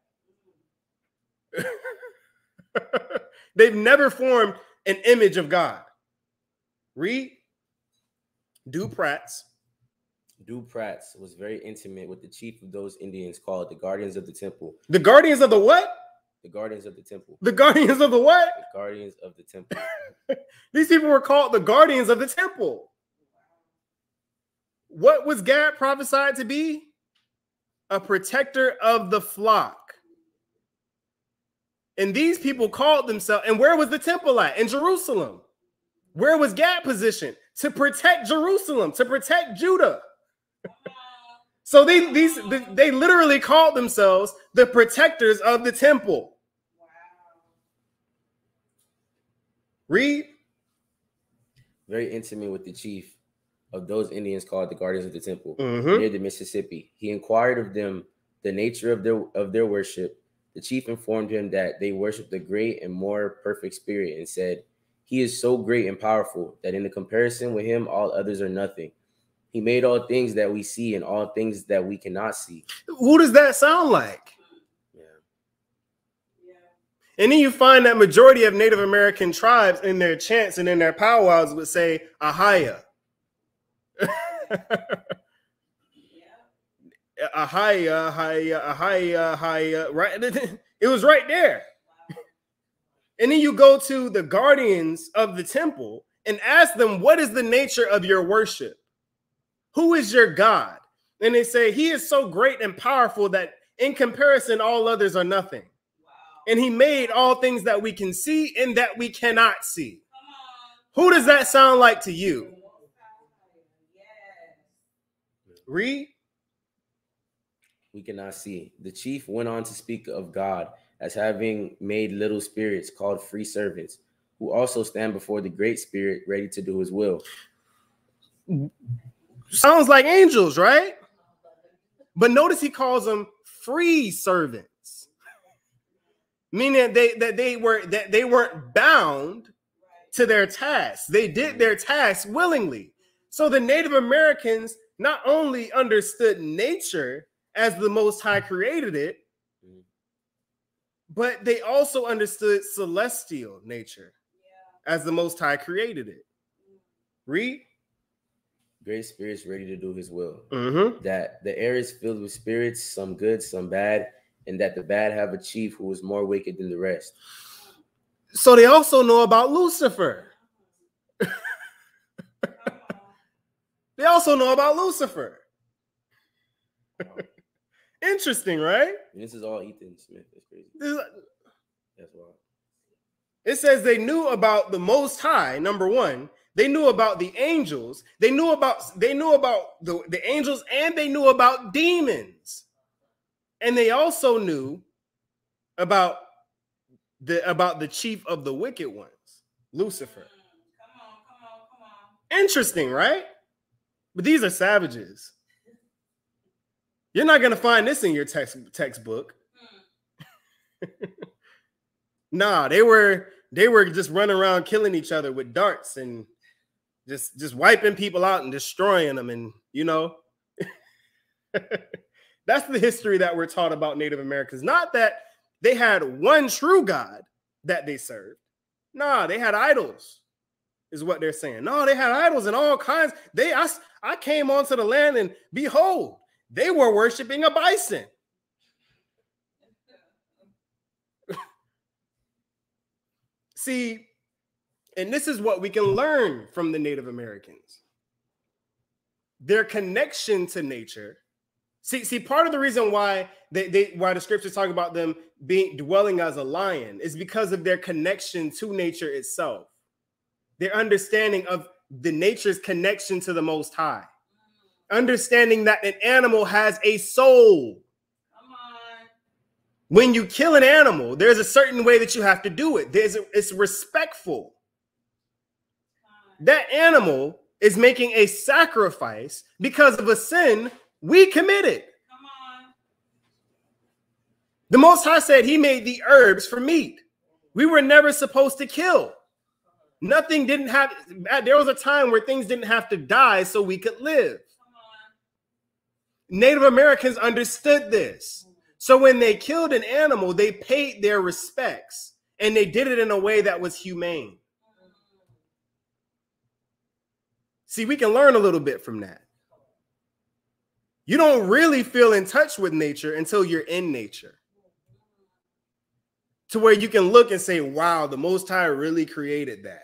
They've never formed an image of God. Read. Dupratz
was very intimate with the chief of those Indians called the Guardians of the Temple.
The Guardians of the what?
The Guardians of the Temple.
The Guardians of the what?
The Guardians of the Temple.
These people were called the Guardians of the Temple. What was Gad prophesied to be? A protector of the flock. And these people called themselves, and where was the temple at? In Jerusalem. Where was Gad positioned? To protect Jerusalem, to protect Judah. So they literally called themselves the protectors of the temple. Wow. Read.
Very intimate with the chief of those Indians called the Guardians of the Temple near the Mississippi. He inquired of them the nature of their worship. The chief informed him that they worshiped the great and more perfect spirit and said, "He is so great and powerful that in the comparison with him, all others are nothing. He made all things that we see and all things that we cannot see."
Who does that sound like? Yeah. And then you find that majority of Native American tribes in their chants and in their powwows would say Ahaya. Ahaya, Ahaya, Ahaya, Ahaya, right? It was right there. And then you go to the Guardians of the Temple, and ask them, what is the nature of your worship? Who is your God? And they say, he is so great and powerful that in comparison, all others are nothing. Wow. And he made all things that we can see and that we cannot see. Who does that sound like to you? Read.
We cannot see. The chief went on to speak of God as having made little spirits called free servants, who also stand before the great spirit ready to do his will.
Sounds like angels, right? But notice he calls them free servants, meaning that they weren't bound to their tasks. They did their tasks willingly. So the Native Americans not only understood nature as the Most High created it, but they also understood celestial nature as the Most High created it. Read.
Great spirits ready to do his will.
Mm-hmm.
That the air is filled with spirits, some good, some bad, and that the bad have a chief who is more wicked than the rest.
So they also know about Lucifer. They also know about Lucifer. Interesting, right?
And this is all Ethan Smith. That's crazy. That's wild.
It says they knew about the Most High, number one. They knew about the angels. They knew about the angels, and they knew about demons. And they also knew about the chief of the wicked ones, Lucifer. Come on. Interesting, right? But these are savages. You're not going to find this in your textbook. Nah, they were just running around killing each other with darts and just wiping people out and destroying them. And, you know, that's the history that we're taught about Native Americans. Not that they had one true God that they served. Nah, they had idols, is what they're saying. No, they had idols and all kinds. I came onto the land and behold, they were worshiping a bison. See, and this is what we can learn from the Native Americans. Their connection to nature. See, part of the reason why why the scriptures talk about them dwelling as a lion is because of their connection to nature itself. Their understanding of the nature's connection to the Most High. Understanding that an animal has a soul. Come on. When you kill an animal, there's a certain way that you have to do it. It's respectful. That animal is making a sacrifice because of a sin we committed. Come on. The Most High said he made the herbs for meat. We were never supposed to kill. Nothing didn't have, there was a time where things didn't have to die so we could live. Native Americans understood this. So when they killed an animal, they paid their respects and they did it in a way that was humane. See, we can learn a little bit from that. You don't really feel in touch with nature until you're in nature. To where you can look and say, wow, the Most High really created that.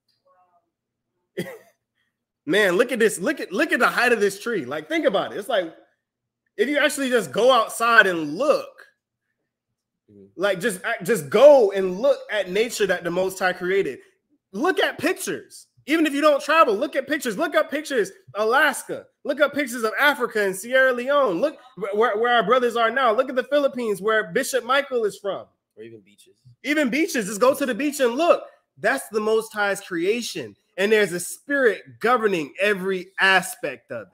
Man, look at this. Look at the height of this tree. Like, think about it. It's like, if you actually just go outside and look, like just go and look at nature that the Most High created. Look at pictures. Even if you don't travel, look at pictures. Look up pictures, Alaska. Look up pictures of Africa and Sierra Leone. Look where our brothers are now. Look at the Philippines, where Bishop Michael is from.
Or even beaches.
Even beaches. Just go to the beach and look. That's the Most High's creation. And there's a spirit governing every aspect of it.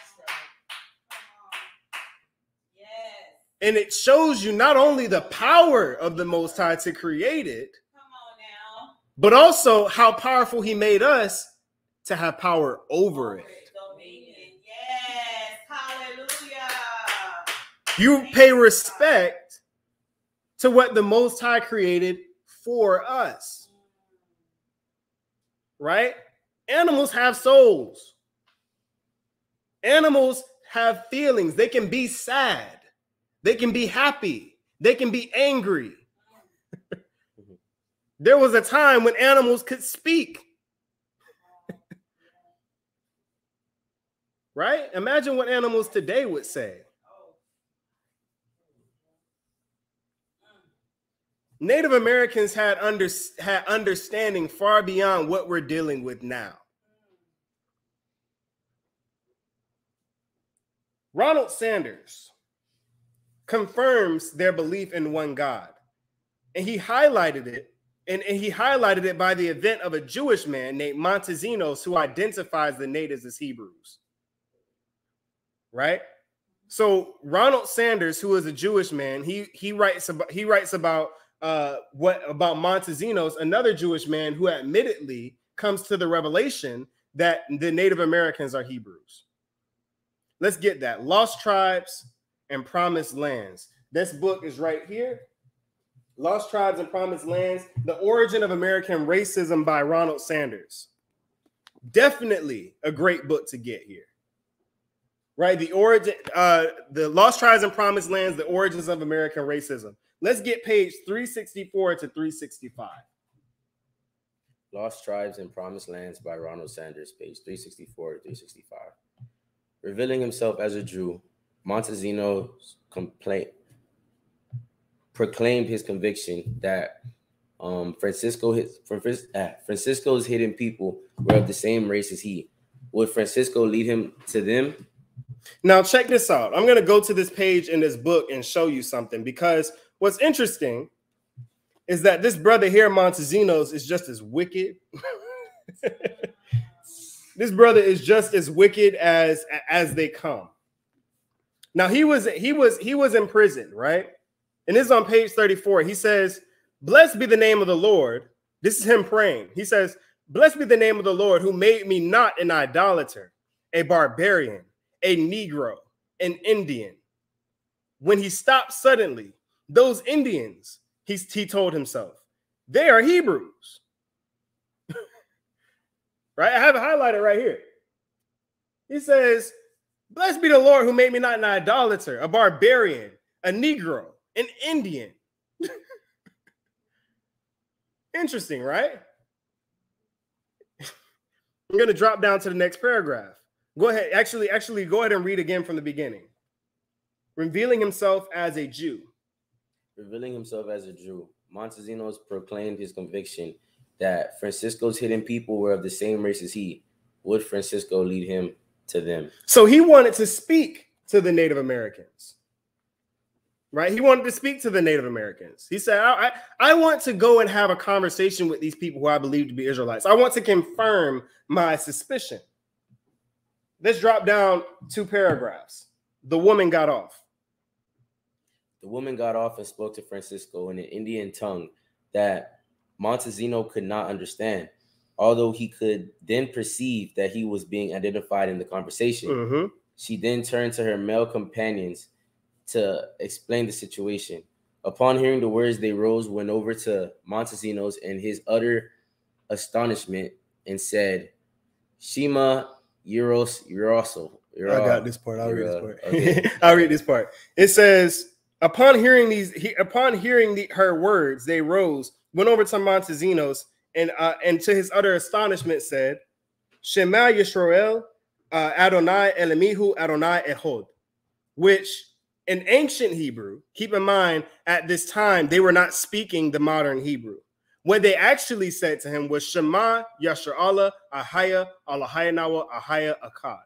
And it shows you not only the power of the Most High to create it, but also how powerful he made us to have power over it.
Yes, hallelujah.
You pay respect to what the Most High created for us. Right? Animals have souls. Animals have feelings. They can be sad. They can be happy. They can be angry. There was a time when animals could speak. right? Imagine what animals today would say. Native Americans had understanding far beyond what we're dealing with now. Ronald Sanders confirms their belief in one God. And he highlighted it, and he highlighted it by the event of a Jewish man named Montezinos, who identifies the natives as Hebrews. Right? So Ronald Sanders, who is a Jewish man, he writes about Montezinos, another Jewish man who admittedly comes to the revelation that the Native Americans are Hebrews. Let's get that. Lost Tribes and Promised Lands. This book is right here. Lost Tribes and Promised Lands, The Origin of American Racism by Ronald Sanders. Definitely a great book to get here. Right? The Lost Tribes and Promised Lands, The Origins of American Racism. Let's get page 364 to 365.
Lost Tribes and Promised Lands by Ronald Sanders, page 364 to 365. Revealing himself as a Jew, Montezinos proclaimed his conviction that Francisco's hidden people were of the same race as he. Would Francisco lead him to them?
Now, check this out. I'm going to go to this page in this book and show you something, because what's interesting is that this brother here, Montezinos, is just as wicked. This brother is just as wicked as they come. Now, he was in prison, right? And this is on page 34. He says, "Blessed be the name of the Lord." This is him praying. He says, "Blessed be the name of the Lord, who made me not an idolater, a barbarian, a Negro, an Indian." When he stopped suddenly, those Indians, he told himself, they are Hebrews. Right? I have it highlighted right here. He says, "Blessed be the Lord who made me not an idolater, a barbarian, a Negro, an Indian." Interesting, right? I'm going to drop down to the next paragraph. Go ahead. Actually, go ahead and read again from the beginning. Revealing himself as a Jew.
Revealing himself as a Jew, Montezinos proclaimed his conviction that Francisco's hidden people were of the same race as he. Would Francisco lead him to them?
So he wanted to speak to the Native Americans, right? He wanted to speak to the Native Americans. He said, I want to go and have a conversation with these people who I believe to be Israelites. I want to confirm my suspicion. Let's drop down 2 paragraphs. The woman got off.
The woman got off and spoke to Francisco in an Indian tongue that Montezino could not understand, although he could then perceive that he was being identified in the conversation.
Mm-hmm.
She then turned to her male companions to explain the situation. Upon hearing the words, they rose, went over to Montezino's in his utter astonishment, and said, "Shema Yeroso."
I got this part. I'll read this part.
Okay.
I'll read this part. It says, upon hearing her words, they rose, went over to Montezinos, and to his utter astonishment said, "Shema Yisrael, Adonai Elemihu, Adonai Echod," which in ancient Hebrew, keep in mind, at this time, they were not speaking the modern Hebrew. What they actually said to him was, "Shema Yasher Allah, Ahaya, Allahaya Nawa, Ahaya Akkad."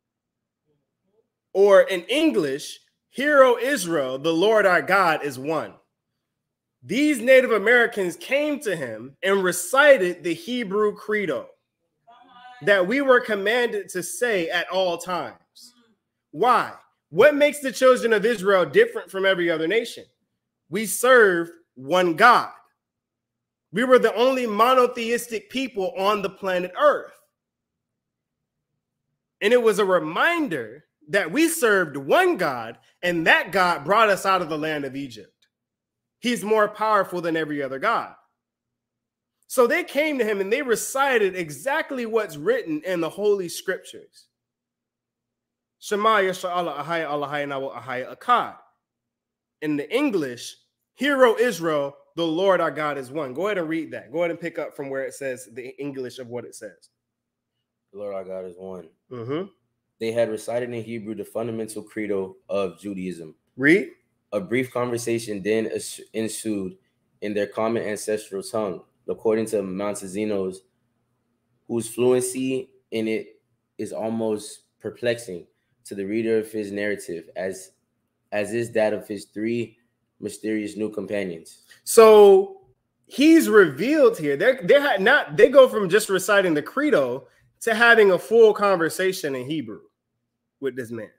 Or in English, "Hear, O Israel, the Lord our God is one." These Native Americans came to him and recited the Hebrew credo that we were commanded to say at all times. Why? What makes the children of Israel different from every other nation? We served one God. We were the only monotheistic people on the planet Earth. And it was a reminder that we served one God, and that God brought us out of the land of Egypt. He's more powerful than every other God. So they came to him and they recited exactly what's written in the Holy Scriptures. Shema Yisrael Ahaya Allahaya Nawa Ahaya Akkad. In the English, "Hear, O Israel, the Lord our God is one." Go ahead and read that. Go ahead and pick up from where it says the English of what it says.
The Lord our God is one.
Mm-hmm.
they had recited in Hebrew the fundamental credo of Judaism.
Read.
A brief conversation then ensued in their common ancestral tongue, according to Montesinos, whose fluency in it is almost perplexing to the reader of his narrative, as is that of his three mysterious new companions.
So he's revealed here. They go from just reciting the credo to having a full conversation in Hebrew with this man.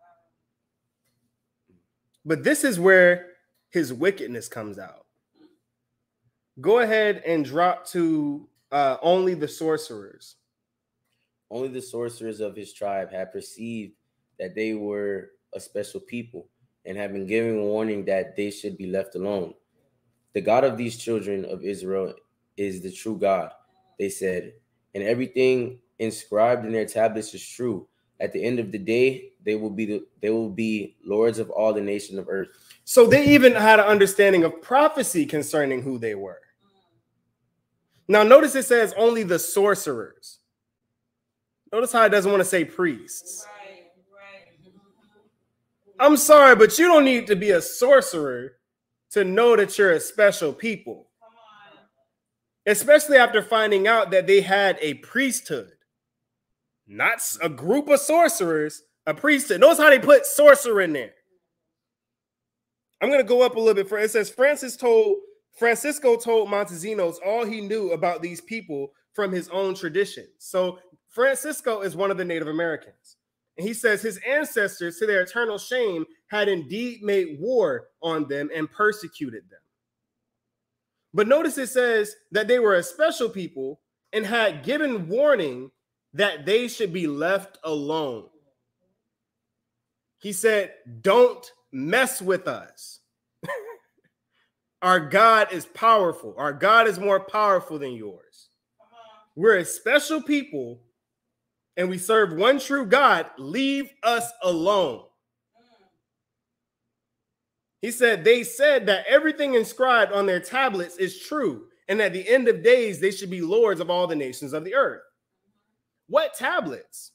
But this is where his wickedness comes out. Go ahead and drop to only the sorcerers.
Only the sorcerers of his tribe had perceived that they were a special people and had been given warning that they should be left alone. The God of these children of Israel is the true God, they said, and everything inscribed in their tablets is true. At the end of the day, they will be lords of all the nations of earth.
So they even had an understanding of prophecy concerning who they were. Now, notice it says only the sorcerers. Notice how it doesn't want to say priests.
Right.
I'm sorry, but you don't need to be a sorcerer to know that you're a special people.
Come on.
Especially after finding out that they had a priesthood. Not a group of sorcerers, a priesthood. Notice how they put sorcerer in there. I'm going to go up a little bit further. It says Francisco told Montesinos all he knew about these people from his own tradition. So Francisco is one of the Native Americans. And he says his ancestors, to their eternal shame, had indeed made war on them and persecuted them. But notice it says that they were a special people and had given warning that they should be left alone. He said, don't mess with us. Our God is powerful. Our God is more powerful than yours. We're a special people and we serve one true God. Leave us alone. He said, they said that everything inscribed on their tablets is true, and at the end of days, they should be lords of all the nations of the earth. What tablets?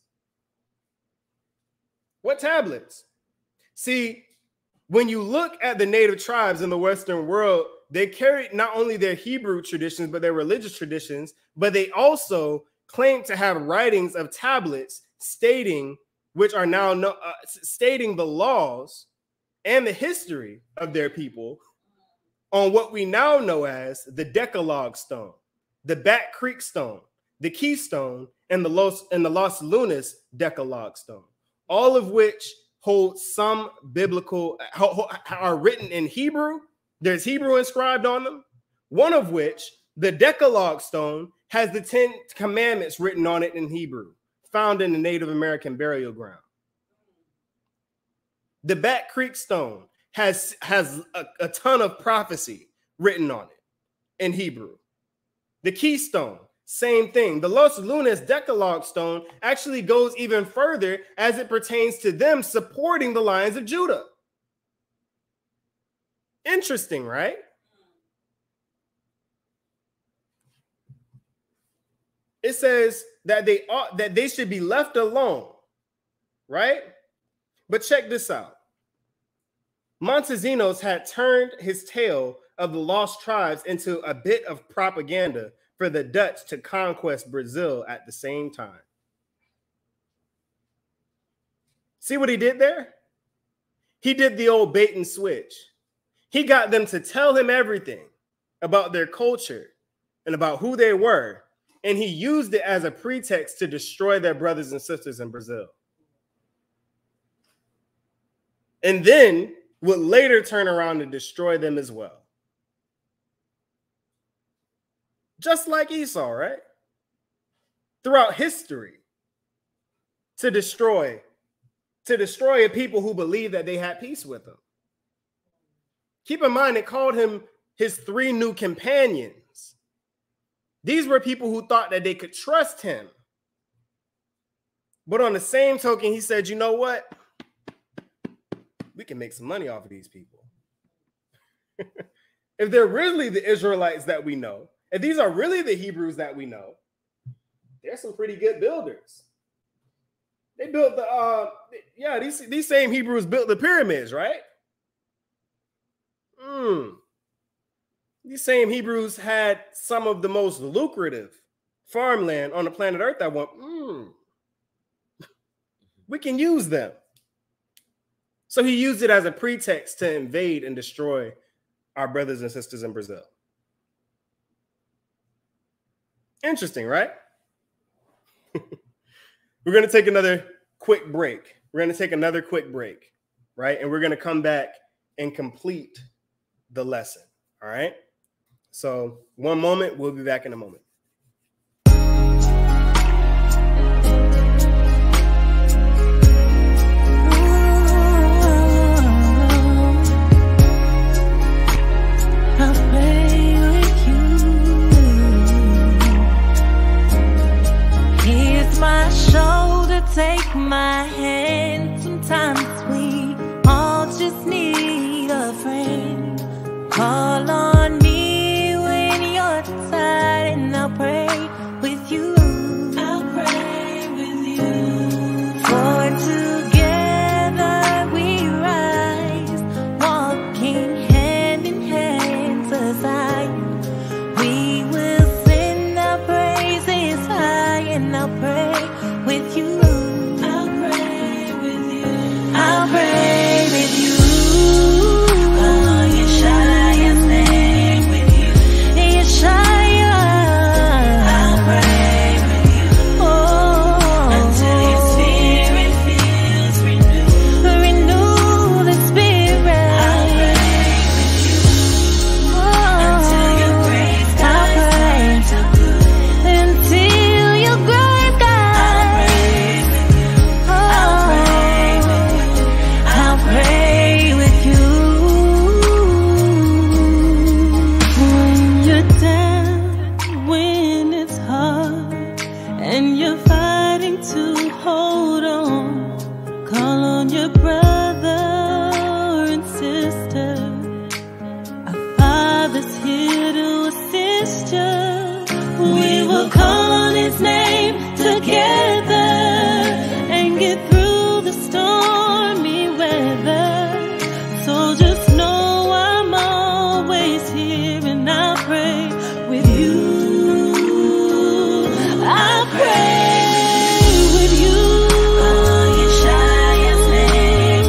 What tablets? See, when you look at the native tribes in the Western world, they carried not only their Hebrew traditions, but their religious traditions, but they also claim to have writings of tablets stating, which are now stating the laws and the history of their people on what we now know as the Decalogue Stone, the Bat Creek Stone, the Keystone, and the Los Lunas Decalogue Stone, all of which hold some biblical, are written in Hebrew. There's Hebrew inscribed on them, one of which, the Decalogue Stone, has the 10 Commandments written on it in Hebrew, found in the Native American burial ground. The Bat Creek Stone has a ton of prophecy written on it in Hebrew. The Keystone, same thing. The Los Lunas Decalogue Stone actually goes even further as it pertains to them supporting the Lions of Judah. Interesting, right? It says that they should be left alone, right? But check this out. Montesinos had turned his tale of the lost tribes into a bit of propaganda for the Dutch to conquest Brazil at the same time. See what he did there? He did the old bait and switch. He got them to tell him everything about their culture and about who they were, and he used it as a pretext to destroy their brothers and sisters in Brazil. And then would later turn around and destroy them as well. Just like Esau, right? Throughout history, to destroy a people who believed that they had peace with him. Keep in mind, it called him his 3 new companions. These were people who thought that they could trust him. But on the same token, he said, you know what? We can make some money off of these people. If they're really the Israelites that we know, if these are really the Hebrews that we know, they're some pretty good builders. They built the these same Hebrews built the pyramids, right? These same Hebrews had some of the most lucrative farmland on the planet Earth. That we can use them. So he used it as a pretext to invade and destroy our brothers and sisters in Brazil. Interesting, right? We're going to take another quick break. Right? And we're going to come back and complete the lesson. All right? So one moment, we'll be back in a moment.
Take my hand, sometimes we all just need a friend. Call on me when you're tired and I'll pray with you. I'll pray with you. For together we rise, walking hand in hand to Zion. We will send our praises high and I'll pray with you. I'll pray with you. Call on Yeshaya's name with you. Yeshaya. I'll pray with you. Until your spirit feels renewed. Renew the spirit. I'll pray with you. Until your grace guides to good. Until your grace guides. I'll pray with you. I'll pray with you. When you're down, when it's hard, and you're fighting to hold on, call on your brother and sister. Our Father's here to assist you. We will call on His name together and get through the stormy weather. So just know I'm always here and I'll pray with you. I'll pray with you. Oh, Yeshaya's name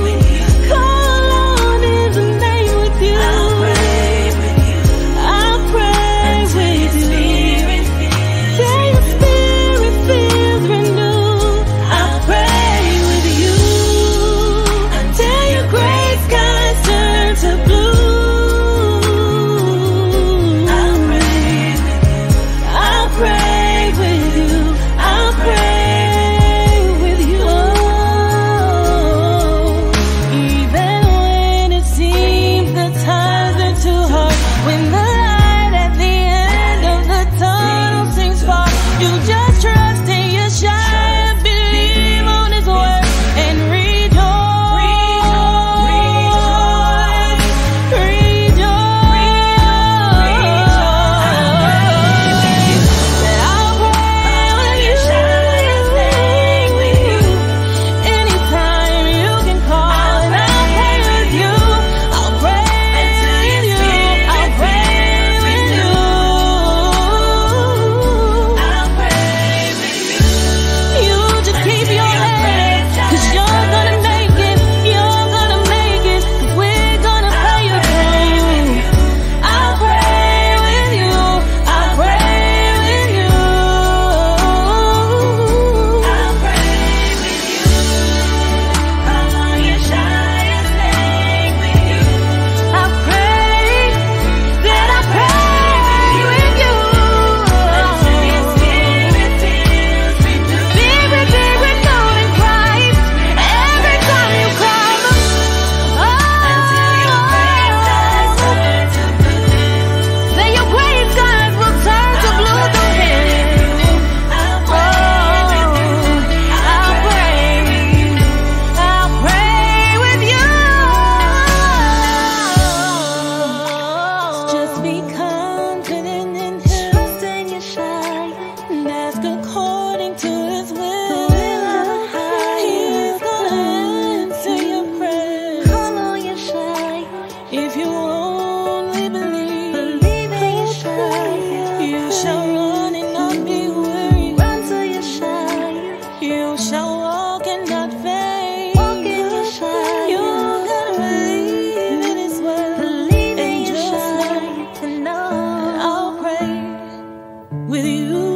shall walk and not faint. You gotta believe in His word. And just know that I'll pray with you.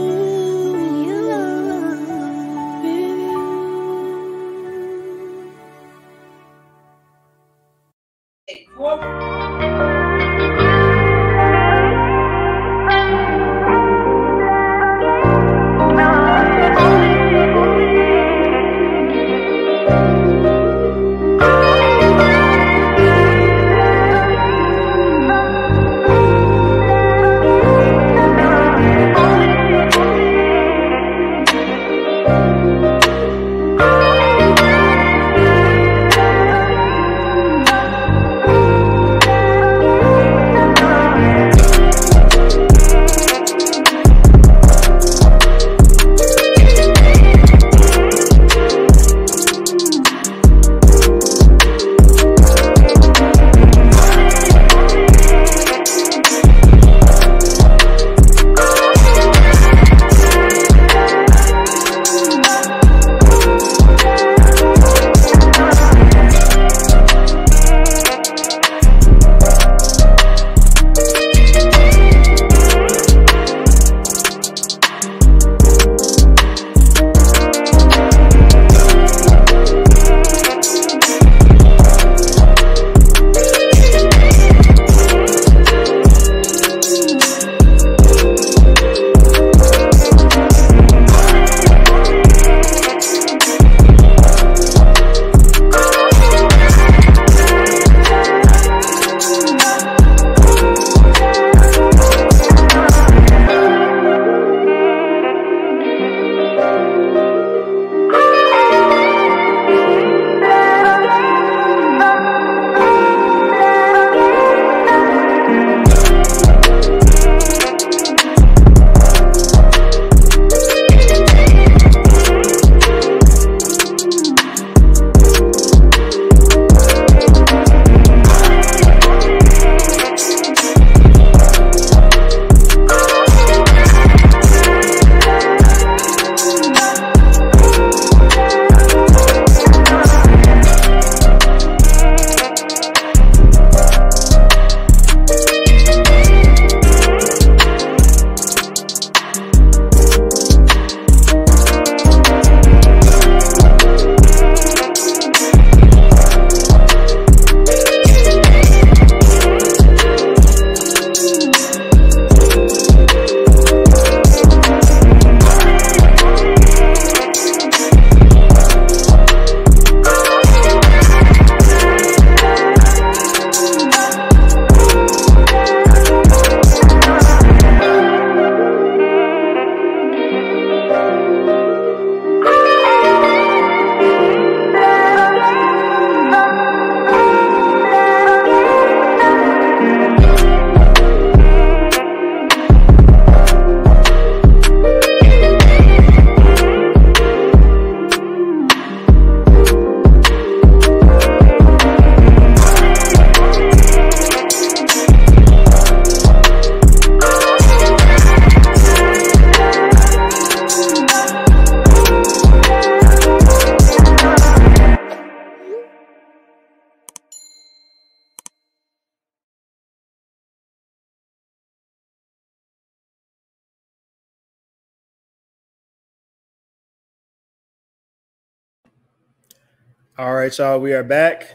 All right, y'all, we are back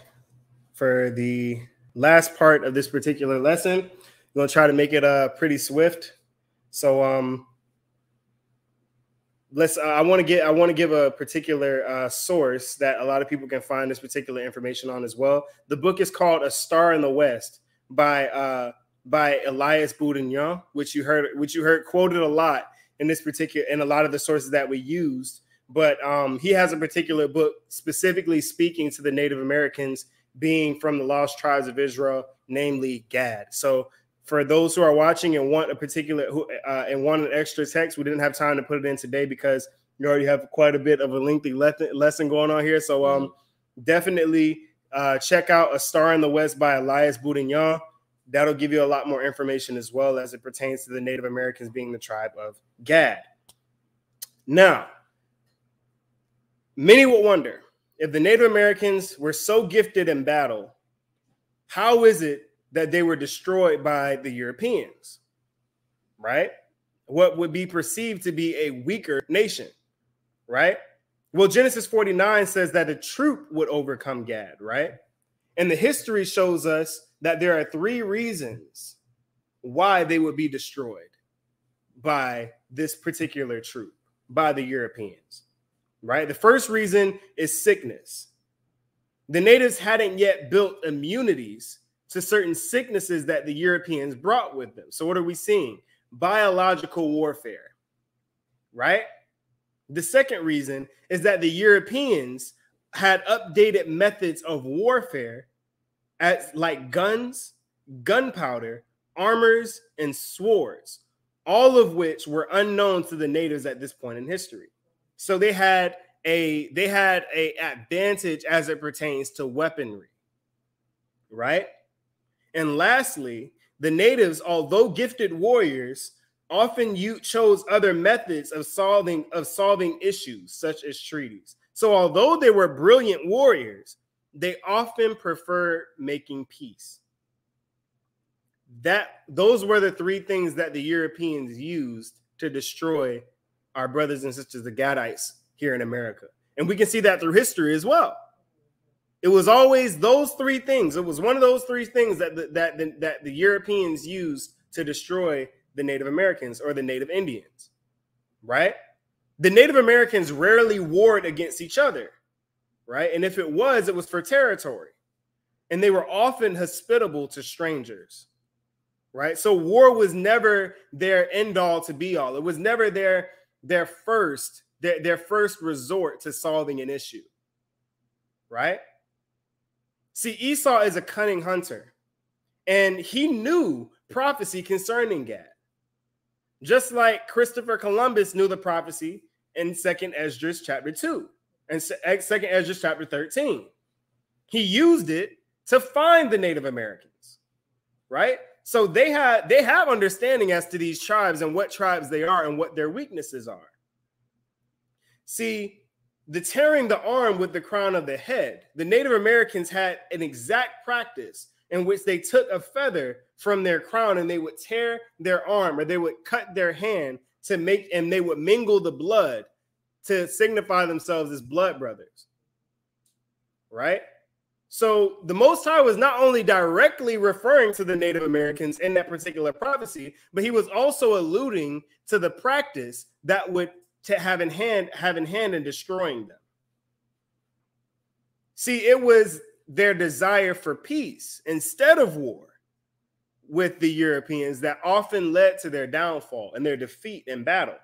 for the last part of this particular lesson. I'm going to try to make it pretty swift. So I want to give a particular source that a lot of people can find this particular information on as well. The book is called A Star in the West by Elias Boudinot, which you heard quoted a lot in this particular, in a lot of the sources that we used. But he has a particular book specifically speaking to the Native Americans being from the lost tribes of Israel, namely Gad. So for those who are watching and want a particular and want an extra text, we didn't have time to put it in today because you already have quite a bit of a lengthy lesson going on here. So definitely check out A Star in the West by Elias Boudinot. That'll give you a lot more information as well as it pertains to the Native Americans being the tribe of Gad. Now, Many will wonder, if the Native Americans were so gifted in battle, how is it that they were destroyed by the Europeans, right? What would be perceived to be a weaker nation, right? Well, Genesis 49 says that a troop would overcome Gad, right? And the history shows us that there are 3 reasons why they would be destroyed by this particular troop, by the Europeans, right? The first reason is sickness. The natives hadn't yet built immunities to certain sicknesses that the Europeans brought with them. So what are we seeing? Biological warfare, right? The second reason is that the Europeans had updated methods of warfare as like guns, gunpowder, armors, and swords, all of which were unknown to the natives at this point in history. So they had a advantage as it pertains to weaponry, right? And lastly, the natives, although gifted warriors, often chose other methods of solving issues, such as treaties. So although they were brilliant warriors, they often preferred making peace. Those were the 3 things that the Europeans used to destroy our brothers and sisters, the Gadites, here in America. And we can see that through history as well. It was always those 3 things. It was one of those 3 things that the Europeans used to destroy the Native Americans or the Native Indians, right? The Native Americans rarely warred against each other, right? And if it was for territory. And they were often hospitable to strangers, right? So war was never their end all to be all. It was never their first resort to solving an issue, right? See, Esau is a cunning hunter, and he knew prophecy concerning Gad, just like Christopher Columbus knew the prophecy in 2nd Esdras chapter 2 and 2nd Esdras chapter 13. He used it to find the Native Americans, right? So they have understanding as to these tribes and what tribes they are and what their weaknesses are. See, the tearing the arm with the crown of the head, the Native Americans had an exact practice in which they took a feather from their crown and they would tear their arm or they would cut their hand and they would mingle the blood to signify themselves as blood brothers, right? So the Most High was not only directly referring to the Native Americans in that particular prophecy, but he was also alluding to the practice that would have in hand in destroying them. See, it was their desire for peace instead of war with the Europeans that often led to their downfall and their defeat in battle.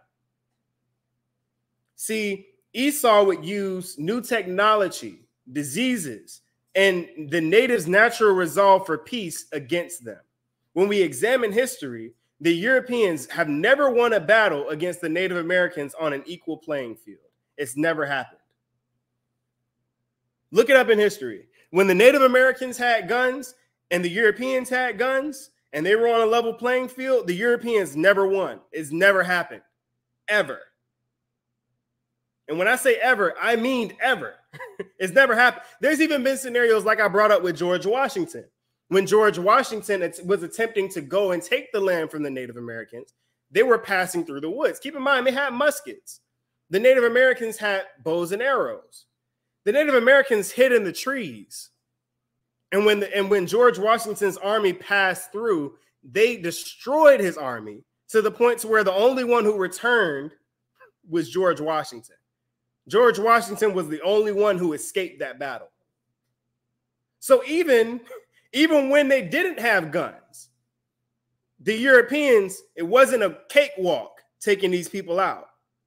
See, Esau would use new technology, diseases, and the natives' natural resolve for peace against them. When we examine history, the Europeans have never won a battle against the Native Americans on an equal playing field. It's never happened. Look it up in history. When the Native Americans had guns and the Europeans had guns and they were on a level playing field, the Europeans never won. It's never happened, ever. And when I say ever, I mean ever. It's never happened. There's even been scenarios like I brought up with George Washington. When George Washington was attempting to go and take the land from the Native Americans, they were passing through the woods. Keep in mind, they had muskets. The Native Americans had bows and arrows. The Native Americans hid in the trees. And when George Washington's army passed through, they destroyed his army to the point to where the only one who returned was George Washington. George Washington was the only one who escaped that battle. So even when they didn't have guns, the Europeans, it wasn't a cakewalk taking these people out.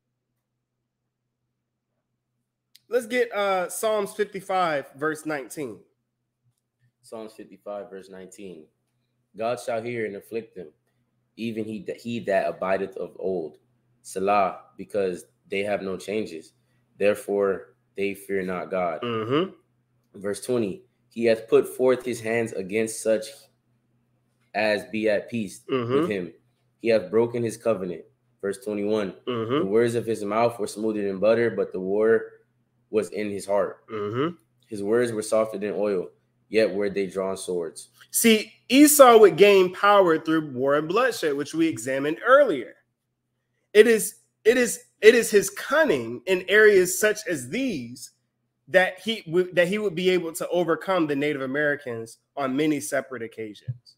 Let's get Psalms 55, verse 19.
Psalms 55, verse 19. God shall hear and afflict them, even he that abideth of old. Selah, because they have no changes. Therefore, they fear not God. Verse 20. He hath put forth his hands against such as be at peace with him. He hath broken his covenant. Verse 21. The words of his mouth were smoother than butter, but the war was in his heart.
Mm-hmm.
His words were softer than oil, yet were they drawn swords.
See, Esau would gain power through war and bloodshed, which we examined earlier. It is his cunning in areas such as these that he would be able to overcome the Native Americans on many separate occasions.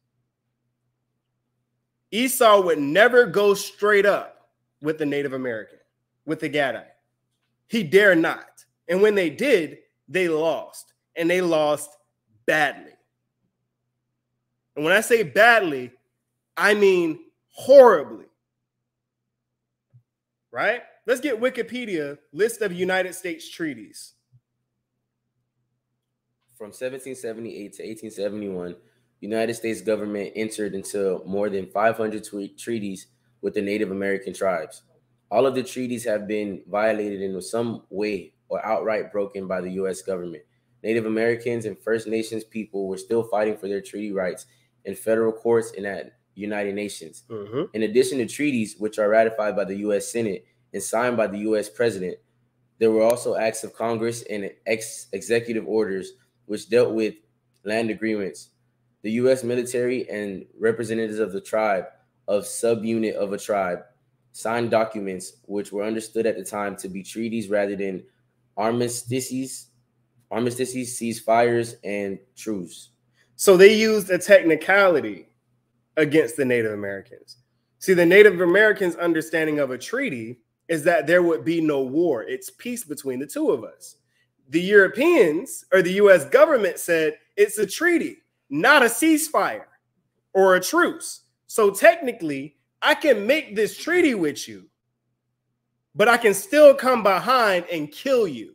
Esau would never go straight up with the Native American, with the Gadite. He dare not. And when they did, they lost, and they lost badly. And when I say badly, I mean horribly. Right? Let's get Wikipedia list of United States treaties.
From 1778 to 1871, United States government entered into more than 500 treaties with the Native American tribes. All of the treaties have been violated in some way or outright broken by the U.S. government. Native Americans and First Nations people were still fighting for their treaty rights in federal courts and at United Nations.
Mm-hmm.
In addition to treaties, which are ratified by the U.S. Senate and signed by the U.S. President, there were also acts of Congress and executive orders which dealt with land agreements. The U.S. military and representatives of the tribe of subunit of a tribe signed documents which were understood at the time to be treaties rather than armistices, ceasefires, and truce.
So they used a technicality against the Native Americans. See, the Native Americans' understanding of a treaty is that there would be no war. It's peace between the two of us. The Europeans or the U.S. government said it's a treaty, not a ceasefire or a truce. So technically, I can make this treaty with you, but I can still come behind and kill you.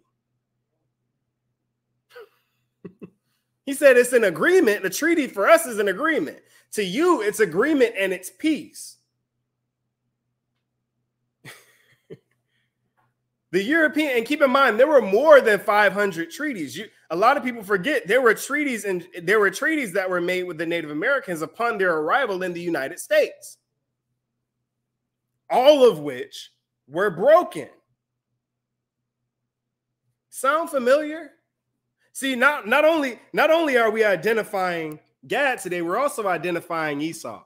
He said it's an agreement. The treaty for us is an agreement. To you, it's agreement and it's peace. The European, and keep in mind, there were more than 500 treaties. A lot of people forget there were treaties that were made with the Native Americans upon their arrival in the United States, all of which were broken. Sound familiar? See, not only are we identifying Gad today, we're also identifying Esau.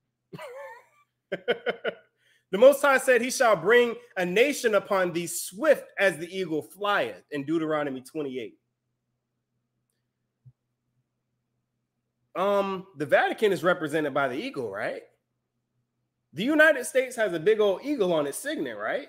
The Most High said he shall bring a nation upon thee swift as the eagle flieth in Deuteronomy 28. The Vatican is represented by the eagle, right? The United States has a big old eagle on its signet, right?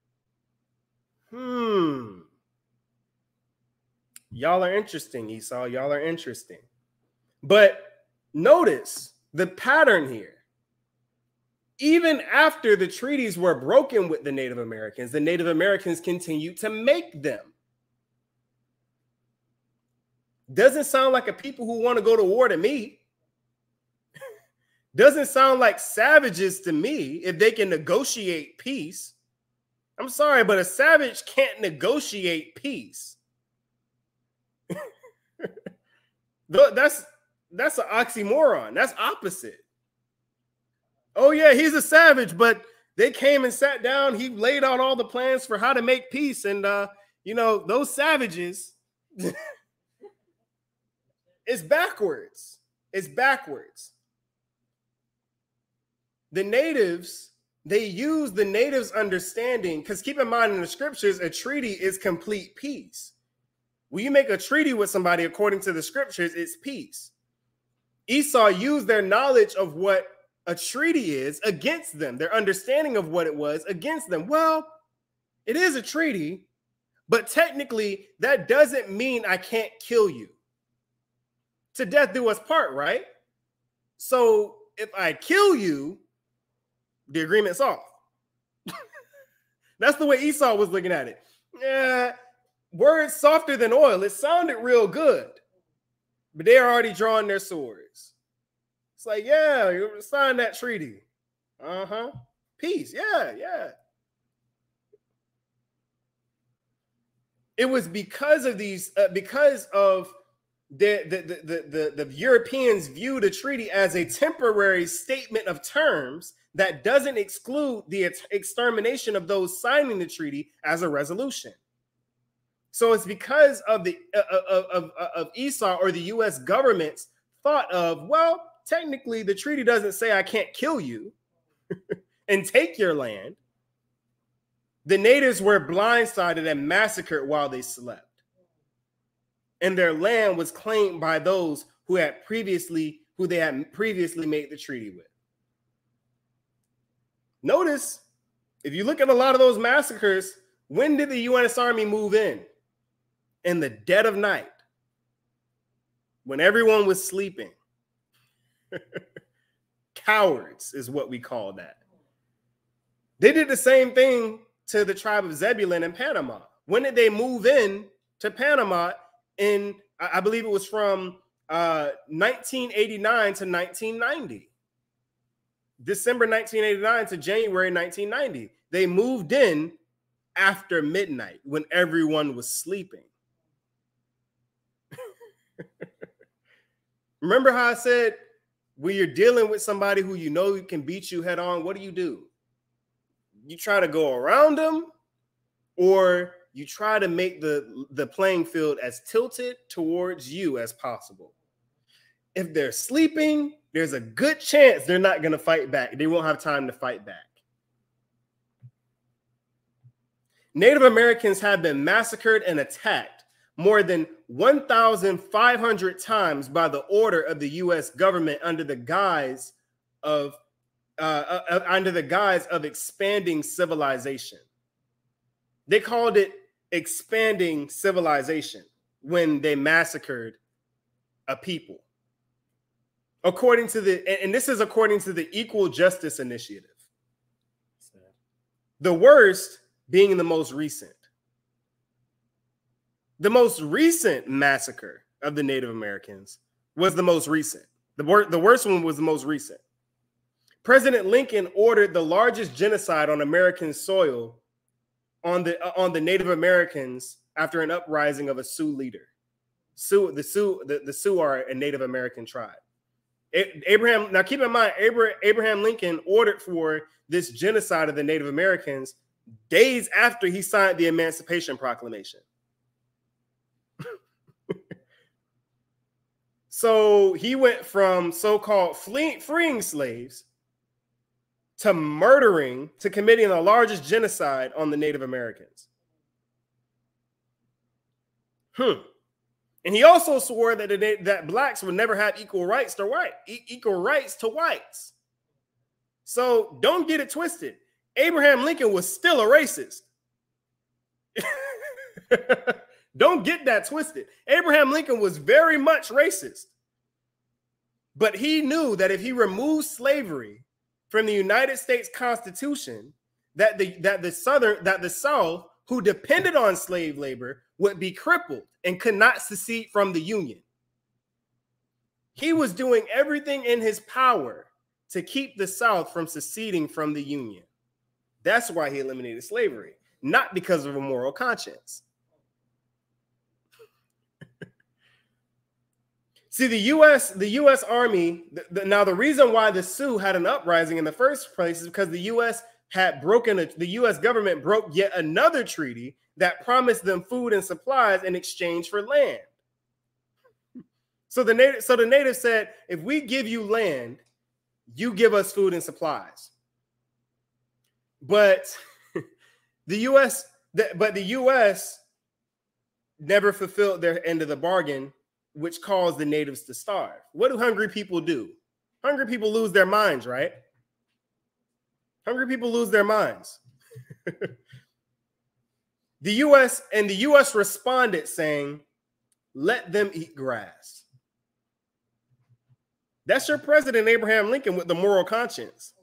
Y'all are interesting, Esau. Y'all are interesting. But notice the pattern here. Even after the treaties were broken with the Native Americans continued to make them. Doesn't sound like a people who want to go to war to me. Doesn't sound like savages to me if they can negotiate peace. I'm sorry, but a savage can't negotiate peace. That's an oxymoron. That's opposite. Oh, yeah, he's a savage, but they came and sat down. He laid out all the plans for how to make peace. And, those savages, it's backwards. It's backwards. The natives, they use the natives' understanding, because keep in mind in the scriptures, a treaty is complete peace. When you make a treaty with somebody, according to the scriptures, it's peace. Esau used their knowledge of what a treaty is against them, their understanding of what it was against them. Well, it is a treaty, but technically that doesn't mean I can't kill you. To death do us part, right? So if I kill you, the agreement's off. That's the way Esau was looking at it. Yeah, words softer than oil. It sounded real good, but they're already drawing their swords. It's like, yeah, you sign that treaty. Peace. Yeah. It was because of these, because of the Europeans viewed a treaty as a temporary statement of terms that doesn't exclude the extermination of those signing the treaty as a resolution. So it's because of the of Esau or the U.S. government's thought of, well, technically the treaty doesn't say I can't kill you and take your land. The natives were blindsided and massacred while they slept. And their land was claimed by those who they had previously made the treaty with. Notice, if you look at a lot of those massacres, when did the U.S. Army move in? In the dead of night, when everyone was sleeping. Cowards is what we call that. They did the same thing to the tribe of Zebulun in Panama. When did they move in to Panama? In, I believe it was from 1989 to 1990. December 1989 to January 1990. They moved in after midnight when everyone was sleeping. Remember how I said, when you're dealing with somebody who you know can beat you head on, what do? You try to go around them, or you try to make the playing field as tilted towards you as possible. If they're sleeping, there's a good chance they're not going to fight back. They won't have time to fight back. Native Americans have been massacred and attacked more than 1,500 times by the order of the U.S. government under the guise of expanding civilization. They called it expanding civilization when they massacred a people. According to this is according to the Equal Justice Initiative. The worst being the most recent. The most recent massacre of the Native Americans was the most recent. The worst one was the most recent. President Lincoln ordered the largest genocide on American soil on the Native Americans after an uprising of a Sioux leader. The Sioux are a Native American tribe. Now keep in mind, Abraham Lincoln ordered for this genocide of the Native Americans days after he signed the Emancipation Proclamation. So he went from so-called freeing slaves to committing the largest genocide on the Native Americans. And he also swore that blacks would never have equal rights to whites. So don't get it twisted. Abraham Lincoln was still a racist. Don't get that twisted. Abraham Lincoln was very much racist. But he knew that if he removed slavery from the United States Constitution, that the South, who depended on slave labor, would be crippled and could not secede from the Union. He was doing everything in his power to keep the South from seceding from the Union. That's why he eliminated slavery, not because of a moral conscience. See, the U.S. Army, now the reason why the Sioux had an uprising in the first place is because the U.S. government broke yet another treaty that promised them food and supplies in exchange for land. So the natives said, if we give you land, you give us food and supplies. But the U.S. never fulfilled their end of the bargain, which caused the natives to starve. What do hungry people do? Hungry people lose their minds, right? Hungry people lose their minds. The U.S. responded saying, let them eat grass. That's your president, Abraham Lincoln, with the moral conscience.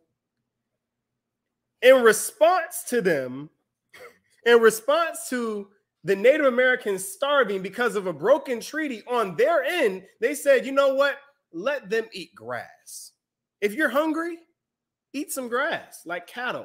In response to the Native Americans starving because of a broken treaty on their end, they said, you know what? Let them eat grass. If you're hungry, eat some grass like cattle.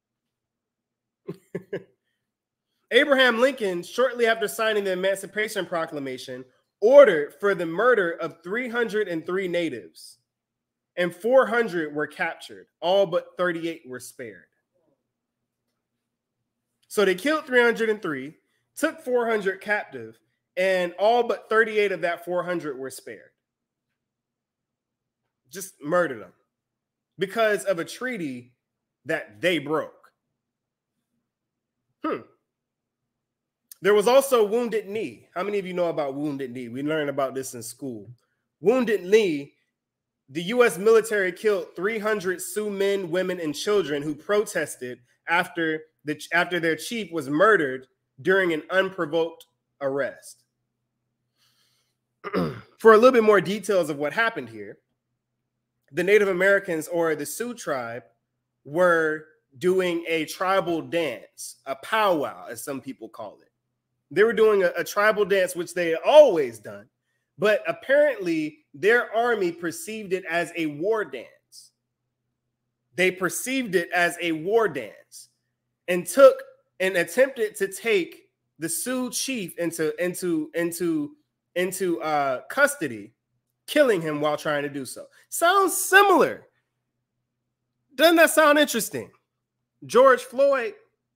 Abraham Lincoln, shortly after signing the Emancipation Proclamation, ordered for the murder of 303 natives, and 400 were captured. All but 38 were spared. So they killed 303, took 400 captive, and all but 38 of that 400 were spared. Just murdered them because of a treaty that they broke. There was also Wounded Knee. How many of you know about Wounded Knee? We learned about this in school. Wounded Knee, the U.S. military killed 300 Sioux men, women, and children who protested after their chief was murdered during an unprovoked arrest. For a little bit more details of what happened here, the Native Americans, or the Sioux tribe, were doing a tribal dance, a powwow, as some people call it. They were doing a tribal dance, which they had always done, but apparently their army perceived it as a war dance. They perceived it as a war dance and attempted to take the Sioux chief into custody, killing him while trying to do so. Sounds similar. Doesn't that sound interesting? George Floyd.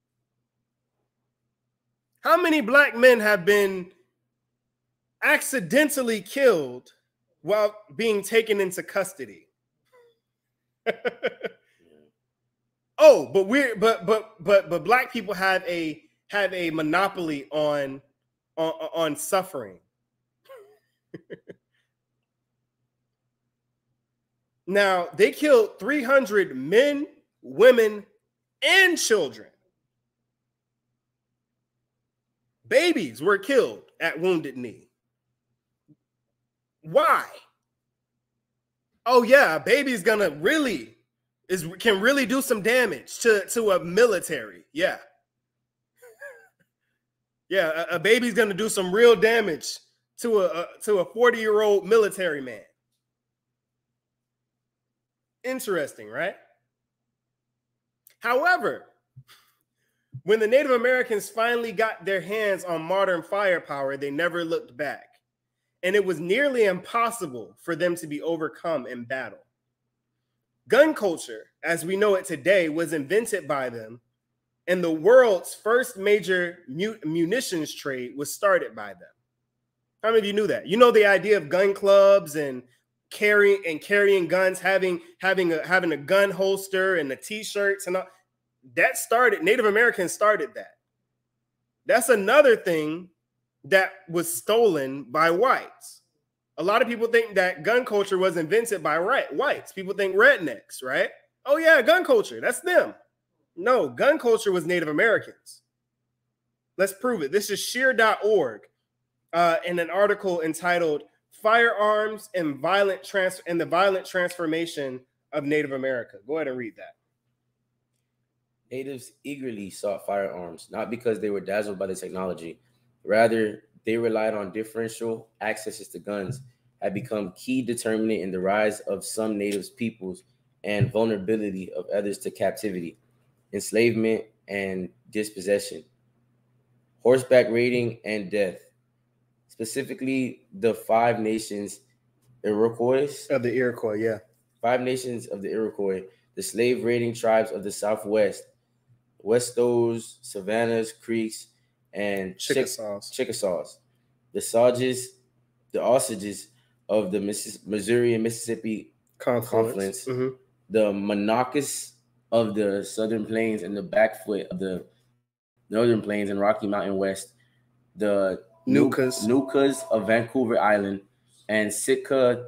How many black men have been accidentally killed while being taken into custody? Oh, but black people have a monopoly on suffering. Now, they killed 300 men, women, and children. Babies were killed at Wounded Knee. Why? Oh yeah, a baby's gonna can really do some damage to a military. Yeah. Yeah, a baby's gonna do some real damage to a 40-year-old military man. Interesting, right? However, when the Native Americans finally got their hands on modern firepower, they never looked back. And it was nearly impossible for them to be overcome in battle. Gun culture, as we know it today, was invented by them, and the world's first major munitions trade was started by them. How many of you knew that? You know the idea of gun clubs and carrying guns, having a gun holster and the t-shirts and all. That started, Native Americans started that. That's another thing that was stolen by whites. A lot of people think that gun culture was invented by whites. People think rednecks, right? Oh yeah, gun culture, that's them. No, gun culture was Native Americans. Let's prove it. This is sheer.org in an article entitled Firearms and the Violent Transformation of Native America. Go ahead and read that.
Natives eagerly sought firearms, not because they were dazzled by the technology. Rather, they relied on differential accesses to guns, had become key determinant in the rise of some native peoples and vulnerability of others to captivity, enslavement, and dispossession, horseback raiding, and death. Specifically, the Five Nations Iroquois.
Of the Iroquois, yeah.
Five Nations of the Iroquois, the slave raiding tribes of the Southwest, Westos, Savannahs, Creeks, and Chickasaws, the Osages of the Missouri and Mississippi confluence, the Monakas of the Southern Plains and the Blackfoot of the Northern Plains and Rocky Mountain West, the Nukas of Vancouver Island, and Sitka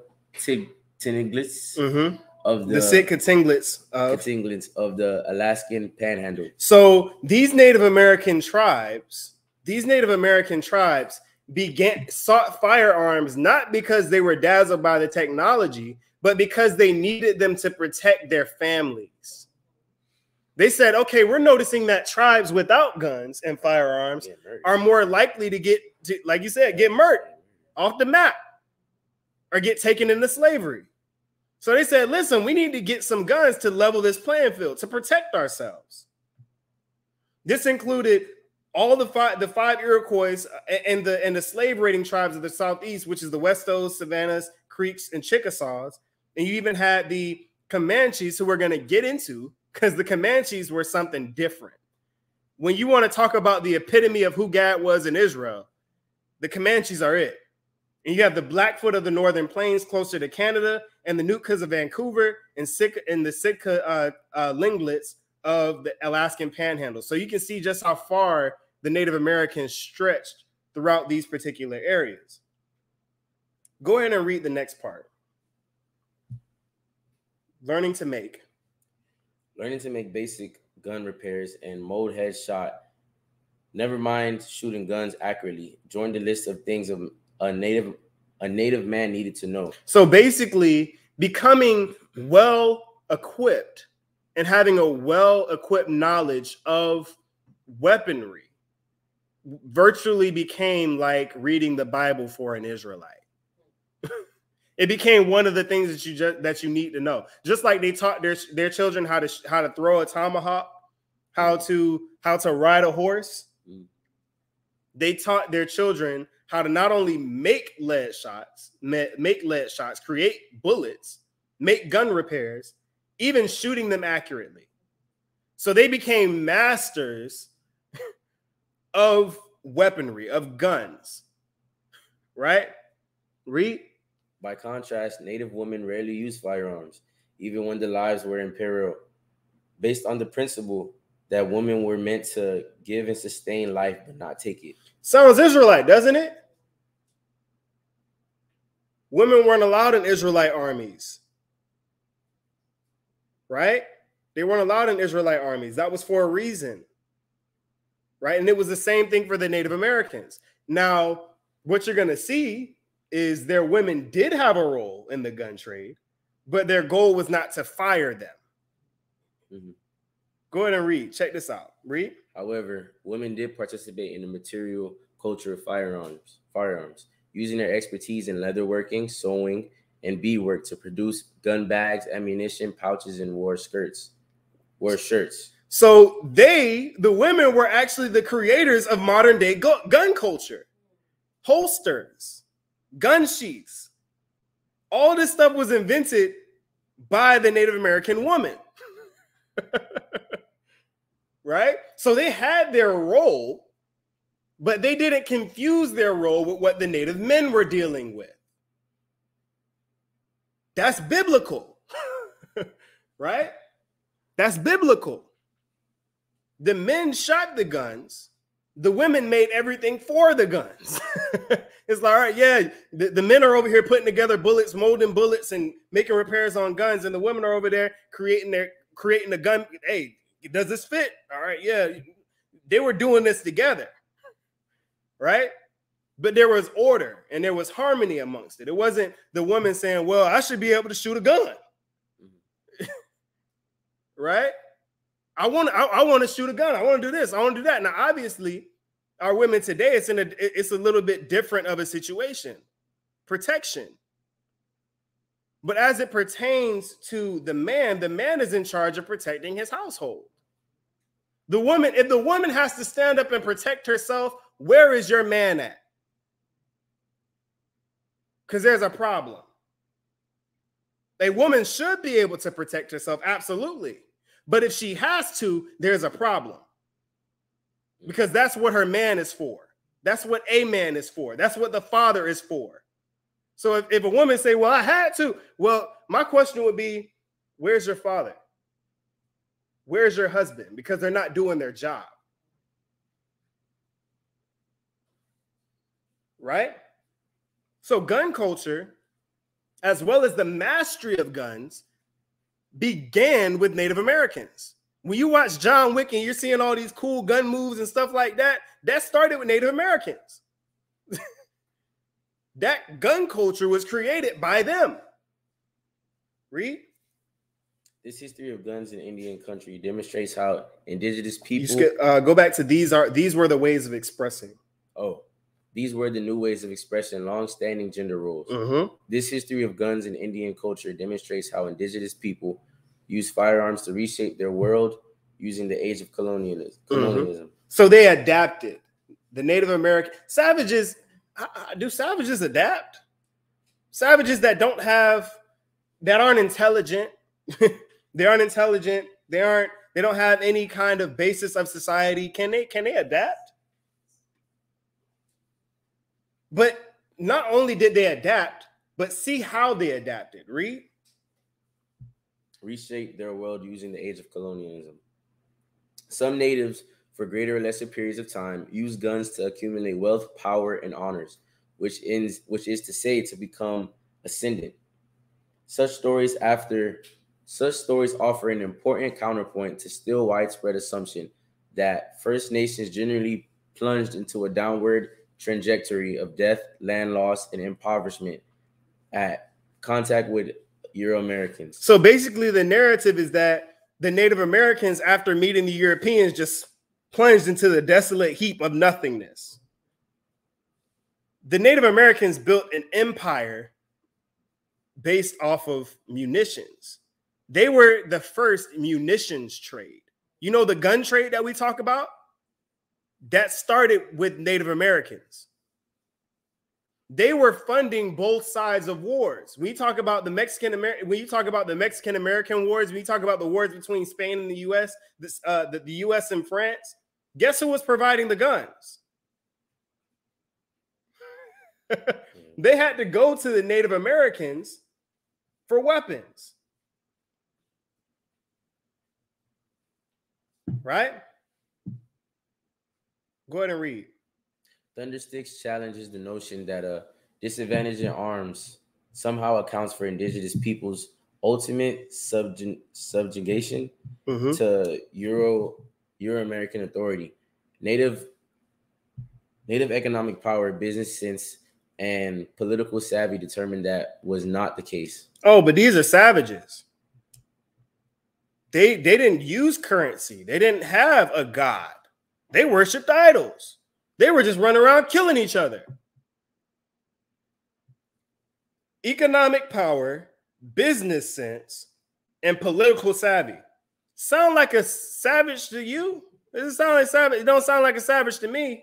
Tinglets of the
Sitka Tinglets
of the Alaskan Panhandle.
So these Native American tribes sought firearms not because they were dazzled by the technology, but because they needed them to protect their families. They said, okay, we're noticing that tribes without guns and firearms are more likely to like you said, get murdered off the map or get taken into slavery. So they said, listen, we need to get some guns to level this playing field, to protect ourselves. This included all the five Iroquois and the slave raiding tribes of the Southeast, which is the Westos, Savannahs, Creeks, and Chickasaws. And you even had the Comanches, who we're going to get into, because the Comanches were something different. when you want to talk about the epitome of who God was in Israel, the Comanches are it. And you have the Blackfoot of the Northern Plains closer to Canada, and the Nootkas of Vancouver, and the Sitka Linglets of the Alaskan Panhandle. So you can see just how far the Native Americans stretched throughout these particular areas. Go ahead and read the next part. Learning to make basic gun repairs and mode headshot. Never mind shooting guns accurately. Join the list of things a native man needed to know. So basically, becoming well equipped and having a well equipped knowledge of weaponry virtually became like reading the Bible for an Israelite. It became one of the things that you need to know. Just like they taught their children how to throw a tomahawk, how to ride a horse. They taught their children how to not only make lead shots, create bullets, make gun repairs, even shooting them accurately. So they became masters of weaponry, of guns. Right? Read.
By contrast, Native women rarely used firearms, even when their lives were in peril, based on the principle that women were meant to give and sustain life, but not take it.
Sounds Israelite, doesn't it? Women weren't allowed in Israelite armies, right? They weren't allowed in Israelite armies. That was for a reason, right? And it was the same thing for the Native Americans. Now, what you're going to see is their women did have a role in the gun trade, but their goal was not to fire them.
Mm-hmm.
Go ahead and read. Check this out. Read.
However, women did participate in the material culture of firearms, using their expertise in leatherworking, sewing, and beadwork to produce gun bags, ammunition, pouches, and wore shirts.
So the women were actually the creators of modern day gun culture. Holsters, gun sheaths. All this stuff was invented by the Native American woman. Right? So they had their role, but they didn't confuse their role with what the Native men were dealing with. That's biblical. Right? That's biblical. The men shot the guns. The women made everything for the guns. It's like, all right, yeah, the men are over here putting together bullets, molding bullets, and making repairs on guns, and the women are over there creating the gun. Hey, does this fit? All right, yeah. They were doing this together, right? But there was order and there was harmony amongst it. It wasn't the woman saying, well, I should be able to shoot a gun. Right? I want to shoot a gun. I want to do this. I want to do that. Now, obviously, our women today, it's a little bit different of a situation. Protection. But as it pertains to the man is in charge of protecting his household. If the woman has to stand up and protect herself, where is your man at? Because there's a problem. A woman should be able to protect herself, absolutely. But if she has to, there's a problem. Because that's what her man is for. That's what a man is for. That's what the father is for. So if a woman say, well, I had to, well, my question would be, where's your father? Where's your husband? Because they're not doing their job. Right? So gun culture, as well as the mastery of guns, began with Native Americans. When you watch John Wick and you're seeing all these cool gun moves and stuff like that, that started with Native Americans. That gun culture was created by them. Read.
This history of guns in Indian country demonstrates how indigenous people...
go back to these were the ways of expressing.
Oh, these were the new ways of expressing long-standing gender roles.
Mm-hmm.
This history of guns in Indian culture demonstrates how indigenous people use firearms to reshape their world using the age of colonialism.
Mm-hmm. So they adapted. The Native American savages, do savages adapt? Savages that aren't intelligent. They aren't intelligent. They They don't have any kind of basis of society. Can they adapt? But not only did they adapt, but see how they adapted. Read.
Reshape their world using the age of colonialism. Some natives, for greater or lesser periods of time, used guns to accumulate wealth, power, and honors, which is to say, to become ascendant. Such stories offer an important counterpoint to still widespread assumption that First Nations generally plunged into a downward trajectory of death, land loss, and impoverishment at contact with Euro-Americans.
So basically the narrative is that the Native Americans, after meeting the Europeans, just plunged into the desolate heap of nothingness. The Native Americans built an empire based off of munitions. They were the first munitions trade. You know, the gun trade that we talk about? That started with Native Americans. They were funding both sides of wars. When you talk about the Mexican American wars, when you talk about the wars between Spain and the U.S., the U.S. and France, guess who was providing the guns? They had to go to the Native Americans for weapons. Right? Go ahead and read.
Thundersticks challenges the notion that a disadvantage in arms somehow accounts for indigenous peoples' ultimate subjugation to Euro-American authority. Native economic power, business sense, and political savvy determined that was not the case.
Oh, but these are savages. They didn't use currency. They didn't have a god. They worshipped idols. They were just running around killing each other. Economic power, business sense, and political savvy. Sound like a savage to you? Does it sound like savage? It don't sound like a savage to me.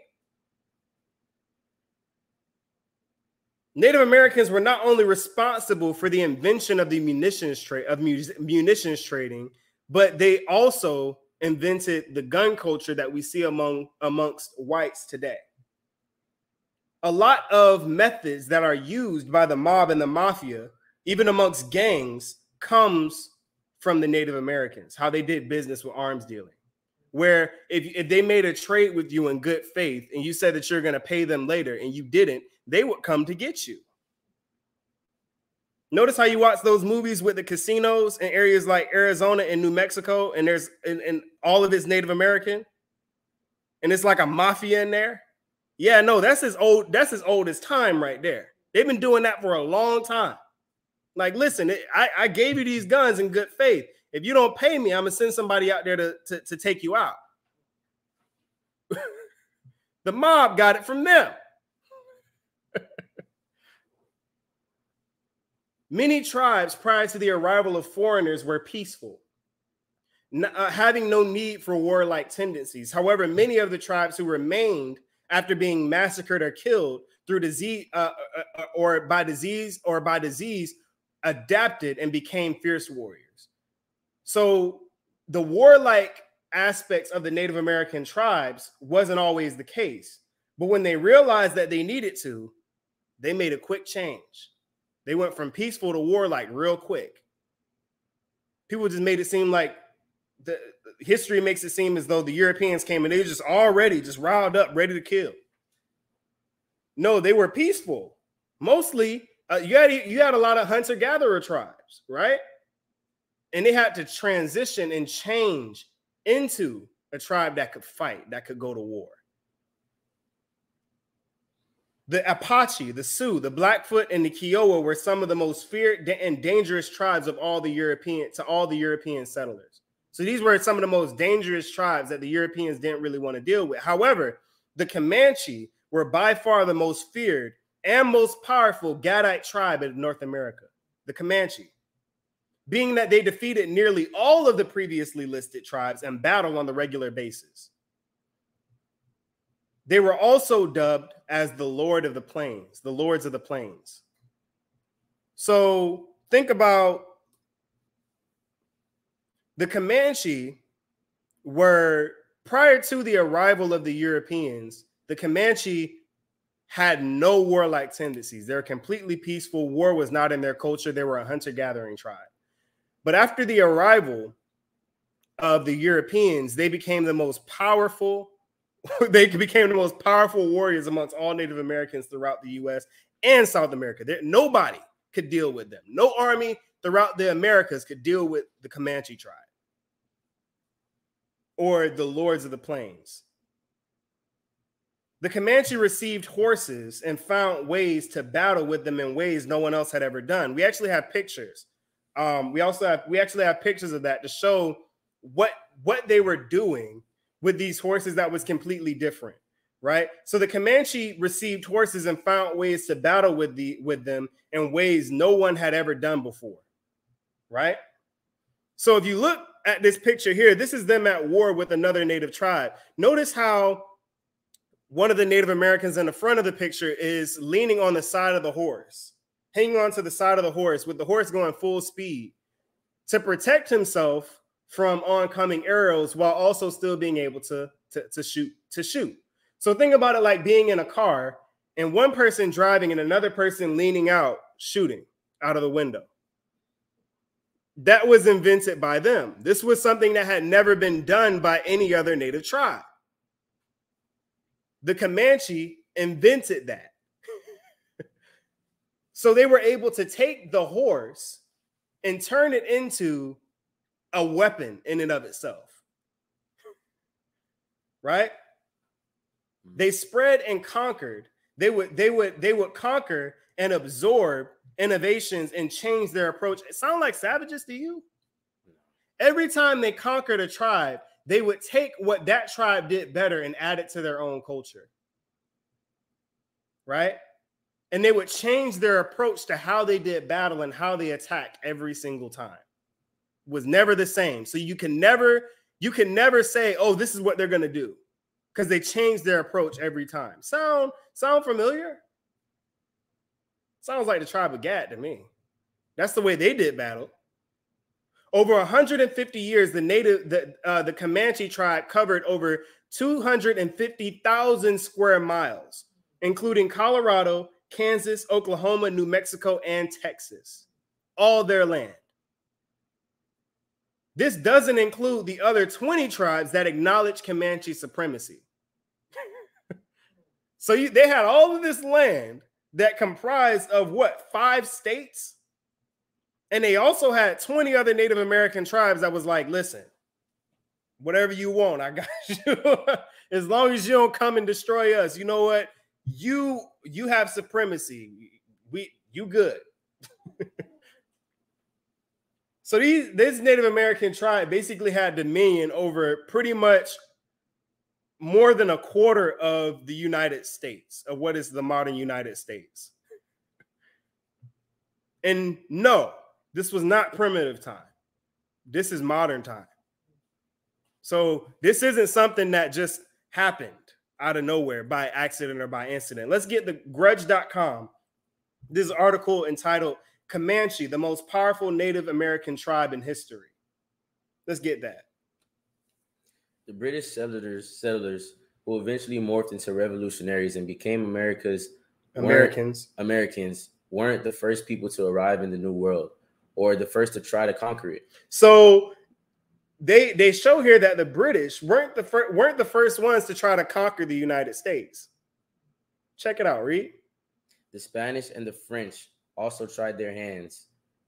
Native Americans were not only responsible for the invention of the munitions trading, but they also invented the gun culture that we see amongst whites today. A lot of methods that are used by the mob and the mafia, even amongst gangs, comes from the Native Americans, how they did business with arms dealing. Where if they made a trade with you in good faith and you said that you're going to pay them later and you didn't, they would come to get you. Notice how you watch those movies with the casinos in areas like Arizona and New Mexico, and there's and all of it's Native American, and it's like a mafia in there. Yeah, no, that's as old as time right there. They've been doing that for a long time. Like, listen, I gave you these guns in good faith. If you don't pay me, I'm gonna send somebody out there to take you out. The mob got it from them. Many tribes prior to the arrival of foreigners were peaceful, having no need for warlike tendencies. However, many of the tribes who remained after being massacred or killed through disease or by disease adapted and became fierce warriors. So the warlike aspects of the Native American tribes wasn't always the case. But when they realized that they needed to, they made a quick change. They went from peaceful to warlike real quick. People just made it seem like the history makes it seem as though the Europeans came and they were just already just riled up, ready to kill. No, they were peaceful. Mostly, you had a lot of hunter-gatherer tribes, right? And they had to transition and change into a tribe that could fight, that could go to war. The Apache, the Sioux, the Blackfoot, and the Kiowa were some of the most feared and dangerous tribes of all the European settlers. So these were some of the most dangerous tribes that the Europeans didn't really want to deal with. However, the Comanche were by far the most feared and most powerful Gadite tribe in North America, the Comanche, being that they defeated nearly all of the previously listed tribes and battled on the regular basis. They were also dubbed as the Lord of the Plains, the Lords of the Plains. So think about the Comanche were prior to the arrival of the Europeans, the Comanche had no warlike tendencies. They're completely peaceful. War was not in their culture. They were a hunter-gathering tribe. But after the arrival of the Europeans, they became the most powerful. They became the most powerful warriors amongst all Native Americans throughout the U.S. and South America. Nobody could deal with them. No army throughout the Americas could deal with the Comanche tribe or the Lords of the Plains. The Comanche received horses and found ways to battle with them in ways no one else had ever done. We actually have pictures. We actually have pictures of that to show what they were doing with these horses that was completely different, right? So the Comanche received horses and found ways to battle with them in ways no one had ever done before, right? So if you look at this picture here, this is them at war with another native tribe. Notice how one of the Native Americans in the front of the picture is leaning on the side of the horse, hanging on to the side of the horse with the horse going full speed to protect himself from oncoming arrows while also still being able to shoot. So think about it like being in a car and one person driving and another person leaning out, shooting out of the window. That was invented by them. This was something that had never been done by any other native tribe. The Comanche invented that. So they were able to take the horse and turn it into a weapon in and of itself. Right? They spread and conquered. They would conquer and absorb innovations and change their approach. It sounds like savages to you? Every time they conquered a tribe, they would take what that tribe did better and add it to their own culture. Right? And they would change their approach to how they did battle and how they attacked every single time. It was never the same. So you can never say, oh, this is what they're going to do, because they change their approach every time. Sound familiar? Sounds like the tribe of Gad to me. That's the way they did battle. Over 150 years, the Comanche tribe covered over 250,000 square miles, including Colorado, Kansas, Oklahoma, New Mexico, and Texas. All their land. This doesn't include the other 20 tribes that acknowledge Comanche supremacy. So they had all of this land that comprised of what, 5 states? And they also had 20 other Native American tribes that was like, listen, whatever you want, I got you. As long as you don't come and destroy us, you know what? You have supremacy. You good. So this Native American tribe basically had dominion over pretty much more than a quarter of the United States, of what is the modern United States. And no, this was not primitive time. This is modern time. So this isn't something that just happened out of nowhere by accident or by incident. Let's get the grudge.com. This article entitled Comanche, the most powerful Native American tribe in history. Let's get that.
The British settlers who eventually morphed into revolutionaries and became Americans weren't the first people to arrive in the New World or the first to try to conquer it.
So they show here that the British weren't the first ones to try to conquer the United States. Check it out, read.
The Spanish and the French also tried their hands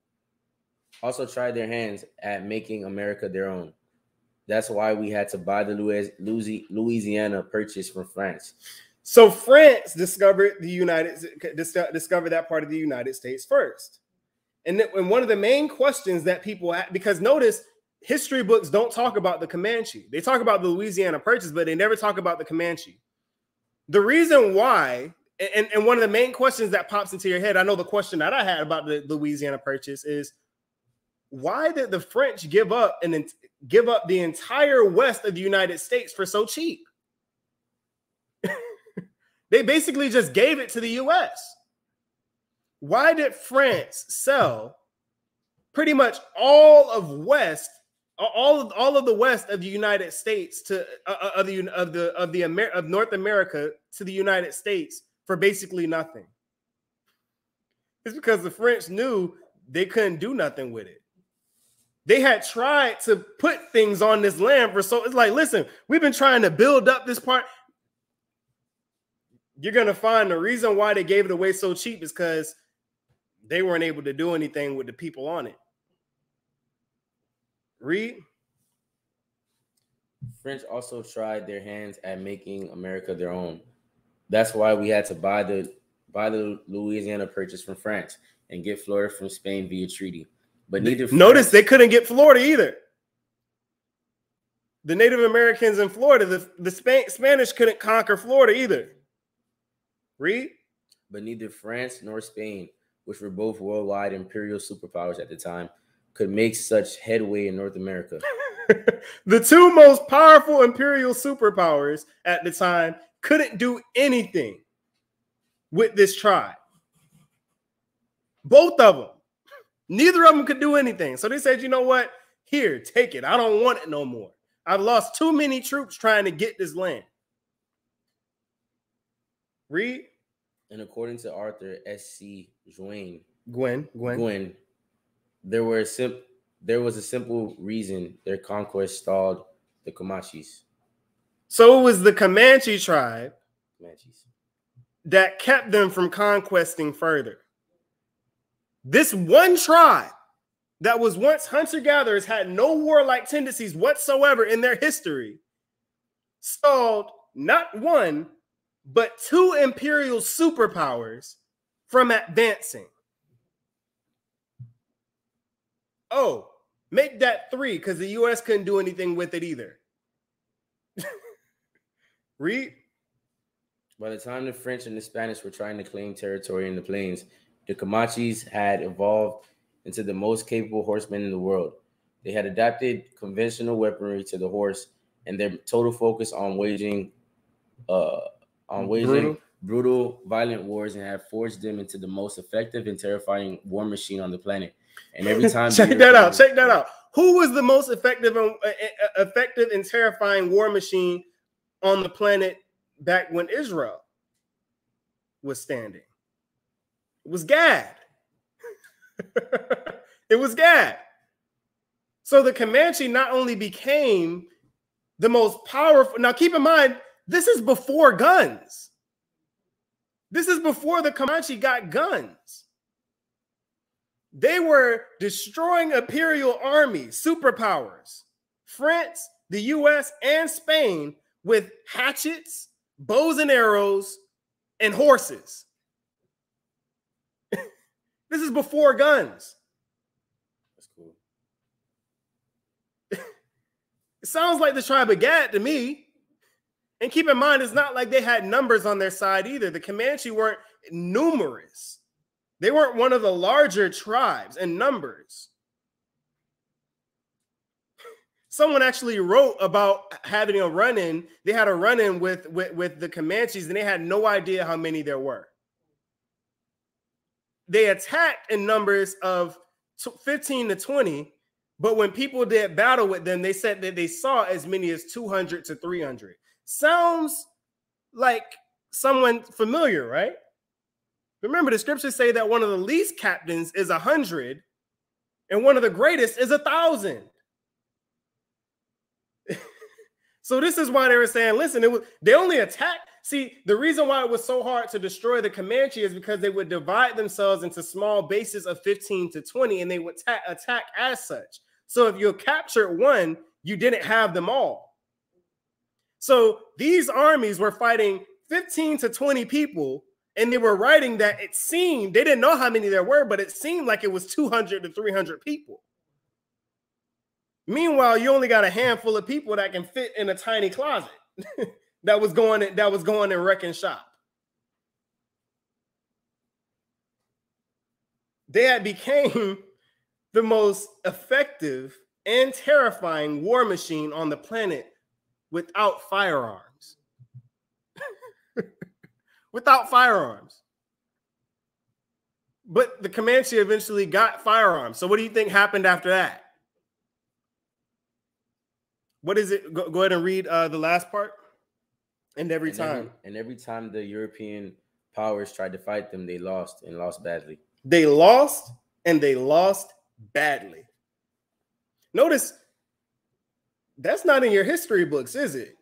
at making America their own. That's why we had to buy the Louisiana Purchase from France.
So France discovered that part of the United States first. And one of the main questions that people have, because notice history books don't talk about the Comanche. They talk about the Louisiana Purchase, but they never talk about the Comanche. The reason why, and one of the main questions that pops into your head, I know the question that I had about the Louisiana Purchase is, why did the French give up the entire west of the United States for so cheap? They basically just gave it to the US. Why did France sell pretty much all of West all of the west of the United States to of North America to the United States for basically nothing. It's because the French knew they couldn't do nothing with it. They had tried to put things on this land for so it's like, listen, we've been trying to build up this part. You're gonna find the reason why they gave it away so cheap is because they weren't able to do anything with the people on it. Read.
French also tried their hands at making America their own. That's why we had to buy the Louisiana Purchase from France and get Florida from Spain via treaty. But neither
notice they couldn't get Florida either. The Native Americans in Florida, the Spanish couldn't conquer Florida either. Read.
But neither France nor Spain, which were both worldwide imperial superpowers at the time, could make such headway in North America.
The two most powerful imperial superpowers at the time couldn't do anything with this tribe. Both of them. Neither of them could do anything. So they said, you know what? Here, take it. I don't want it no more. I've lost too many troops trying to get this land. Read.
And according to Arthur S.C. Gwyn, there was a simple reason their conquest stalled the Comanches.
So it was the Comanche tribe that kept them from conquesting further. This one tribe that was once hunter-gatherers had no warlike tendencies whatsoever in their history stalled not one, but two imperial superpowers from advancing. Oh, make that three because the U.S. couldn't do anything with it either. Read.
By the time the French and the Spanish were trying to claim territory in the plains, the Comanches had evolved into the most capable horsemen in the world. They had adapted conventional weaponry to the horse, and their total focus on waging brutal, violent wars, and have forged them into the most effective and terrifying war machine on the planet. And every time,
check that out. Who was the most effective and terrifying war machine on the planet back when Israel was standing? It was Gad. It was Gad. So the Comanche not only became the most powerful. Now, keep in mind, this is before guns. This is before the Comanche got guns. They were destroying imperial armies, superpowers, France, the US, and Spain with hatchets, bows and arrows, and horses. This is before guns.
That's cool.
It sounds like the tribe of Gad to me. And keep in mind, it's not like they had numbers on their side either. The Comanche weren't numerous. They weren't one of the larger tribes in numbers. Someone actually wrote about having a run-in. They had a run-in with the Comanches, and they had no idea how many there were. They attacked in numbers of 15 to 20, but when people did battle with them, they said that they saw as many as 200 to 300. Sounds like someone familiar, right? Remember, the scriptures say that one of the least captains is 100, and one of the greatest is 1,000. So this is why they were saying, listen, they only attacked. See, the reason why it was so hard to destroy the Comanche is because they would divide themselves into small bases of 15 to 20, and they would attack as such. So if you captured one, you didn't have them all. So these armies were fighting 15 to 20 people, and they were writing that it seemed, they didn't know how many there were, but it seemed like it was 200 to 300 people. Meanwhile, you only got a handful of people that can fit in a tiny closet that was going and wrecking shop. They had became the most effective and terrifying war machine on the planet without firearms. Without firearms. But the Comanche eventually got firearms. So what do you think happened after that? What is it? Go ahead and read the last part. And every time
the European powers tried to fight them, they lost and lost badly.
They lost and they lost badly. Notice that's not in your history books, is it?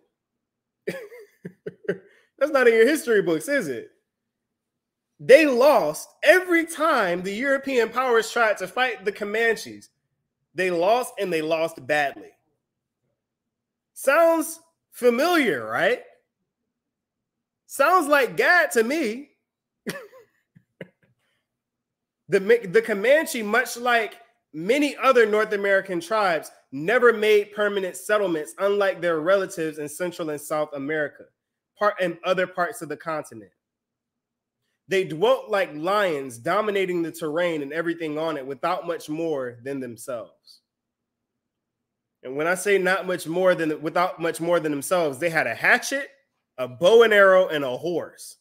That's not in your history books, is it? They lost every time the European powers tried to fight the Comanches. They lost and they lost badly. Sounds familiar, right? Sounds like God to me. The Comanche, much like many other North American tribes, never made permanent settlements, unlike their relatives in Central and South America, and other parts of the continent. They dwelt like lions, dominating the terrain and everything on it without much more than themselves. And when I say not much more than without much more than themselves, they had a hatchet, a bow and arrow, and a horse.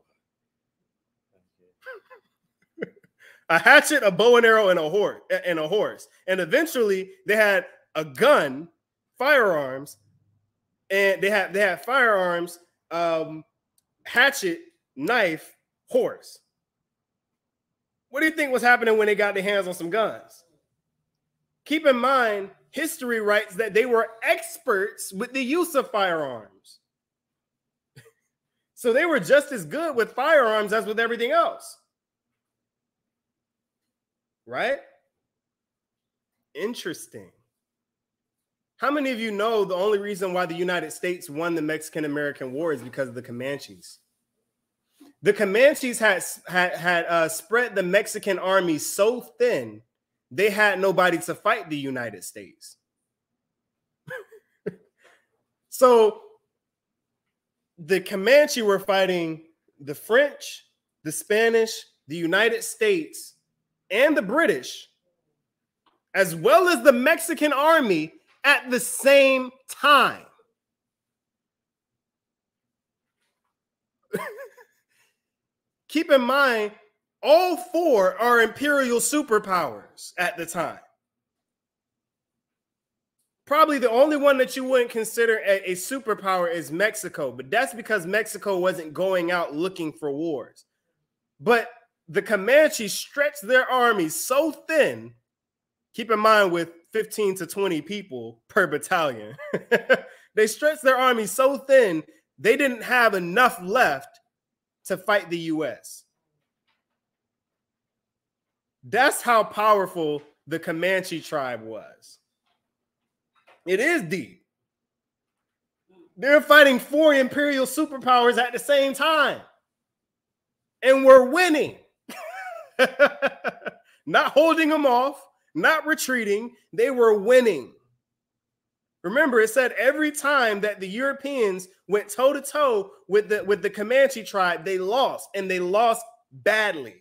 A hatchet, a bow and arrow, and a horse. And eventually they had a gun, firearms, and they had firearms, hatchet, knife, horse. What do you think was happening when they got their hands on some guns? Keep in mind, history writes that they were experts with the use of firearms. So they were just as good with firearms as with everything else. Right? Interesting. How many of you know the only reason why the United States won the Mexican-American War is because of the Comanches? The Comanches had spread the Mexican army so thin, they had nobody to fight the United States. So the Comanche were fighting the French, the Spanish, the United States, and the British, as well as the Mexican army at the same time. Keep in mind, all four are imperial superpowers at the time. Probably the only one that you wouldn't consider a superpower is Mexico, but that's because Mexico wasn't going out looking for wars. But the Comanches stretched their armies so thin, keep in mind with 15 to 20 people per battalion, they stretched their army so thin, they didn't have enough left to fight the U.S. That's how powerful the Comanche tribe was. It is deep. They're fighting four imperial superpowers at the same time. And we're winning. Not holding them off, not retreating. They were winning. Remember, it said every time that the Europeans went toe-to-toe with the Comanche tribe, they lost, and they lost badly.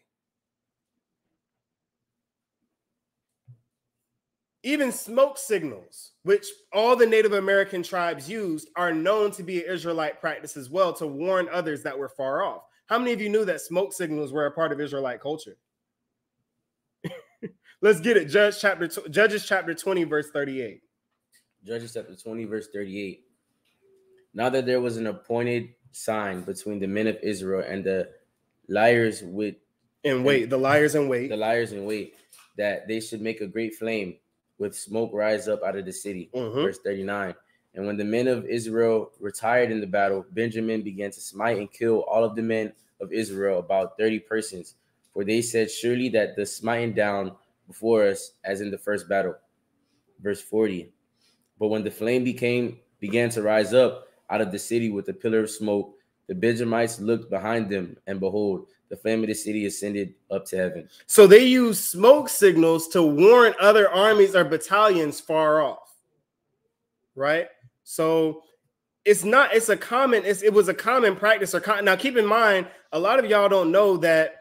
Even smoke signals, which all the Native American tribes used, are known to be an Israelite practice as well, to warn others that were far off. How many of you knew that smoke signals were a part of Israelite culture? Let's get it. Judges chapter 20, verse 38.
Judges chapter 20, verse 38. Now that there was an appointed sign between the men of Israel and the liars
in wait,
that they should make a great flame with smoke rise up out of the city. Verse 39. And when the men of Israel retired in the battle, Benjamin began to smite and kill all of the men of Israel, about 30 persons. For they said, surely that the smiting down before us, as in the first battle. Verse 40. But when the flame began to rise up out of the city with a pillar of smoke, the Benjamites looked behind them, and behold, the flame of the city ascended up to heaven. So
they use smoke signals to warn other armies or battalions far off, right? So it was a common practice. Now, keep in mind, a lot of y'all don't know that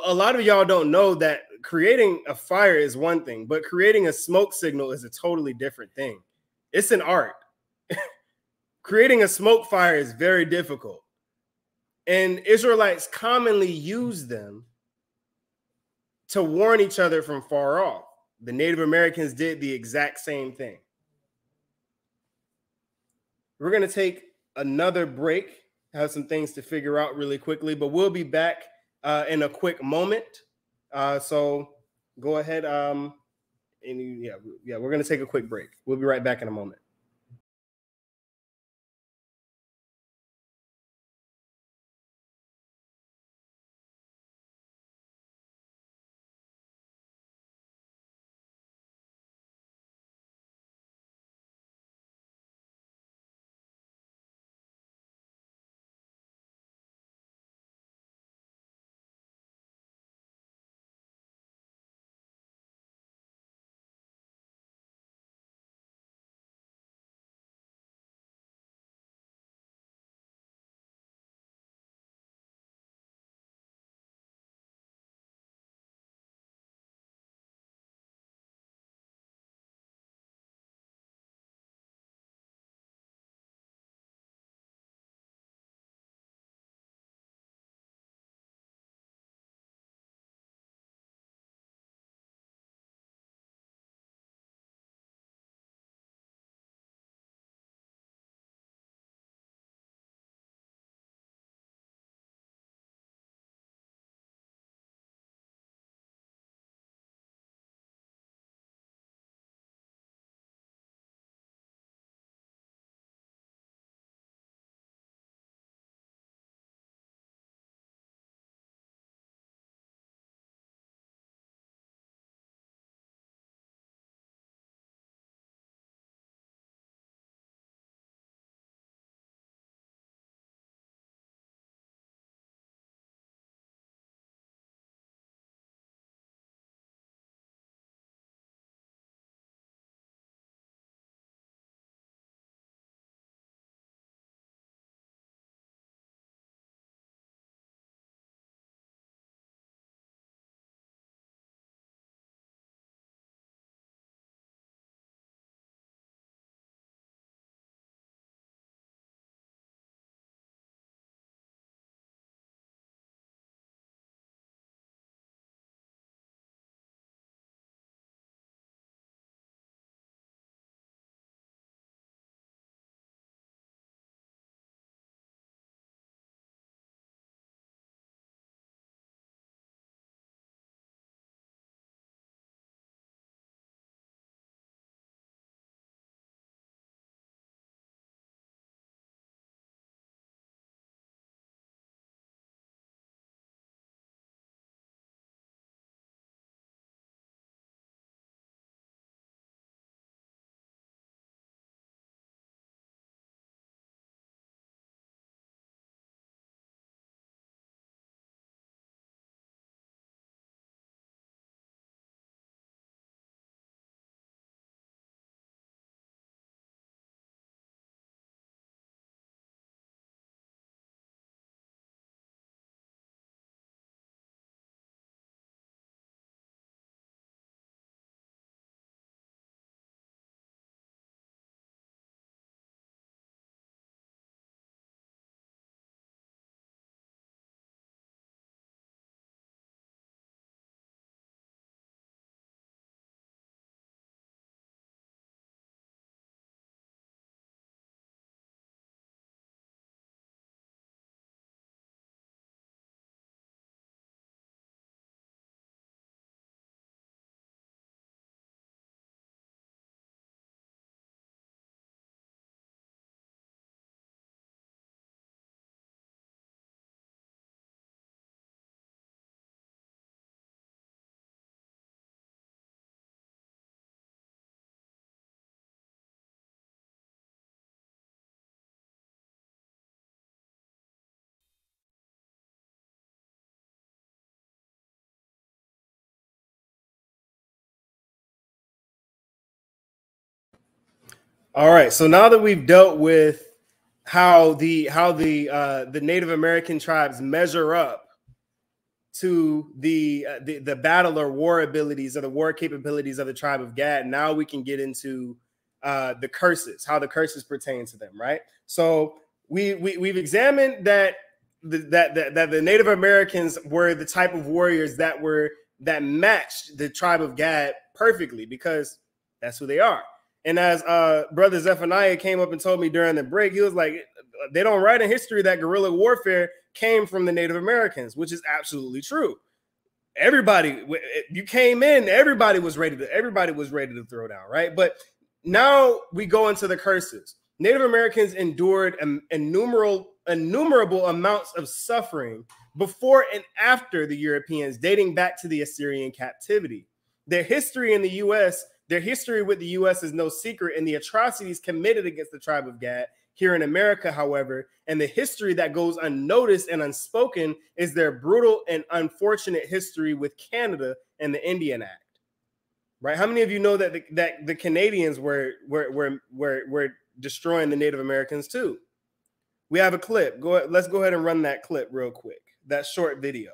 creating a fire is one thing, but creating a smoke signal is a totally different thing. It's an art. Creating a smoke fire is very difficult. And Israelites commonly use them to warn each other from far off. The Native Americans did the exact same thing. We're going to take another break, have some things to figure out really quickly, but we'll be back in a quick moment. So go ahead. We're going to take a quick break. We'll be right back in a moment. All right. So now that we've dealt with how the Native American tribes measure up to the battle or war abilities or the war capabilities of the tribe of Gad, now we can get into the curses, how the curses pertain to them, right? So we've examined that the Native Americans were the type of warriors that matched the tribe of Gad perfectly because that's who they are. And as Brother Zephaniah came up and told me during the break, he was like, they don't write in history that guerrilla warfare came from the Native Americans, which is absolutely true. Everybody, you came in, everybody was ready to throw down, right? But now we go into the curses. Native Americans endured innumerable amounts of suffering before and after the Europeans, dating back to the Assyrian captivity. Their history in the U.S., their history with the U.S. is no secret, and the atrocities committed against the tribe of Gad here in America, however, and the history that goes unnoticed and unspoken is their brutal and unfortunate history with Canada and the Indian Act. Right? How many of you know that the Canadians were destroying the Native Americans too? We have a clip. Let's go ahead and run that clip real quick. That short video.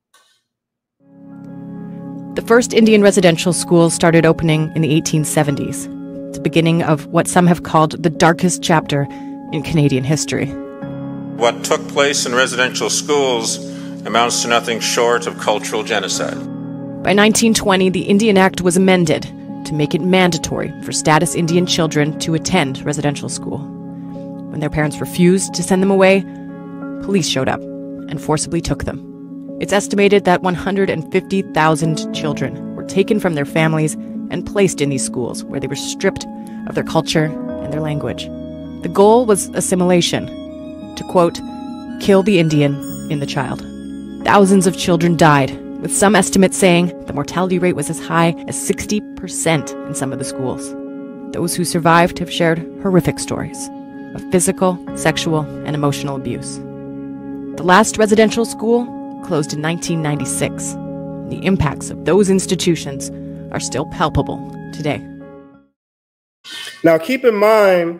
The first Indian residential schools started opening in the 1870s. It's the beginning of what some have called the darkest chapter in Canadian history.
What took place in residential schools amounts to nothing short of cultural genocide.
By 1920, the Indian Act was amended to make it mandatory for status Indian children to attend residential school. When their parents refused to send them away, police showed up and forcibly took them. It's estimated that 150,000 children were taken from their families and placed in these schools where they were stripped of their culture and their language. The goal was assimilation, to quote, kill the Indian in the child. Thousands of children died, with some estimates saying the mortality rate was as high as 60% in some of the schools. Those who survived have shared horrific stories of physical, sexual, and emotional abuse. The last residential school closed in 1996. The impacts of those institutions are still palpable today.
Now, keep in mind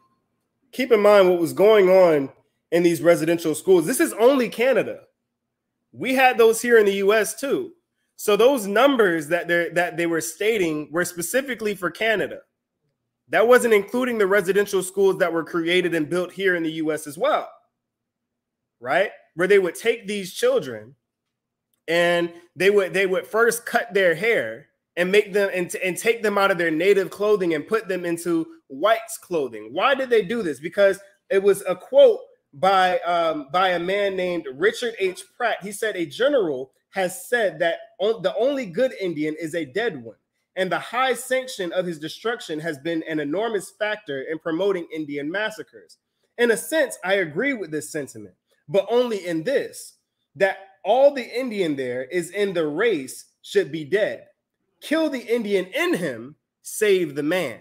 what was going on in these residential schools. This is only Canada. We had those here in the U.S. too. So those numbers that they were stating were specifically for Canada. That wasn't including the residential schools that were created and built here in the U.S. as well, right? Where they would take these children and they would first cut their hair and make them and take them out of their native clothing and put them into white's clothing. Why did they do this? Because it was a quote by a man named Richard H. Pratt. He said, a general has said that the only good Indian is a dead one, and the high sanction of his destruction has been an enormous factor in promoting Indian massacres. In a sense, I agree with this sentiment, but only in this, that all the Indian there is in the race should be dead. Kill the Indian in him, save the man.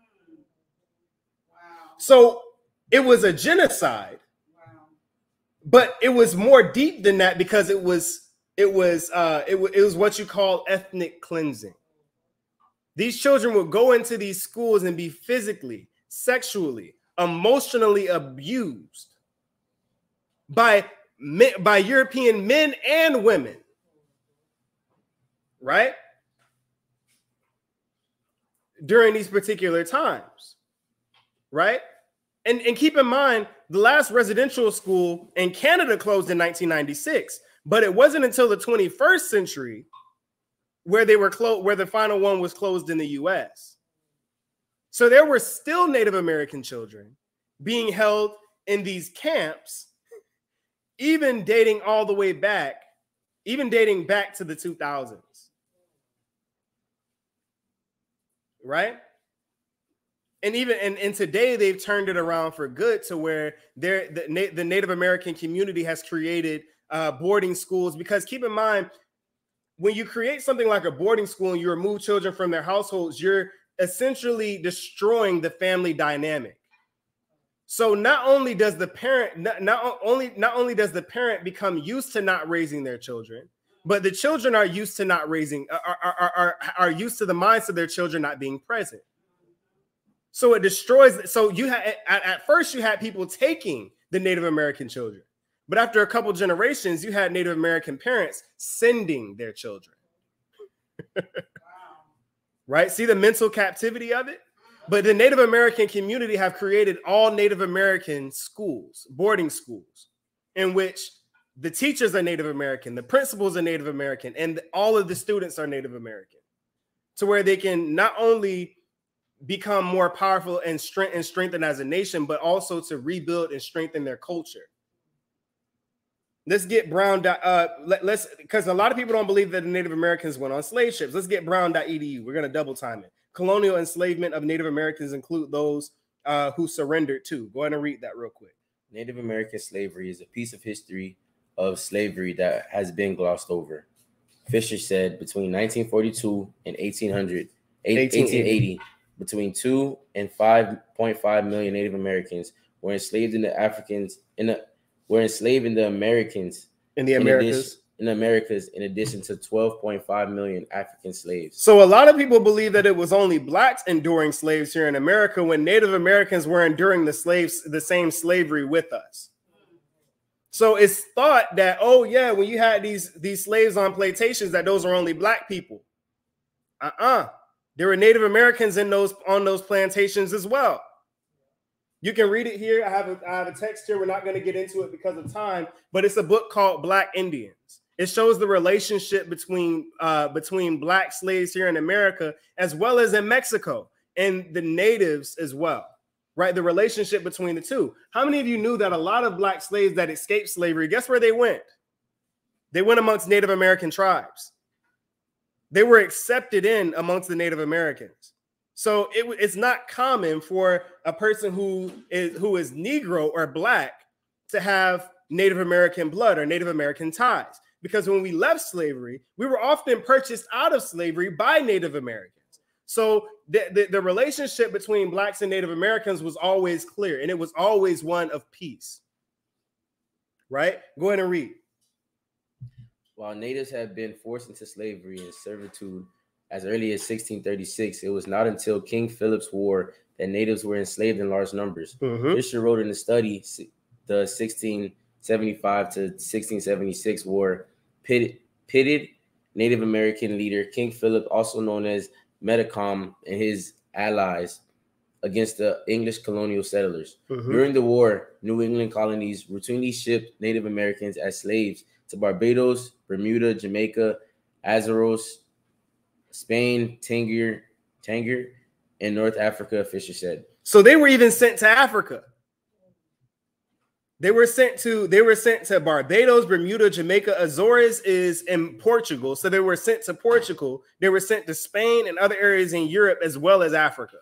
Wow.
So it was a genocide,
Wow.
but it was more deep than that because it was what you call ethnic cleansing. These children would go into these schools and be physically, sexually, emotionally abused by European men and women, right? During these particular times, right? And keep in mind, the last residential school in Canada closed in 1996, but it wasn't until the 21st century where they were where the final one was closed in the US. So there were still Native American children being held in these camps, even dating back to the 2000s. Right? And today they've turned it around for good to where the Native American community has created boarding schools, because keep in mind, when you create something like a boarding school and you remove children from their households, you're essentially destroying the family dynamic. So not only does the parent not only does the parent become used to not raising their children, but the children are used to not raising are used to the minds of their children not being present. So it destroys. So you had at first you had people taking the Native American children, but after a couple generations, you had Native American parents sending their children. Right? See the mental captivity of it? But the Native American community have created all Native American schools, boarding schools, in which the teachers are Native American, the principals are Native American, and all of the students are Native American, to where they can not only become more powerful and strengthen as a nation, but also to rebuild and strengthen their culture. Let's get let's because a lot of people don't believe that the Native Americans went on slave ships. Let's get brown.edu. We're going to double time it. Colonial enslavement of Native Americans include those who surrendered too. Go ahead and read that real quick.
Native American slavery is a piece of history of slavery that has been glossed over. Fisher said between 1942 and 1880, between 2 and 5.5 million Native Americans were enslaved in the Americas, in addition to 12.5 million African slaves.
So a lot of people believe that it was only blacks enduring slaves here in America when Native Americans were enduring the same slavery with us. So it's thought that, oh yeah, when you had these slaves on plantations, that those are only black people. There were Native Americans on those plantations as well. You can read it here. I have a text here. We're not going to get into it because of time, but it's a book called Black Indians. It shows the relationship between black slaves here in America as well as in Mexico and the natives as well, right? The relationship between the two. How many of you knew that a lot of black slaves that escaped slavery, guess where they went? They went amongst Native American tribes. They were accepted in amongst the Native Americans. So it's not common for a person who is Negro or black to have Native American blood or Native American ties. Because when we left slavery, we were often purchased out of slavery by Native Americans. So the relationship between blacks and Native Americans was always clear, and it was always one of peace. Right? Go ahead and read.
While natives had been forced into slavery and servitude as early as 1636, it was not until King Philip's War that natives were enslaved in large numbers. Fisher wrote in the study, the 1675 to 1676 war pitted Native American leader King Philip, also known as Metacom, and his allies against the English colonial settlers. During the war, New England colonies routinely shipped Native Americans as slaves to Barbados, Bermuda, Jamaica, Azores, Spain, Tangier, and North Africa, Fisher said.
So they were even sent to Africa. They were sent to Barbados, Bermuda, Jamaica. Azores is in Portugal. So they were sent to Portugal. They were sent to Spain and other areas in Europe as well as Africa.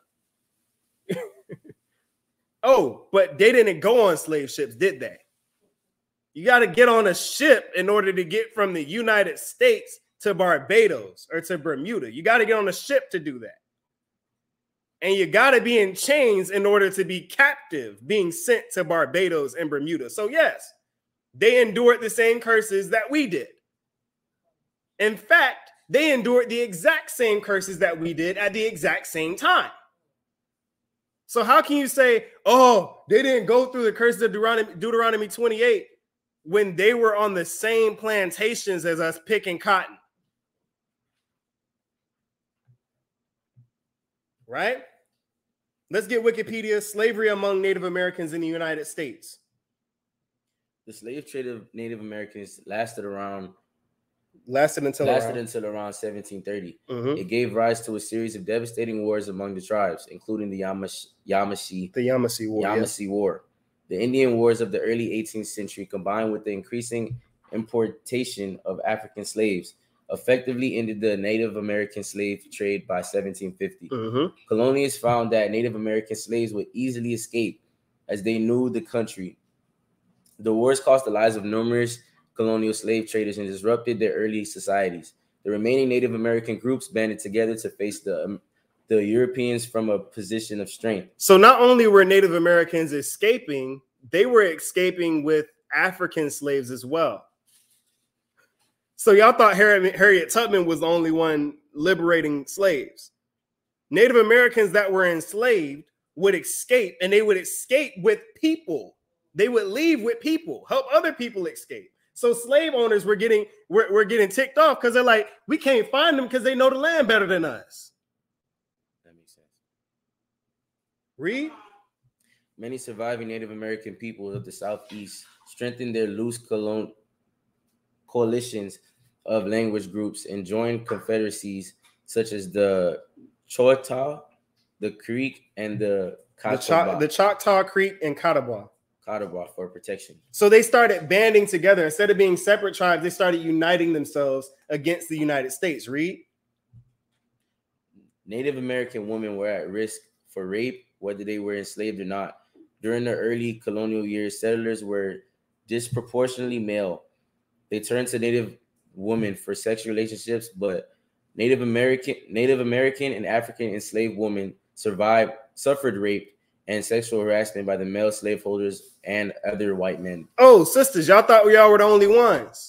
Oh, but they didn't go on slave ships, did they? You got to get on a ship in order to get from the United States to Barbados or to Bermuda. You got to get on a ship to do that. And you got to be in chains in order to be captive, being sent to Barbados and Bermuda. So yes, they endured the same curses that we did. In fact, they endured the exact same curses that we did at the exact same time. So how can you say, oh, they didn't go through the curses of Deuteronomy 28 when they were on the same plantations as us picking cotton? Right? Let's get Wikipedia. Slavery among Native Americans in the United States.
The slave trade of Native Americans lasted until around 1730. It gave rise to a series of devastating wars among the tribes, including the Yamasee War. The Indian Wars of the early 18th century, combined with the increasing importation of African slaves, effectively ended the Native American slave trade by 1750. Colonialists found that Native American slaves would easily escape as they knew the country. The wars cost the lives of numerous colonial slave traders and disrupted their early societies. The remaining Native American groups banded together to face the Europeans from a position of strength.
So not only were Native Americans escaping, they were escaping with African slaves as well. So y'all thought Harriet Tubman was the only one liberating slaves. Native Americans that were enslaved would escape, and they would escape with people. They would leave with people, help other people escape. So slave owners were getting ticked off because they're like, we can't find them because they know the land better than us.
That makes sense.
Read.
Many surviving Native American peoples of the Southeast strengthened their loose coalitions of language groups and joined confederacies such as the Choctaw the Creek and the
Choctaw Creek and Catawba
for protection.
So they started banding together. Instead of being separate tribes, they started uniting themselves against the United States. Read.
Native American women were at risk for rape, whether they were enslaved or not. During the early colonial years, settlers were disproportionately male. They turned to Native women for sexual relationships, but Native American and African enslaved women suffered rape and sexual harassment by the male slaveholders and other white men.
Oh, sisters, y'all thought y'all were the only ones.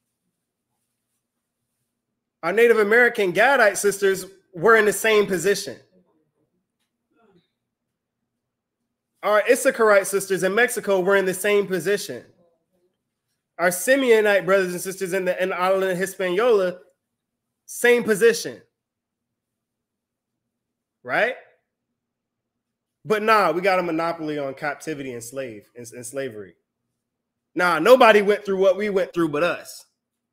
Our Native American Gadite sisters were in the same position. Our Issacharite sisters in Mexico were in the same position. Our Simeonite brothers and sisters in the island of Hispaniola, same position. Right? But nah, we got a monopoly on captivity and slavery. Nah, nobody went through what we went through but us.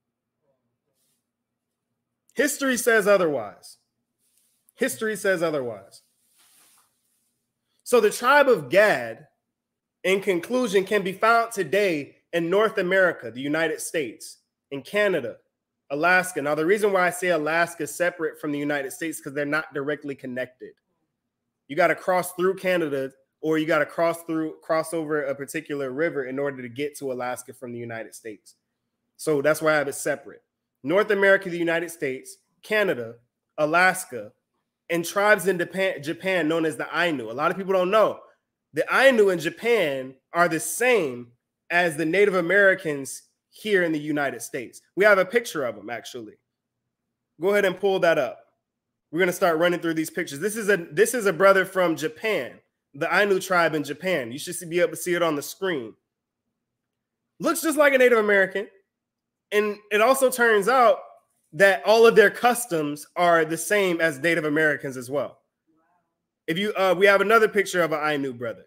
History says otherwise. History says otherwise. So the tribe of Gad, in conclusion, can be found today in North America, the United States, in Canada, Alaska. Now, the reason why I say Alaska is separate from the United States because they're not directly connected. You got to cross through Canada, or you got to cross over a particular river in order to get to Alaska from the United States. So that's why I have it separate. North America, the United States, Canada, Alaska, and tribes in Japan known as the Ainu. A lot of people don't know. The Ainu in Japan are the same as the Native Americans here in the United States. We have a picture of them, actually. Go ahead and pull that up. We're going to start running through these pictures. This is a brother from Japan, the Ainu tribe in Japan. You should be able to see it on the screen. Looks just like a Native American. And it also turns out that all of their customs are the same as Native Americans as well. If you, we have another picture of an Ainu brother.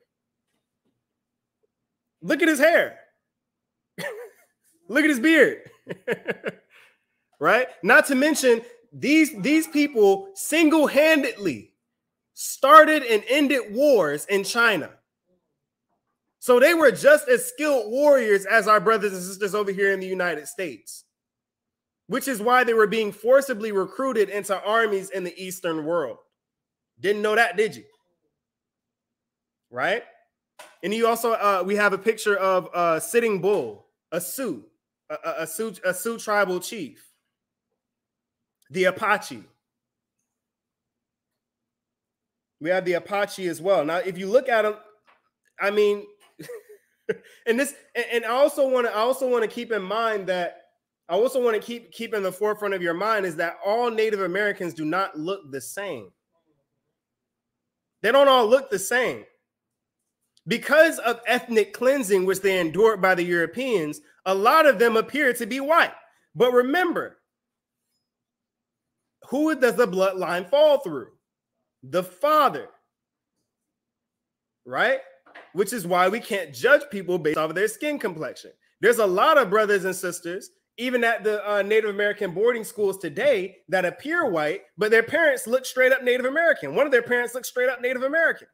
Look at his hair. Look at his beard. Right? Not to mention, these people single-handedly started and ended wars in China. So they were just as skilled warriors as our brothers and sisters over here in the United States, which is why they were being forcibly recruited into armies in the Eastern world. Didn't know that, did you? Right? And you also, we have a picture of Sitting Bull, a Sioux tribal chief. The Apache. We have the Apache as well. Now, if you look at them, I mean, and I also want to keep in mind that I also want to keep in the forefront of your mind is that all Native Americans do not look the same. They don't all look the same. Because of ethnic cleansing, which they endured by the Europeans, a lot of them appear to be white. But remember, who does the bloodline fall through? The father, right? Which is why we can't judge people based off of their skin complexion. There's a lot of brothers and sisters, even at the Native American boarding schools today, that appear white, but their parents look straight up Native American. One of their parents looks straight up Native American,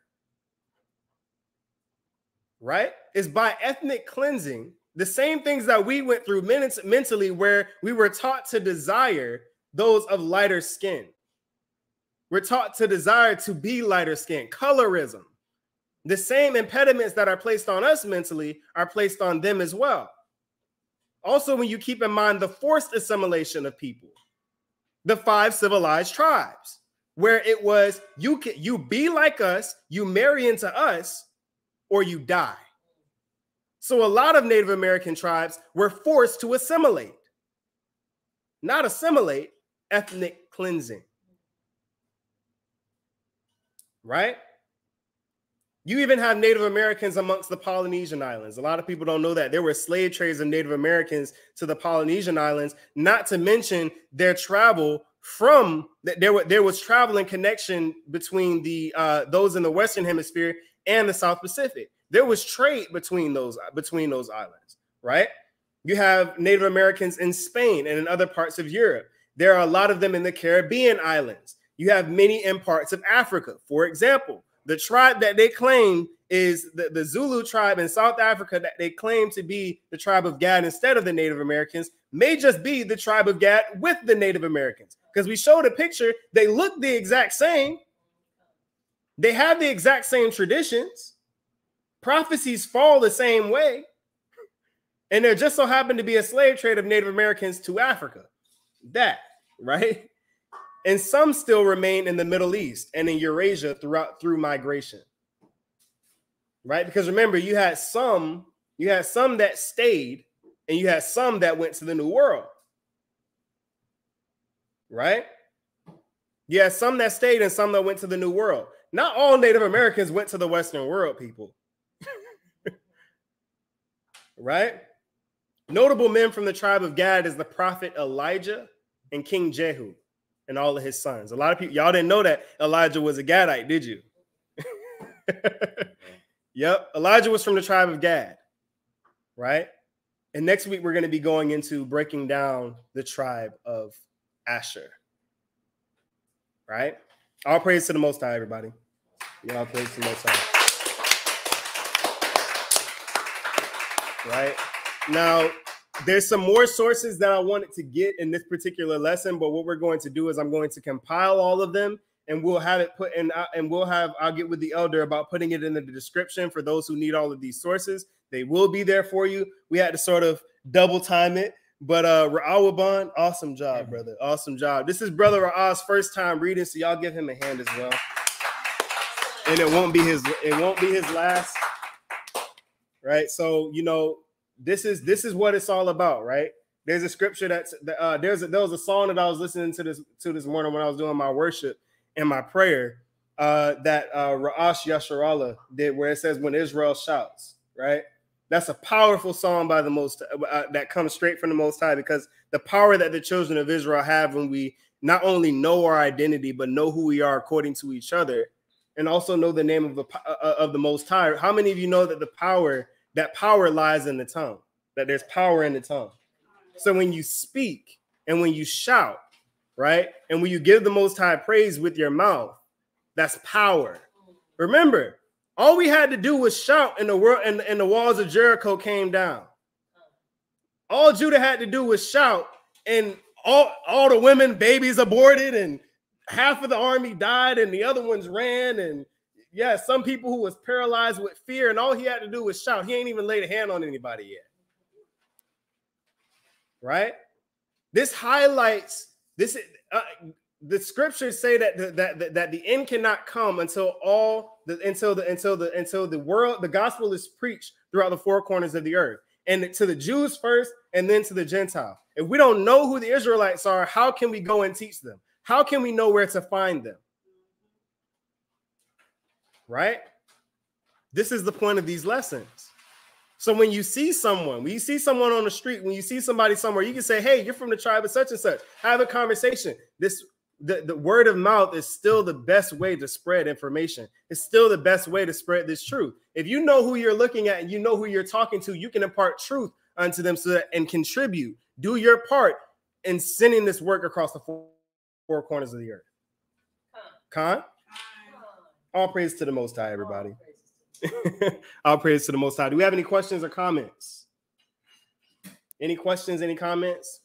right? It's by ethnic cleansing, the same things that we went through mentally, where we were taught to desire those of lighter skin. We're taught to desire to be lighter skin, colorism. The same impediments that are placed on us mentally are placed on them as well. Also, when you keep in mind the forced assimilation of people, the 5 civilized tribes, where it was you be like us, you marry into us, or you die. So a lot of Native American tribes were forced to assimilate. Not assimilate, ethnic cleansing. Right? You even have Native Americans amongst the Polynesian islands. A lot of people don't know that. There were slave trades of Native Americans to the Polynesian islands, not to mention their travel from, there was travel and connection between the those in the Western Hemisphere and the South Pacific. There was trade between those islands, right? You have Native Americans in Spain and in other parts of Europe. There are a lot of them in the Caribbean islands. You have many in parts of Africa. For example, the tribe that they claim is the Zulu tribe in South Africa that they claim to be the tribe of Gad instead of the Native Americans may just be the tribe of Gad with the Native Americans. Because we showed a picture, they look the exact same. They have the exact same traditions. Prophecies fall the same way. And there just so happened to be a slave trade of Native Americans to Africa. That, right? And some still remain in the Middle East and in Eurasia through migration. Right? Because remember, you had some that stayed, and you had some that went to the New World. Right? You had some that stayed and some that went to the New World. Not all Native Americans went to the Western world, people. Right? Notable men from the tribe of Gad is the prophet Elijah and King Jehu and all of his sons. A lot of people, y'all didn't know that Elijah was a Gadite, did you? Yep. Elijah was from the tribe of Gad, right? And next week, we're going to be going into breaking down the tribe of Asher, right? All praise to the Most High, everybody. All praise to the Most High. Right? Now, there's some more sources that I wanted to get in this particular lesson, but what we're going to do is I'm going to compile all of them, and we'll have it put in, and I'll get with the elder about putting it in the description for those who need all of these sources. They will be there for you. We had to sort of double time it, but Ra'awaban, awesome job, brother. Awesome job. This is Brother Ra'ah's first time reading, so y'all give him a hand as well. And it won't be his last. Right? So, you know, this is what it's all about, right? There's a scripture there was a song that I was listening to this morning when I was doing my worship and my prayer that Ra'ash Yasharallah did, where it says, "When Israel shouts," right? That's a powerful song by the Most that comes straight from the Most High, because the power that the children of Israel have when we not only know our identity, but know who we are according to each other, and also know the name of the Most High. How many of you know that that power lies in the tongue, that there's power in the tongue? So when you speak and when you shout, right, and when you give the Most High praise with your mouth, that's power. Remember, all we had to do was shout, and the walls of Jericho came down. All Judah had to do was shout, and all the women, babies aborted, and half of the army died, and the other ones ran, and yeah, some people who was paralyzed with fear, and all he had to do was shout. He ain't even laid a hand on anybody yet. Right? This highlights this. The scriptures say that the end cannot come until the gospel is preached throughout the four corners of the earth, and to the Jews first, and then to the Gentiles. If we don't know who the Israelites are, how can we go and teach them? How can we know where to find them? Right? This is the point of these lessons. So when you see someone on the street, when you see somebody somewhere, you can say, "Hey, you're from the tribe of such and such." Have a conversation. The word of mouth is still the best way to spread information. It's still the best way to spread this truth. If you know who you're looking at and you know who you're talking to, you can impart truth unto them and contribute. Do your part in sending this work across the four corners of the earth. Khan? All praise to the Most High, everybody. All praise to the Most High. Do we have any questions or comments? Any questions, any comments?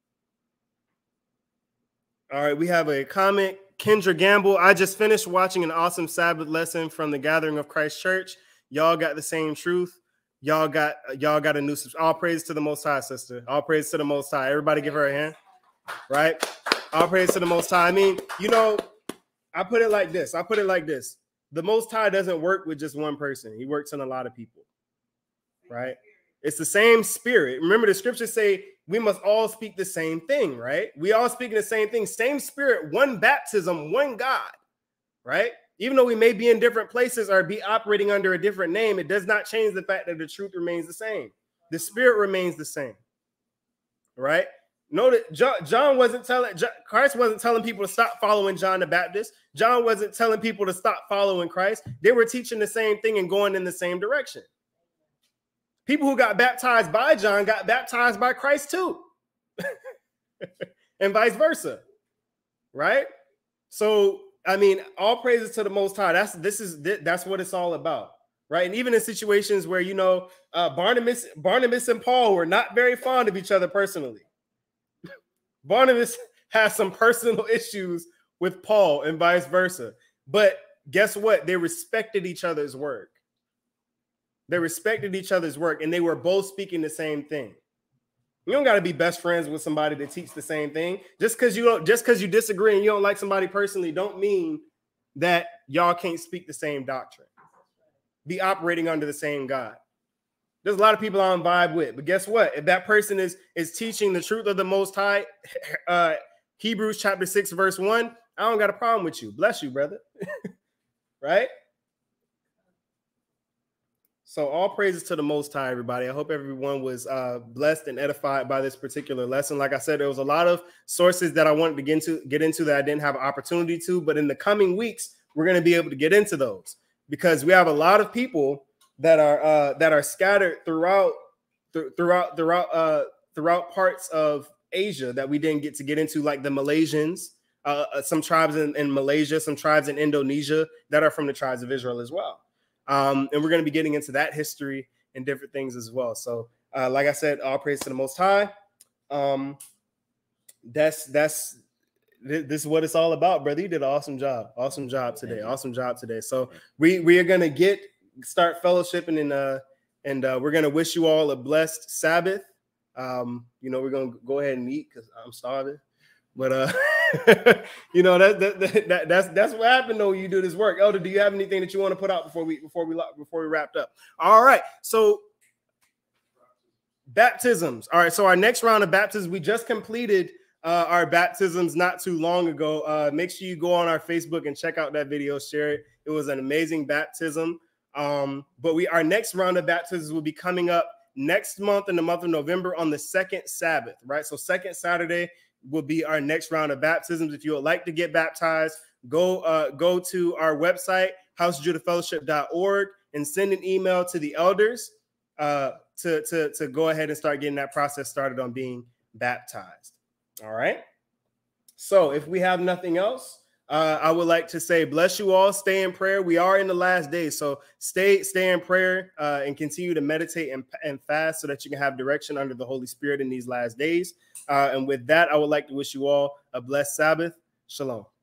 All right, we have a comment. Kendra Gamble, "I just finished watching an awesome Sabbath lesson from the Gathering of Christ Church. Y'all got the same truth. Y'all got a new subscription." All praise to the Most High, sister. All praise to the Most High. Everybody give her a hand. Right? All praise to the Most High. I mean, you know, I put it like this. The Most High doesn't work with just one person. He works in a lot of people. Right? It's the same spirit. Remember, the scriptures say we must all speak the same thing, right? We all speaking the same thing, same spirit, one baptism, one God, right? Even though we may be in different places or be operating under a different name, it does not change the fact that the truth remains the same. The spirit remains the same, right? Notice Christ wasn't telling people to stop following John the Baptist. John wasn't telling people to stop following Christ. They were teaching the same thing and going in the same direction. People who got baptized by John got baptized by Christ too. And vice versa, right? So, I mean, all praises to the Most High. That's what it's all about, right? And even in situations where, you know, Barnabas and Paul were not very fond of each other personally. Barnabas has some personal issues with Paul and vice versa. But guess what? They respected each other's work. They respected each other's work, and they were both speaking the same thing. You don't got to be best friends with somebody that teaches the same thing. Just because you disagree and you don't like somebody personally, don't mean that y'all can't speak the same doctrine. Be operating under the same God. There's a lot of people I don't vibe with, but guess what? If that person is teaching the truth of the Most High, Hebrews chapter 6, verse 1, I don't got a problem with you. Bless you, brother. Right? So all praises to the Most High, everybody. I hope everyone was blessed and edified by this particular lesson. Like I said, there was a lot of sources that I wanted to get into that I didn't have an opportunity to, but in the coming weeks, we're going to be able to get into those because we have a lot of people that are scattered throughout parts of Asia that we didn't get into, like the Malaysians, some tribes in Malaysia, some tribes in Indonesia that are from the tribes of Israel as well. And we're going to be getting into that history and different things as well. So, like I said, all praise to the Most High. This is what it's all about, brother. You did an awesome job today. So we are going to start fellowshipping and we're going to wish you all a blessed Sabbath. You know, we're going to go ahead and eat because I'm starving, but you know, that's what happened though when you do this work. Elder, do you have anything that you want to put out before we wrapped up? All right, so baptisms. All right, so our next round of baptisms, we just completed our baptisms not too long ago. Make sure you go on our Facebook and check out that video, share it. It was an amazing baptism. But our next round of baptisms will be coming up next month in the month of November on the second Sabbath, right? So second Saturday will be our next round of baptisms. If you would like to get baptized, go to our website, housejudahfellowship.org, and send an email to the elders to go ahead and start getting that process started on being baptized. All right. So if we have nothing else, I would like to say, bless you all. Stay in prayer. We are in the last days, so stay in prayer and continue to meditate and fast so that you can have direction under the Holy Spirit in these last days. And with that, I would like to wish you all a blessed Sabbath. Shalom.